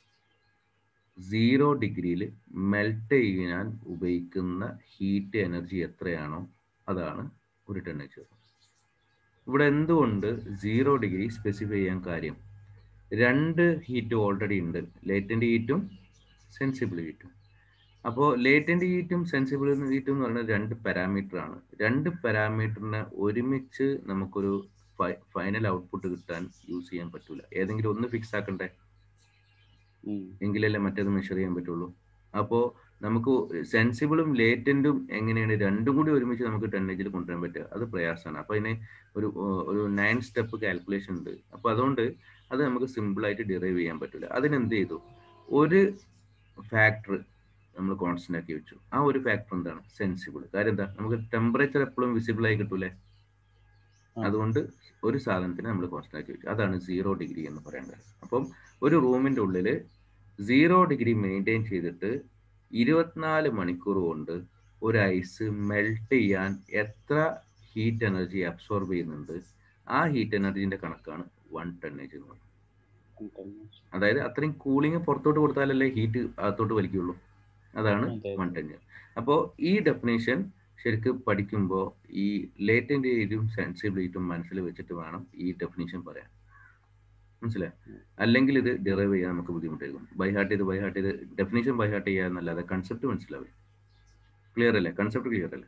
S1: സീറോ ഡിഗ്രിയിൽ മെൽറ്റ് ചെയ്യാൻ ഉപയോഗിക്കുന്ന ഹീറ്റ് എനർജി എത്രയാണോ അതാണ് ഒരു ടണ്ണേജ്. ഇവിടെ എന്തുകൊണ്ട് സീറോ ഡിഗ്രി സ്പെസിഫൈ ചെയ്യാൻ കാര്യം? രണ്ട് ഹീറ്റ് ഓൾറെഡി ഉണ്ട്, ലേറ്റന്റ് ഹീറ്റും സെൻസിബിൾ ഹീറ്റും. അപ്പോൾ ലേറ്റന്റ് ഹീറ്റും സെൻസിബിൾ ഹീറ്റും എന്ന് പറയുന്നത് രണ്ട് പാരാമീറ്റർ ആണ്. രണ്ട് പാരാമീറ്ററിനെ ഒരുമിച്ച് നമുക്കൊരു ഫൈനൽ ഔട്ട്പുട്ട് കിട്ടാൻ യൂസ് ചെയ്യാൻ പറ്റൂല. ഏതെങ്കിലും ഒന്ന് ഫിക്സ് ആക്കണ്ടേ, എങ്കിലല്ലേ മറ്റേത് മെഷർ ചെയ്യാൻ പറ്റുള്ളൂ. അപ്പോൾ നമുക്ക് സെൻസിബിളും ലേറ്റന്റും എങ്ങനെയാണ് രണ്ടും കൂടി ഒരുമിച്ച് നമുക്ക് ടണ്ണേജിൽ കൊണ്ടുവരാൻ പറ്റുക? അത് പ്രയാസമാണ്. അപ്പോൾ അതിന് ഒരു ഒരു നയൻ സ്റ്റെപ്പ് കാൽക്കുലേഷൻ ഉണ്ട്. അപ്പോൾ അതുകൊണ്ട് അത് നമുക്ക് സിമ്പിൾ ആയിട്ട് ഡിറൈവ് ചെയ്യാൻ പറ്റില്ല. അതിനെന്ത് ചെയ്തു? ഒരു ഫാക്ടർ നമ്മൾ കോൺസ്റ്റന്റ് ആക്കി വെച്ചു. ആ ഒരു ഫാക്ടർ എന്താണ്? സെൻസിബിൾ. കാര്യം എന്താ? നമുക്ക് ടെമ്പറേച്ചർ എപ്പോഴും വിസിബിൾ ആയി കിട്ടൂലേ? അതുകൊണ്ട് ഒരു സാധനത്തിന് നമ്മൾ കോൺസ്റ്റന്റ് ആക്കി വെച്ചു. അതാണ് സീറോ ഡിഗ്രി എന്ന് പറയുന്നത്. അപ്പം ഒരു റൂമിന്റെ ഉള്ളിൽ സീറോ ഡിഗ്രി മെയിൻറ്റെയിൻ ചെയ്തിട്ട് ഇരുപത്തിനാല് മണിക്കൂർ കൊണ്ട് ഒരു ഐസ് മെൽറ്റ് ചെയ്യാൻ എത്ര ഹീറ്റ് എനർജി അബ്സോർബ് ചെയ്യുന്നുണ്ട്, ആ ഹീറ്റ് എനർജിന്റെ കണക്കാണ് വൺ ടണ്ണേജ് എന്ന് പറയുന്നത്. അതായത് അത്രയും കൂളിംഗ് പുറത്തോട്ട് കൊടുത്താലല്ലേ ഹീറ്റ് അകത്തോട്ട് വലിക്കുള്ളൂ. അതാണ് വൺ ടണ്ണേജ്. അപ്പോൾ ഈ ഡെഫിനേഷൻ ശരിക്കും പഠിക്കുമ്പോൾ ഈ ലേറ്റന്റ് ഹീറ്റും സെൻസിബിൾ ഹീറ്റും മനസ്സിൽ വെച്ചിട്ട് വേണം ഈ ഡെഫിനേഷൻ പറയാൻ, മനസ്സിലായി? അല്ലെങ്കിൽ ഇത് ഡിറൈവ് ചെയ്യാൻ നമുക്ക് ബുദ്ധിമുട്ടായിരിക്കും. ബൈ ഹാർട്ട് ചെയ്ത് ബൈ ഹാർട്ട് ചെയ്ത് ഡെഫിനേഷൻ ബൈ ഹാർട്ട് ചെയ്യാന്നല്ലാതെ കൺസെപ്റ്റ് മനസ്സിലാവും. ക്ലിയർ അല്ലേ? കൺസെപ്റ്റ് ക്ലിയർ അല്ലേ?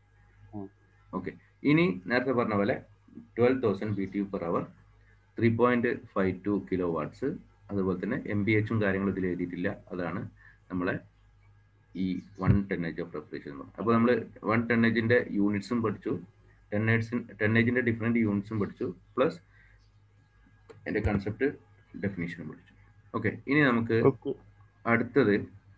S1: ഓക്കെ. ഇനി നേരത്തെ പറഞ്ഞ പോലെ twelve thousand B T U per hour, three point five two kilo watts, അതുപോലെ തന്നെ എം ബി എച്ചും കാര്യങ്ങളും ഇതിൽ എഴുതിയിട്ടില്ല. അതാണ് നമ്മളെ ഈ വൺ ടെന്നേജ് ഓഫ് റെഫ്രിജറേഷൻ എന്ന് പറയുന്നത്. അപ്പോൾ നമ്മൾ വൺ ടെന്നേജിന്റെ യൂണിറ്റ്സും പഠിച്ചു, ടെന്നേജ് ടെന്നേജിന്റെ ഡിഫറെന്റ് യൂണിറ്റ്സും പഠിച്ചു, പ്ലസ് എൻ്റെ കൺസെപ്റ്റ് ഡെഫിനേഷനും പഠിച്ചു. ഓക്കെ. ഇനി നമുക്ക് അടുത്തത്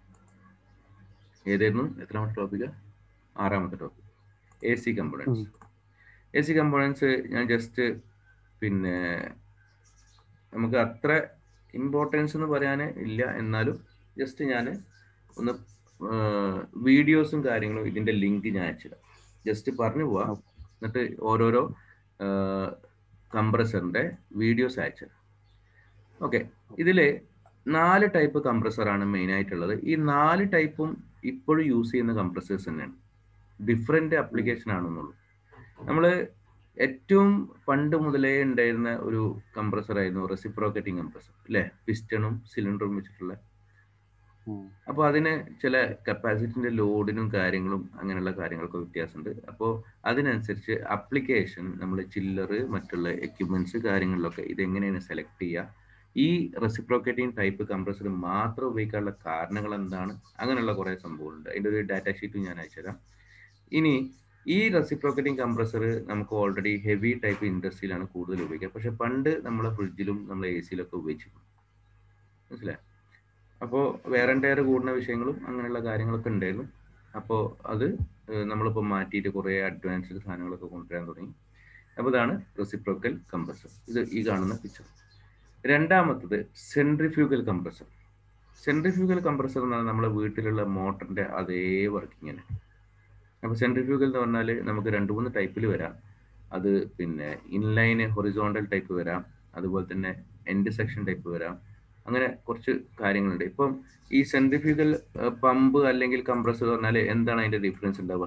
S1: ഏതായിരുന്നു? എത്രാമത്തെ ടോപ്പിക്? ആറാമത്തെ topic, A C components. A C components ഞാൻ ജസ്റ്റ് പിന്നെ നമുക്ക് അത്ര ഇമ്പോർട്ടൻസ് എന്ന് പറയാൻ ഇല്ല, എന്നാലും ജസ്റ്റ് ഞാൻ ഒന്ന് വീഡിയോസും കാര്യങ്ങളും ഇതിൻ്റെ ലിങ്ക് ഞാൻ അയച്ചിടാം. ജസ്റ്റ് പറഞ്ഞു പോവാം, എന്നിട്ട് ഓരോരോ കംപ്രസറിൻ്റെ വീഡിയോസ് അയച്ചിടാം. ഓക്കെ. ഇതിൽ നാല് ടൈപ്പ് കംപ്രസറാണ് മെയിൻ ആയിട്ടുള്ളത്. ഈ നാല് ടൈപ്പും ഇപ്പോഴും യൂസ് ചെയ്യുന്ന കംപ്രസേഴ്സ് തന്നെയാണ്, ഡിഫറെന്റ് അപ്ലിക്കേഷൻ ആണെന്നുള്ളൂ. നമ്മൾ ഏറ്റവും പണ്ട് മുതലേ ഉണ്ടായിരുന്ന ഒരു കംപ്രസർ ആയിരുന്നു റെസിപ്രോക്കേറ്റിംഗ് കംപ്രസർ അല്ലേ, പിസ്റ്റണും സിലിണ്ടറും വെച്ചിട്ടുള്ള. അപ്പോൾ അതിന് ചില കപ്പാസിറ്റിന്റെ ലോഡിനും കാര്യങ്ങളും അങ്ങനെയുള്ള കാര്യങ്ങളൊക്കെ വ്യത്യാസമുണ്ട്. അപ്പോൾ അതിനനുസരിച്ച് അപ്ലിക്കേഷൻ നമ്മൾ ചില്ലറ് മറ്റുള്ള എക്യുപ്മെന്റ്സ് കാര്യങ്ങളിലൊക്കെ ഇതെങ്ങനെയാണ് സെലക്ട് ചെയ്യുക, ഈ റെസിപ്രോക്കേറ്റിംഗ് ടൈപ്പ് കംപ്രസർ മാത്രം ഉപയോഗിക്കാനുള്ള കാരണങ്ങൾ എന്താണ്, അങ്ങനെയുള്ള കുറേ സംഭവങ്ങളുണ്ട്. അതിൻ്റെ ഒരു ഡാറ്റ ഷീറ്റ് ഞാൻ അയച്ചുതരാം. ഇനി ഈ റെസിപ്രോക്കേറ്റിംഗ് കംപ്രസർ നമുക്ക് ഓൾറെഡി ഹെവി ടൈപ്പ് ഇൻഡസ്ട്രിയിലാണ് കൂടുതൽ ഉപയോഗിക്കുക. പക്ഷെ പണ്ട് നമ്മളെ ഫ്രിഡ്ജിലും നമ്മളെ എ സിയിലൊക്കെ ഉപയോഗിച്ചിരുന്നു, മനസ്സിലായി. അപ്പോൾ വേറെ ടയർ കൂടുന്ന വിഷയങ്ങളും അങ്ങനെയുള്ള കാര്യങ്ങളൊക്കെ ഉണ്ടായിരുന്നു. അപ്പോൾ അത് നമ്മളിപ്പോൾ മാറ്റിയിട്ട് കുറേ അഡ്വാൻസ്ഡ് സാധനങ്ങളൊക്കെ കൊണ്ടുവരാൻ തുടങ്ങി. അപ്പോൾ ഇതാണ് റെസിപ്രോക്കൽ കംപ്രസർ. ഇത് ഈ കാണുന്ന പിക്ചർ. രണ്ടാമത്തത് സെൻട്രിഫ്യൂഗൽ കംപ്രസർ. സെൻട്രിഫ്യൂഗൽ കംപ്രസർ എന്ന് പറഞ്ഞാൽ നമ്മുടെ വീട്ടിലുള്ള മോട്ടറിന്റെ അതേ വർക്കിങ്ങിന്. അപ്പോൾ സെൻട്രിഫ്യൂഗൽ എന്ന് പറഞ്ഞാൽ നമുക്ക് രണ്ട് മൂന്ന് ടൈപ്പിൽ വരാം. അത് പിന്നെ ഇൻലൈന് ഹൊറിസോണ്ടൽ ടൈപ്പ് വരാം, അതുപോലെ തന്നെ എൻഡ് സെക്ഷൻ ടൈപ്പ് വരാം. അങ്ങനെ കുറച്ച് കാര്യങ്ങളുണ്ട്. ഇപ്പം ഈ സെൻട്രിഫ്യൂഗൽ പമ്പ് അല്ലെങ്കിൽ കംപ്രസർ പറഞ്ഞാൽ എന്താണ് അതിന്റെ ഡിഫറൻസ് ഉണ്ടാവുക?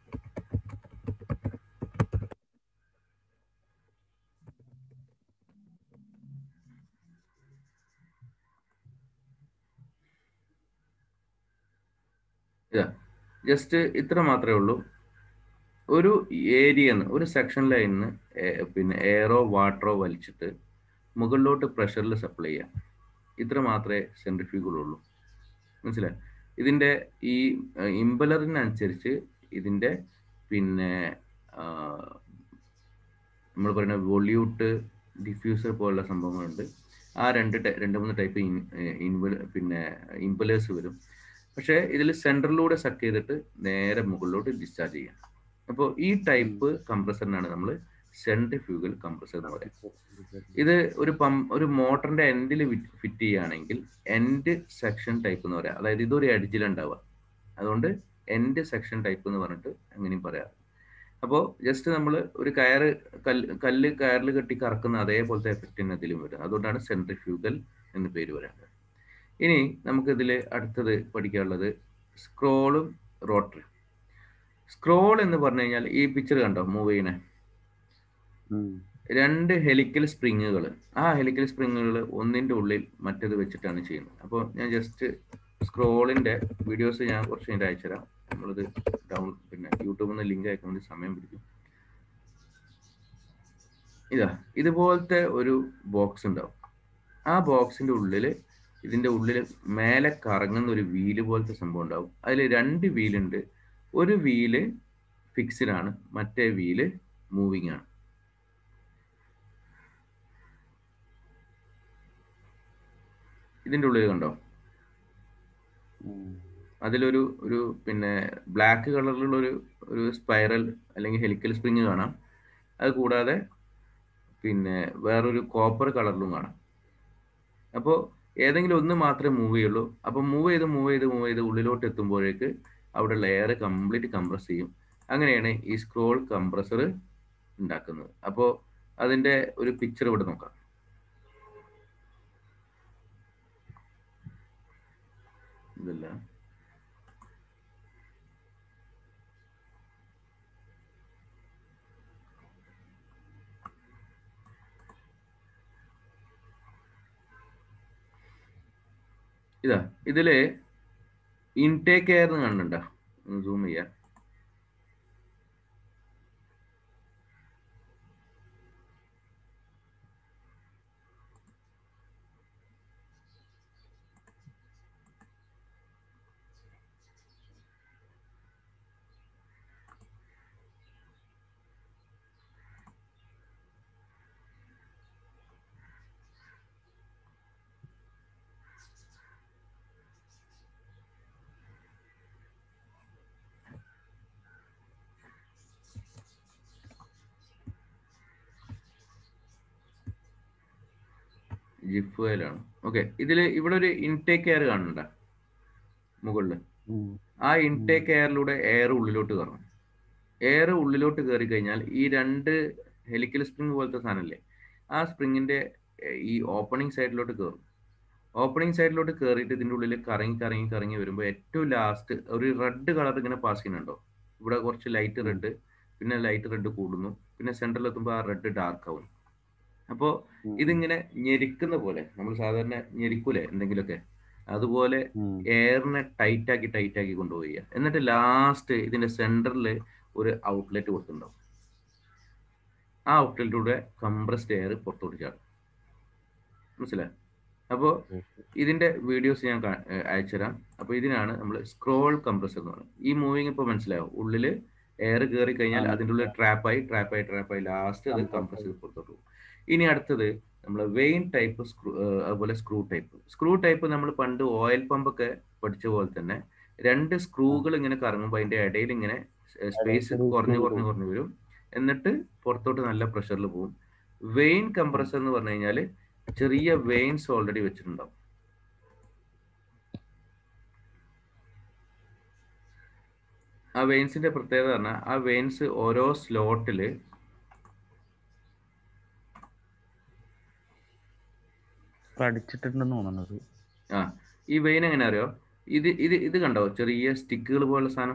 S1: ഇതാ ജസ്റ്റ് ഇത്ര മാത്രമേ ഉള്ളൂ. ഒരു ഏരിയന്ന് ഒരു സെക്ഷൻ ലൈനിന്ന് പിന്നെ എയറോ വാട്ടറോ വലിച്ചിട്ട് മുകളിലോട്ട് പ്രഷറിൽ സപ്ലൈ ചെയ്യാം. ഇത്ര മാത്രമേ സെൻട്രിഫ്യൂഗുള്ളൂ, മനസ്സിലായി. ഇതിൻ്റെ ഈ ഇമ്പലറിനനുസരിച്ച് ഇതിൻ്റെ പിന്നെ നമ്മൾ പറയുന്ന വോള്യൂട്ട് ഡിഫ്യൂസർ പോലുള്ള സംഭവങ്ങളുണ്ട്. ആ രണ്ട് രണ്ട് മൂന്ന് ടൈപ്പ് ഇൻവൽ പിന്നെ ഇമ്പലേഴ്സ് വരും. പക്ഷേ ഇതിൽ സെൻട്രലിലൂടെ സക്ക് ചെയ്തിട്ട് നേരെ മുകളിലോട്ട് ഡിസ്ചാർജ് ചെയ്യാം. അപ്പോൾ ഈ ടൈപ്പ് കംപ്രസറിനാണ് നമ്മൾ സെൻട്രിഫ്യൂഗൽ കംപ്രസർ എന്ന് പറയുന്നത്. ഇത് ഒരു പമ്പ് ഒരു മോട്ടറിന്റെ എൻഡിൽ ഫിറ്റ് ചെയ്യുകയാണെങ്കിൽ എൻഡ് സെക്ഷൻ ടൈപ്പ് എന്ന് പറയാം. അതായത് ഇതൊരു എഡ്ജിലുണ്ടാവുക, അതുകൊണ്ട് എൻഡ് സെക്ഷൻ ടൈപ്പ് എന്ന് പറഞ്ഞിട്ട് അങ്ങനെയും പറയാം. അപ്പോൾ ജസ്റ്റ് നമ്മൾ ഒരു കയറ് കല്ല് കല്ല് കയറിൽ കെട്ടി കറക്കുന്ന അതേപോലത്തെ എഫക്റ്റ് തന്നെ ഇതിലും വരും. അതുകൊണ്ടാണ് സെൻട്രിഫ്യൂഗൽ എന്ന് പേര് പറയുന്നത്. ഇനി നമുക്കിതിൽ അടുത്തത് പഠിക്കാനുള്ളത് സ്ക്രോളും റോട്ടറി. സ്ക്രോൾ എന്ന് പറഞ്ഞു കഴിഞ്ഞാൽ ഈ പിക്ചർ കണ്ടോ, മൂവ് ചെയ്യണേ രണ്ട് ഹെലിക്കൽ സ്പ്രിങ്ങുകൾ. ആ ഹെലിക്കൽ സ്പ്രിങ്ങുകൾ ഒന്നിൻ്റെ ഉള്ളിൽ മറ്റേത് വെച്ചിട്ടാണ് ചെയ്യുന്നത്. അപ്പോൾ ഞാൻ ജസ്റ്റ് സ്ക്രോളിൻ്റെ വീഡിയോസ് ഞാൻ കുറച്ച് കഴിഞ്ഞിട്ട് അയച്ചുതരാം. നമ്മളിത് ഡൗൺ പിന്നെ യൂട്യൂബിൽ നിന്ന് ലിങ്ക് അയക്കാൻ വേണ്ടി സമയം പിടിക്കും. ഇതാ ഇതുപോലത്തെ ഒരു ബോക്സ് ഉണ്ടാവും. ആ ബോക്സിൻ്റെ ഉള്ളിൽ ഇതിൻ്റെ ഉള്ളിൽ മേലെ കറങ്ങുന്ന ഒരു വീല് പോലത്തെ സംഭവം ഉണ്ടാവും. അതിൽ രണ്ട് വീലുണ്ട്. ഒരു വീല് ഫിക്സ്ഡ് ആണ്, മറ്റേ വീല് മൂവിങ് ആണ്. ഇതിൻ്റെ ഉള്ളിൽ കണ്ടോ, അതിലൊരു ഒരു പിന്നെ ബ്ലാക്ക് കളറിലുള്ള ഒരു ഒരു സ്പൈറൽ അല്ലെങ്കിൽ ഹെലിക്കൽ സ്പ്രിങ് കാണാം. അത് കൂടാതെ പിന്നെ വേറൊരു കോപ്പർ കളറിലും കാണാം. അപ്പോൾ ഏതെങ്കിലും ഒന്ന് മാത്രമേ മൂവ് ചെയ്യുള്ളൂ. അപ്പോൾ മൂവ് ചെയ്ത് മൂവ് ചെയ്ത് മൂവ് ചെയ്ത് ഉള്ളിലോട്ട് എത്തുമ്പോഴേക്ക് അവിടെയുള്ള എയർ കംപ്ലീറ്റ് കംപ്രസ് ചെയ്യും. അങ്ങനെയാണ് ഈ സ്ക്രോൾ കംപ്രസർ ഉണ്ടാക്കുന്നത്. അപ്പോൾ അതിൻ്റെ ഒരു പിക്ചർ ഇവിടെ നോക്കാം. ഇതല്ല, ഇതാ ഇതില് ഇൻടേക്ക് എയർ കാണുന്നുണ്ടോ? സൂം ചെയ്യാം. ജിഫ് ഫയലാണ്. ഓക്കെ, ഇതില് ഇവിടെ ഒരു ഇൻടേക്ക് എയർ കാണുന്നുണ്ട മുകളില്. ആ ഇൻടേക്ക് എയറിലൂടെ എയർ ഉള്ളിലോട്ട് കയറണം. എയർ ഉള്ളിലോട്ട് കയറി കഴിഞ്ഞാൽ ഈ രണ്ട് ഹെലിക്കൽ സ്പ്രിങ് പോലത്തെ സാധനമല്ലേ, ആ സ്പ്രിങ്ങിന്റെ ഈ ഓപ്പണിംഗ് സൈഡിലോട്ട് കയറും. ഓപ്പണിംഗ് സൈഡിലോട്ട് കയറിയിട്ട് ഇതിൻ്റെ ഉള്ളിൽ കറങ്ങി കറങ്ങി കറങ്ങി വരുമ്പോൾ ഏറ്റവും ലാസ്റ്റ് ഒരു റെഡ് കളർ ഇങ്ങനെ പാസ് ചെയ്യുന്നുണ്ടോ? ഇവിടെ കുറച്ച് ലൈറ്റ് റെഡ്, പിന്നെ ലൈറ്റ് റെഡ് കൂടുന്നു, പിന്നെ സെൻട്രൽ എത്തുമ്പോൾ ആ റെഡ് ഡാർക്ക് ആവും. അപ്പോൾ ഇതിങ്ങനെ ഞെരിക്കുന്ന പോലെ, നമ്മൾ സാധാരണ ഞെരിക്കൂലേ എന്തെങ്കിലുമൊക്കെ, അതുപോലെ എയറിനെ ടൈറ്റ് ആക്കി ടൈറ്റ് ആക്കി കൊണ്ടുപോയി. എന്നിട്ട് ലാസ്റ്റ് ഇതിന്റെ സെന്ററിൽ ഒരു ഔട്ട്ലെറ്റ് കൊടുത്തിട്ടുണ്ടാവും. ആ ഔട്ട്ലെറ്റിലൂടെ കംപ്രസ്ഡ് എയർ പുറത്തോട്ട് ചാടും. മനസ്സിലായി? അപ്പോൾ ഇതിന്റെ വീഡിയോസ് ഞാൻ അയച്ചുതരാം. അപ്പോൾ ഇതിനാണ് നമ്മൾ സ്ക്രോൾ കംപ്രസർ എന്ന് പറയുന്നത്. ഈ മൂവിങ് ഇപ്പോൾ മനസ്സിലാവും. ഉള്ളിൽ എയർ കയറി കഴിഞ്ഞാൽ അതിൻ്റെ ഉള്ളിൽ ട്രാപ്പായി ട്രാപ്പായി ട്രാപ്പായി ലാസ്റ്റ് അത് കംപ്രസ് ചെയ്ത് പുറത്തോട്ട് പോകും. ഇനി അടുത്തത് നമ്മൾ വെയിൻ ടൈപ്പ് സ്ക്രൂ, അതുപോലെ സ്ക്രൂ ടൈപ്പ്. സ്ക്രൂ ടൈപ്പ് നമ്മൾ പണ്ട് ഓയിൽ പമ്പൊക്കെ പഠിച്ച പോലെ തന്നെ രണ്ട് സ്ക്രൂകൾ ഇങ്ങനെ കറങ്ങുമ്പോൾ അതിന്റെ ഇടയിൽ ഇങ്ങനെ സ്പേസ് കുറഞ്ഞു കുറഞ്ഞു കുറഞ്ഞു വരും, എന്നിട്ട് പുറത്തോട്ട് നല്ല പ്രഷറിൽ പോകും. വെയിൻ കംപ്രസർ എന്ന് പറഞ്ഞു കഴിഞ്ഞാൽ ചെറിയ വെയിൻസ് ഓൾറെഡി വെച്ചിട്ടുണ്ടാവും. ആ വെയിൻസിന്റെ പ്രത്യേകത പറഞ്ഞാൽ ആ വെയിൻസ് ഓരോ സ്ലോട്ടില്
S2: പഠിച്ചിട്ടുണ്ടെന്ന് തോന്നുന്നത്.
S1: ആ ഈ വെയിൻ എങ്ങനെ അറിയോ? ഇത് ഇത് ഇത് കണ്ടോ, ചെറിയ സ്റ്റിക്കുകൾ പോലുള്ള സാധനം.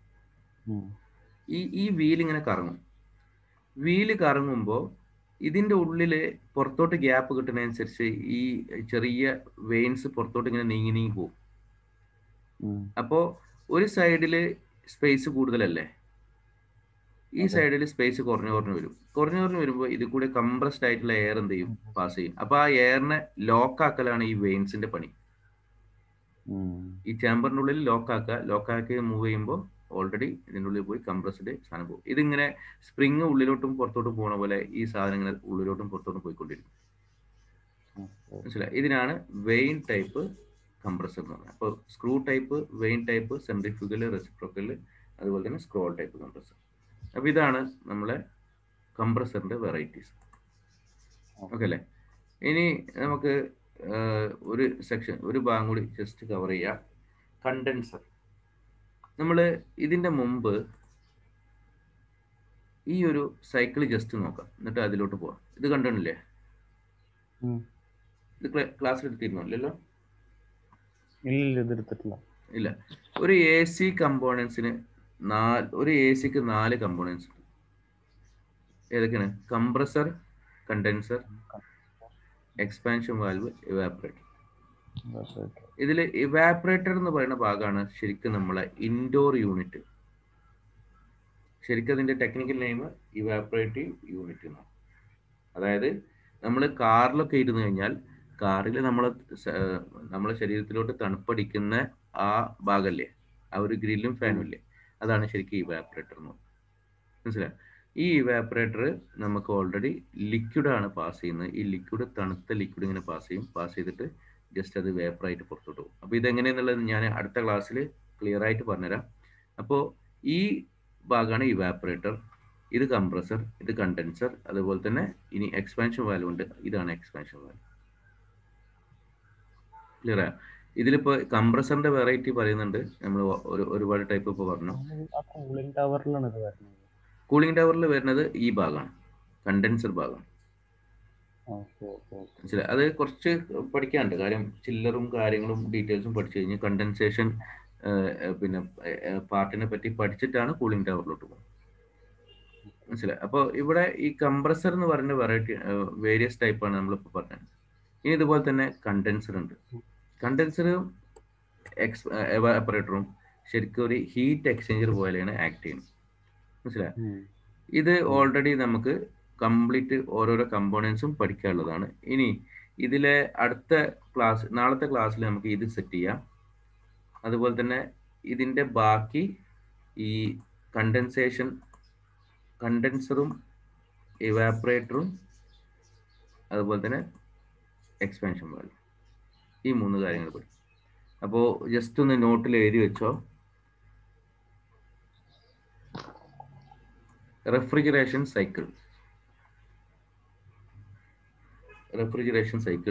S1: ഈ ഈ വീൽ ഇങ്ങനെ കറങ്ങും. വീല് കറങ്ങുമ്പോൾ ഇതിന്റെ ഉള്ളില് പുറത്തോട്ട് ഗ്യാപ്പ് കിട്ടുന്നതനുസരിച്ച് ഈ ചെറിയ വെയിൻസ് പുറത്തോട്ട് ഇങ്ങനെ നീങ്ങി നീങ്ങി പോകും. അപ്പോ ഒരു സൈഡില് സ്പേസ് കൂടുതലല്ലേ, ഈ സൈഡിൽ സ്പേസ് കുറഞ്ഞു കുറഞ്ഞു വരും. കുറഞ്ഞു കുറഞ്ഞു വരുമ്പോൾ ഇത് കൂടെ കംപ്രസ്ഡ് ആയിട്ടുള്ള എയർ എന്ത് ചെയ്യും? പാസ് ചെയ്യും. അപ്പൊ ആ എയറിനെ ലോക്ക് ആക്കലാണ് ഈ വെയിൻസിന്റെ പണി. ഈ ചാമ്പറിന്റെ ഉള്ളിൽ ലോക്ക് ആക്കുക, ലോക്ക് ആക്കി മൂവ് ചെയ്യുമ്പോൾ ഓൾറെഡി ഇതിൻ്റെ ഉള്ളിൽ പോയി കംപ്രസ്ഡ് സാധനം പോകും. ഇതിങ്ങനെ സ്പ്രിങ് ഉള്ളിലോട്ടും പുറത്തോട്ടും പോണ പോലെ ഈ സാധനം ഇങ്ങനെ ഉള്ളിലോട്ടും പുറത്തോട്ടും പോയിക്കൊണ്ടിരിക്കും. മനസ്സിലായി? ഇതിനാണ് വെയിൻ ടൈപ്പ് കംപ്രസർ എന്ന് പറയുന്നത്. അപ്പോൾ screw type, vane type, centrifugal, reciprocal, അതുപോലെ തന്നെ സ്ക്രോൾ ടൈപ്പ് കംപ്രസർ. അപ്പോൾ ഇതാണ് നമ്മളെ കംപ്രസറിന്റെ വെറൈറ്റീസ്. ഓക്കെ അല്ലേ? ഇനി നമുക്ക് ഒരു സെക്ഷൻ, ഒരു ഭാഗം കൂടി ജസ്റ്റ് കവർ ചെയ്യാം. കണ്ടൻസർ. നമ്മൾ ഇതിന്റെ മുമ്പ് ഈ ഒരു സൈക്കിൾ ജസ്റ്റ് നോക്കാം, എന്നിട്ട് അതിലോട്ട് പോവാം. ഇത് കണ്ടിട്ടില്ലേ? ഇത് ക്ലാസ്സിൽ എടുത്തിരുന്നോ? ഇല്ലല്ലോ. ഇല്ല. ഒരു എ സി കമ്പോണൻസിന് നാല്, ഒരു എ സിക്ക് നാല് കമ്പോണൻസ്. ഏതൊക്കെയാണ്? Compressor, condenser, expansion valve, evaporator. ഇതിൽ ഇവാപ്പറേറ്റർ എന്ന് പറയുന്ന ഭാഗമാണ് ശരിക്കും നമ്മളെ ഇൻഡോർ യൂണിറ്റ്. ശരിക്കും അതിന്റെ ടെക്നിക്കൽ നെയിം ഇവാപ്പറേറ്റീവ് യൂണിറ്റ് എന്നാണ്. അതായത് നമ്മൾ കാറിലൊക്കെ ഇരുന്ന് കഴിഞ്ഞാൽ കാറിൽ നമ്മളെ നമ്മളെ ശരീരത്തിലോട്ട് തണുപ്പടിക്കുന്ന ആ ഭാഗമല്ലേ, ആ ഒരു ഗ്രില്ലും ഫാനും ഇല്ലേ, അതാണ് ശരിക്കും ഇവാപ്പറേറ്റർ എന്ന് പറയുന്നത്. മനസ്സിലായി? ഈ ഇവാപ്പറേറ്റർ നമുക്ക് ഓൾറെഡി ലിക്വിഡാണ് പാസ് ചെയ്യുന്നത്. ഈ ലിക്വിഡ് തണുത്ത ലിക്വിഡ് ഇങ്ങനെ പാസ് ചെയ്യും. പാസ് ചെയ്തിട്ട് ജസ്റ്റ് അത് വേപ്പറായിട്ട് പുറത്തോട്ട് പോകും. അപ്പോൾ ഇതെങ്ങനെയെന്നുള്ളത് ഞാൻ അടുത്ത ക്ലാസ്സിൽ ക്ലിയർ ആയിട്ട് പറഞ്ഞുതരാം. അപ്പോൾ ഈ ഭാഗമാണ് ഇവാപ്പറേറ്റർ, ഇത് കംപ്രസർ, ഇത് കണ്ടൻസർ, അതുപോലെ തന്നെ ഇനി എക്സ്പാൻഷൻ വാൽവ് ഉണ്ട്. ഇതാണ് എക്സ്പാൻഷൻ വാൽവ്. ക്ലിയർ ആയോ? ഇതിലിപ്പോ കംപ്രസറിന്റെ വെറൈറ്റി പറയുന്നുണ്ട്. നമ്മൾ ഒരുപാട് ടൈപ്പ് ഇപ്പോൾ പറഞ്ഞു.
S2: കൂളിംഗ് ടവറിലാണ് ഇത് വരുന്നത്.
S1: കൂളിംഗ് ടവറിൽ വരുന്നത് ഈ ഭാഗമാണ്, കണ്ടൻസർ ഭാഗം. മനസ്സിലായി? അത് കുറച്ച് പഠിക്കാനുണ്ട്. കാര്യം ചില്ലറും കാര്യങ്ങളും ഡീറ്റെയിൽസും പഠിച്ചു കഴിഞ്ഞ് കണ്ടൻസേഷൻ പിന്നെ പാർട്ടിനെ പറ്റി പഠിച്ചിട്ടാണ് കൂളിംഗ് ടവറിലോട്ട് പോകുന്നത്. മനസ്സിലായി? അപ്പോൾ ഇവിടെ ഈ കംപ്രസർ എന്ന് പറയുന്ന വെറൈറ്റി വേരിയസ് ടൈപ്പാണ് നമ്മളിപ്പോൾ പറഞ്ഞത്. ഇനി ഇതുപോലെ തന്നെ കണ്ടൻസർ ഉണ്ട്. കണ്ടൻസറും എക്സ് എവാപ്പറേറ്ററും ശരിക്കും ഒരു ഹീറ്റ് എക്സ്ചേഞ്ചർ പോലെയാണ് ആക്ട് ചെയ്യുന്നത്. മനസ്സിലായി? ഇത് ഓൾറെഡി നമുക്ക് കംപ്ലീറ്റ് ഓരോരോ കമ്പോണൻസും പഠിക്കാനുള്ളതാണ്. ഇനി ഇതിലെ അടുത്ത ക്ലാസ്, നാളത്തെ ക്ലാസ്സിൽ നമുക്ക് ഇത് സെറ്റ് ചെയ്യാം. അതുപോലെ തന്നെ ഇതിൻ്റെ ബാക്കി ഈ കണ്ടൻസേഷൻ, കണ്ടൻസറും ഇവാപ്പറേറ്ററും അതുപോലെ തന്നെ എക്സ്പാൻഷൻ വാൽവ്, ഈ മൂന്ന് കാര്യങ്ങൾ പഠിക്കും. അപ്പോൾ ജസ്റ്റ് ഒന്ന് നോട്ടിൽ എഴുതി വെച്ചോ. റെഫ്രിജറേഷൻ സൈക്കിൾ, റെഫ്രിജറേഷൻ സൈക്കിൾ,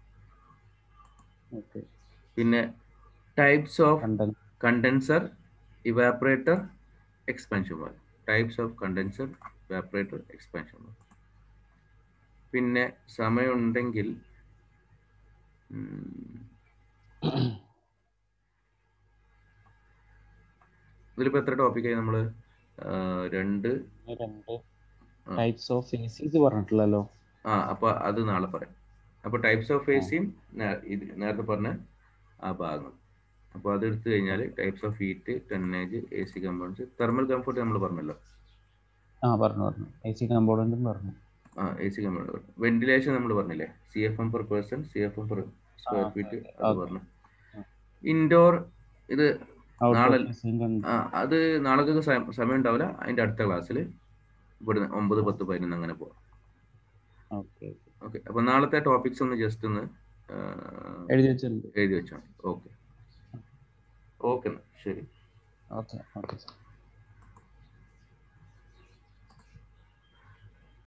S1: പിന്നെ types of condenser, evaporator, expansion valve. Types of condenser, evaporator, expansion valve. പിന്നെ സമയമുണ്ടെങ്കിൽ ഇതിലിപ്പോ എത്ര ടോപ്പിക്കായി നമ്മള്? രണ്ട്
S2: രണ്ട് ടൈപ്സ് ഓഫ് എസിസ് പറഞ്ഞിട്ടില്ലല്ലോ.
S1: ആ അപ്പൊ അത് നാളെ പറയാം. അപ്പൊ ടൈപ്സ് ഓഫ് എസിയും നേരത്തെ പറഞ്ഞ ആ ഭാഗം, അപ്പോൾ അത് എടുത്തു കഴിഞ്ഞാൽ types of heat, tonnage, A C components, thermal comfort നമ്മൾ പറഞ്ഞല്ലോ.
S2: ആ പറഞ്ഞു പറഞ്ഞു എ സി കമ്പോണന്റും പറഞ്ഞു.
S1: ആ എ സി കമ്പോണന്റ്. വെന്റിലേഷൻ നമ്മൾ പറഞ്ഞില്ലേ, C F M per person, C F M per square feet, അത് പറഞ്ഞു. ഇൻഡോർ ഇത് നാളെ, ആ അത് നാളെ സമയം ഉണ്ടാവില്ല, അതിന്റെ അടുത്ത ക്ലാസ്സിൽ ഇവിടുന്ന് ഒമ്പത് പത്ത് പതിനൊന്ന് അങ്ങനെ പോവാം. ഓക്കെ ഓക്കെ അപ്പൊ നാളത്തെ ടോപ്പിക്സ് ഒന്ന് ജസ്റ്റ് ഒന്ന്
S2: എഴുതി വെച്ചിട്ടുണ്ട്
S1: എഴുതി വെച്ചാൽ മതി. ഓക്കെ ഓക്കെ ശരി.
S2: Okay okay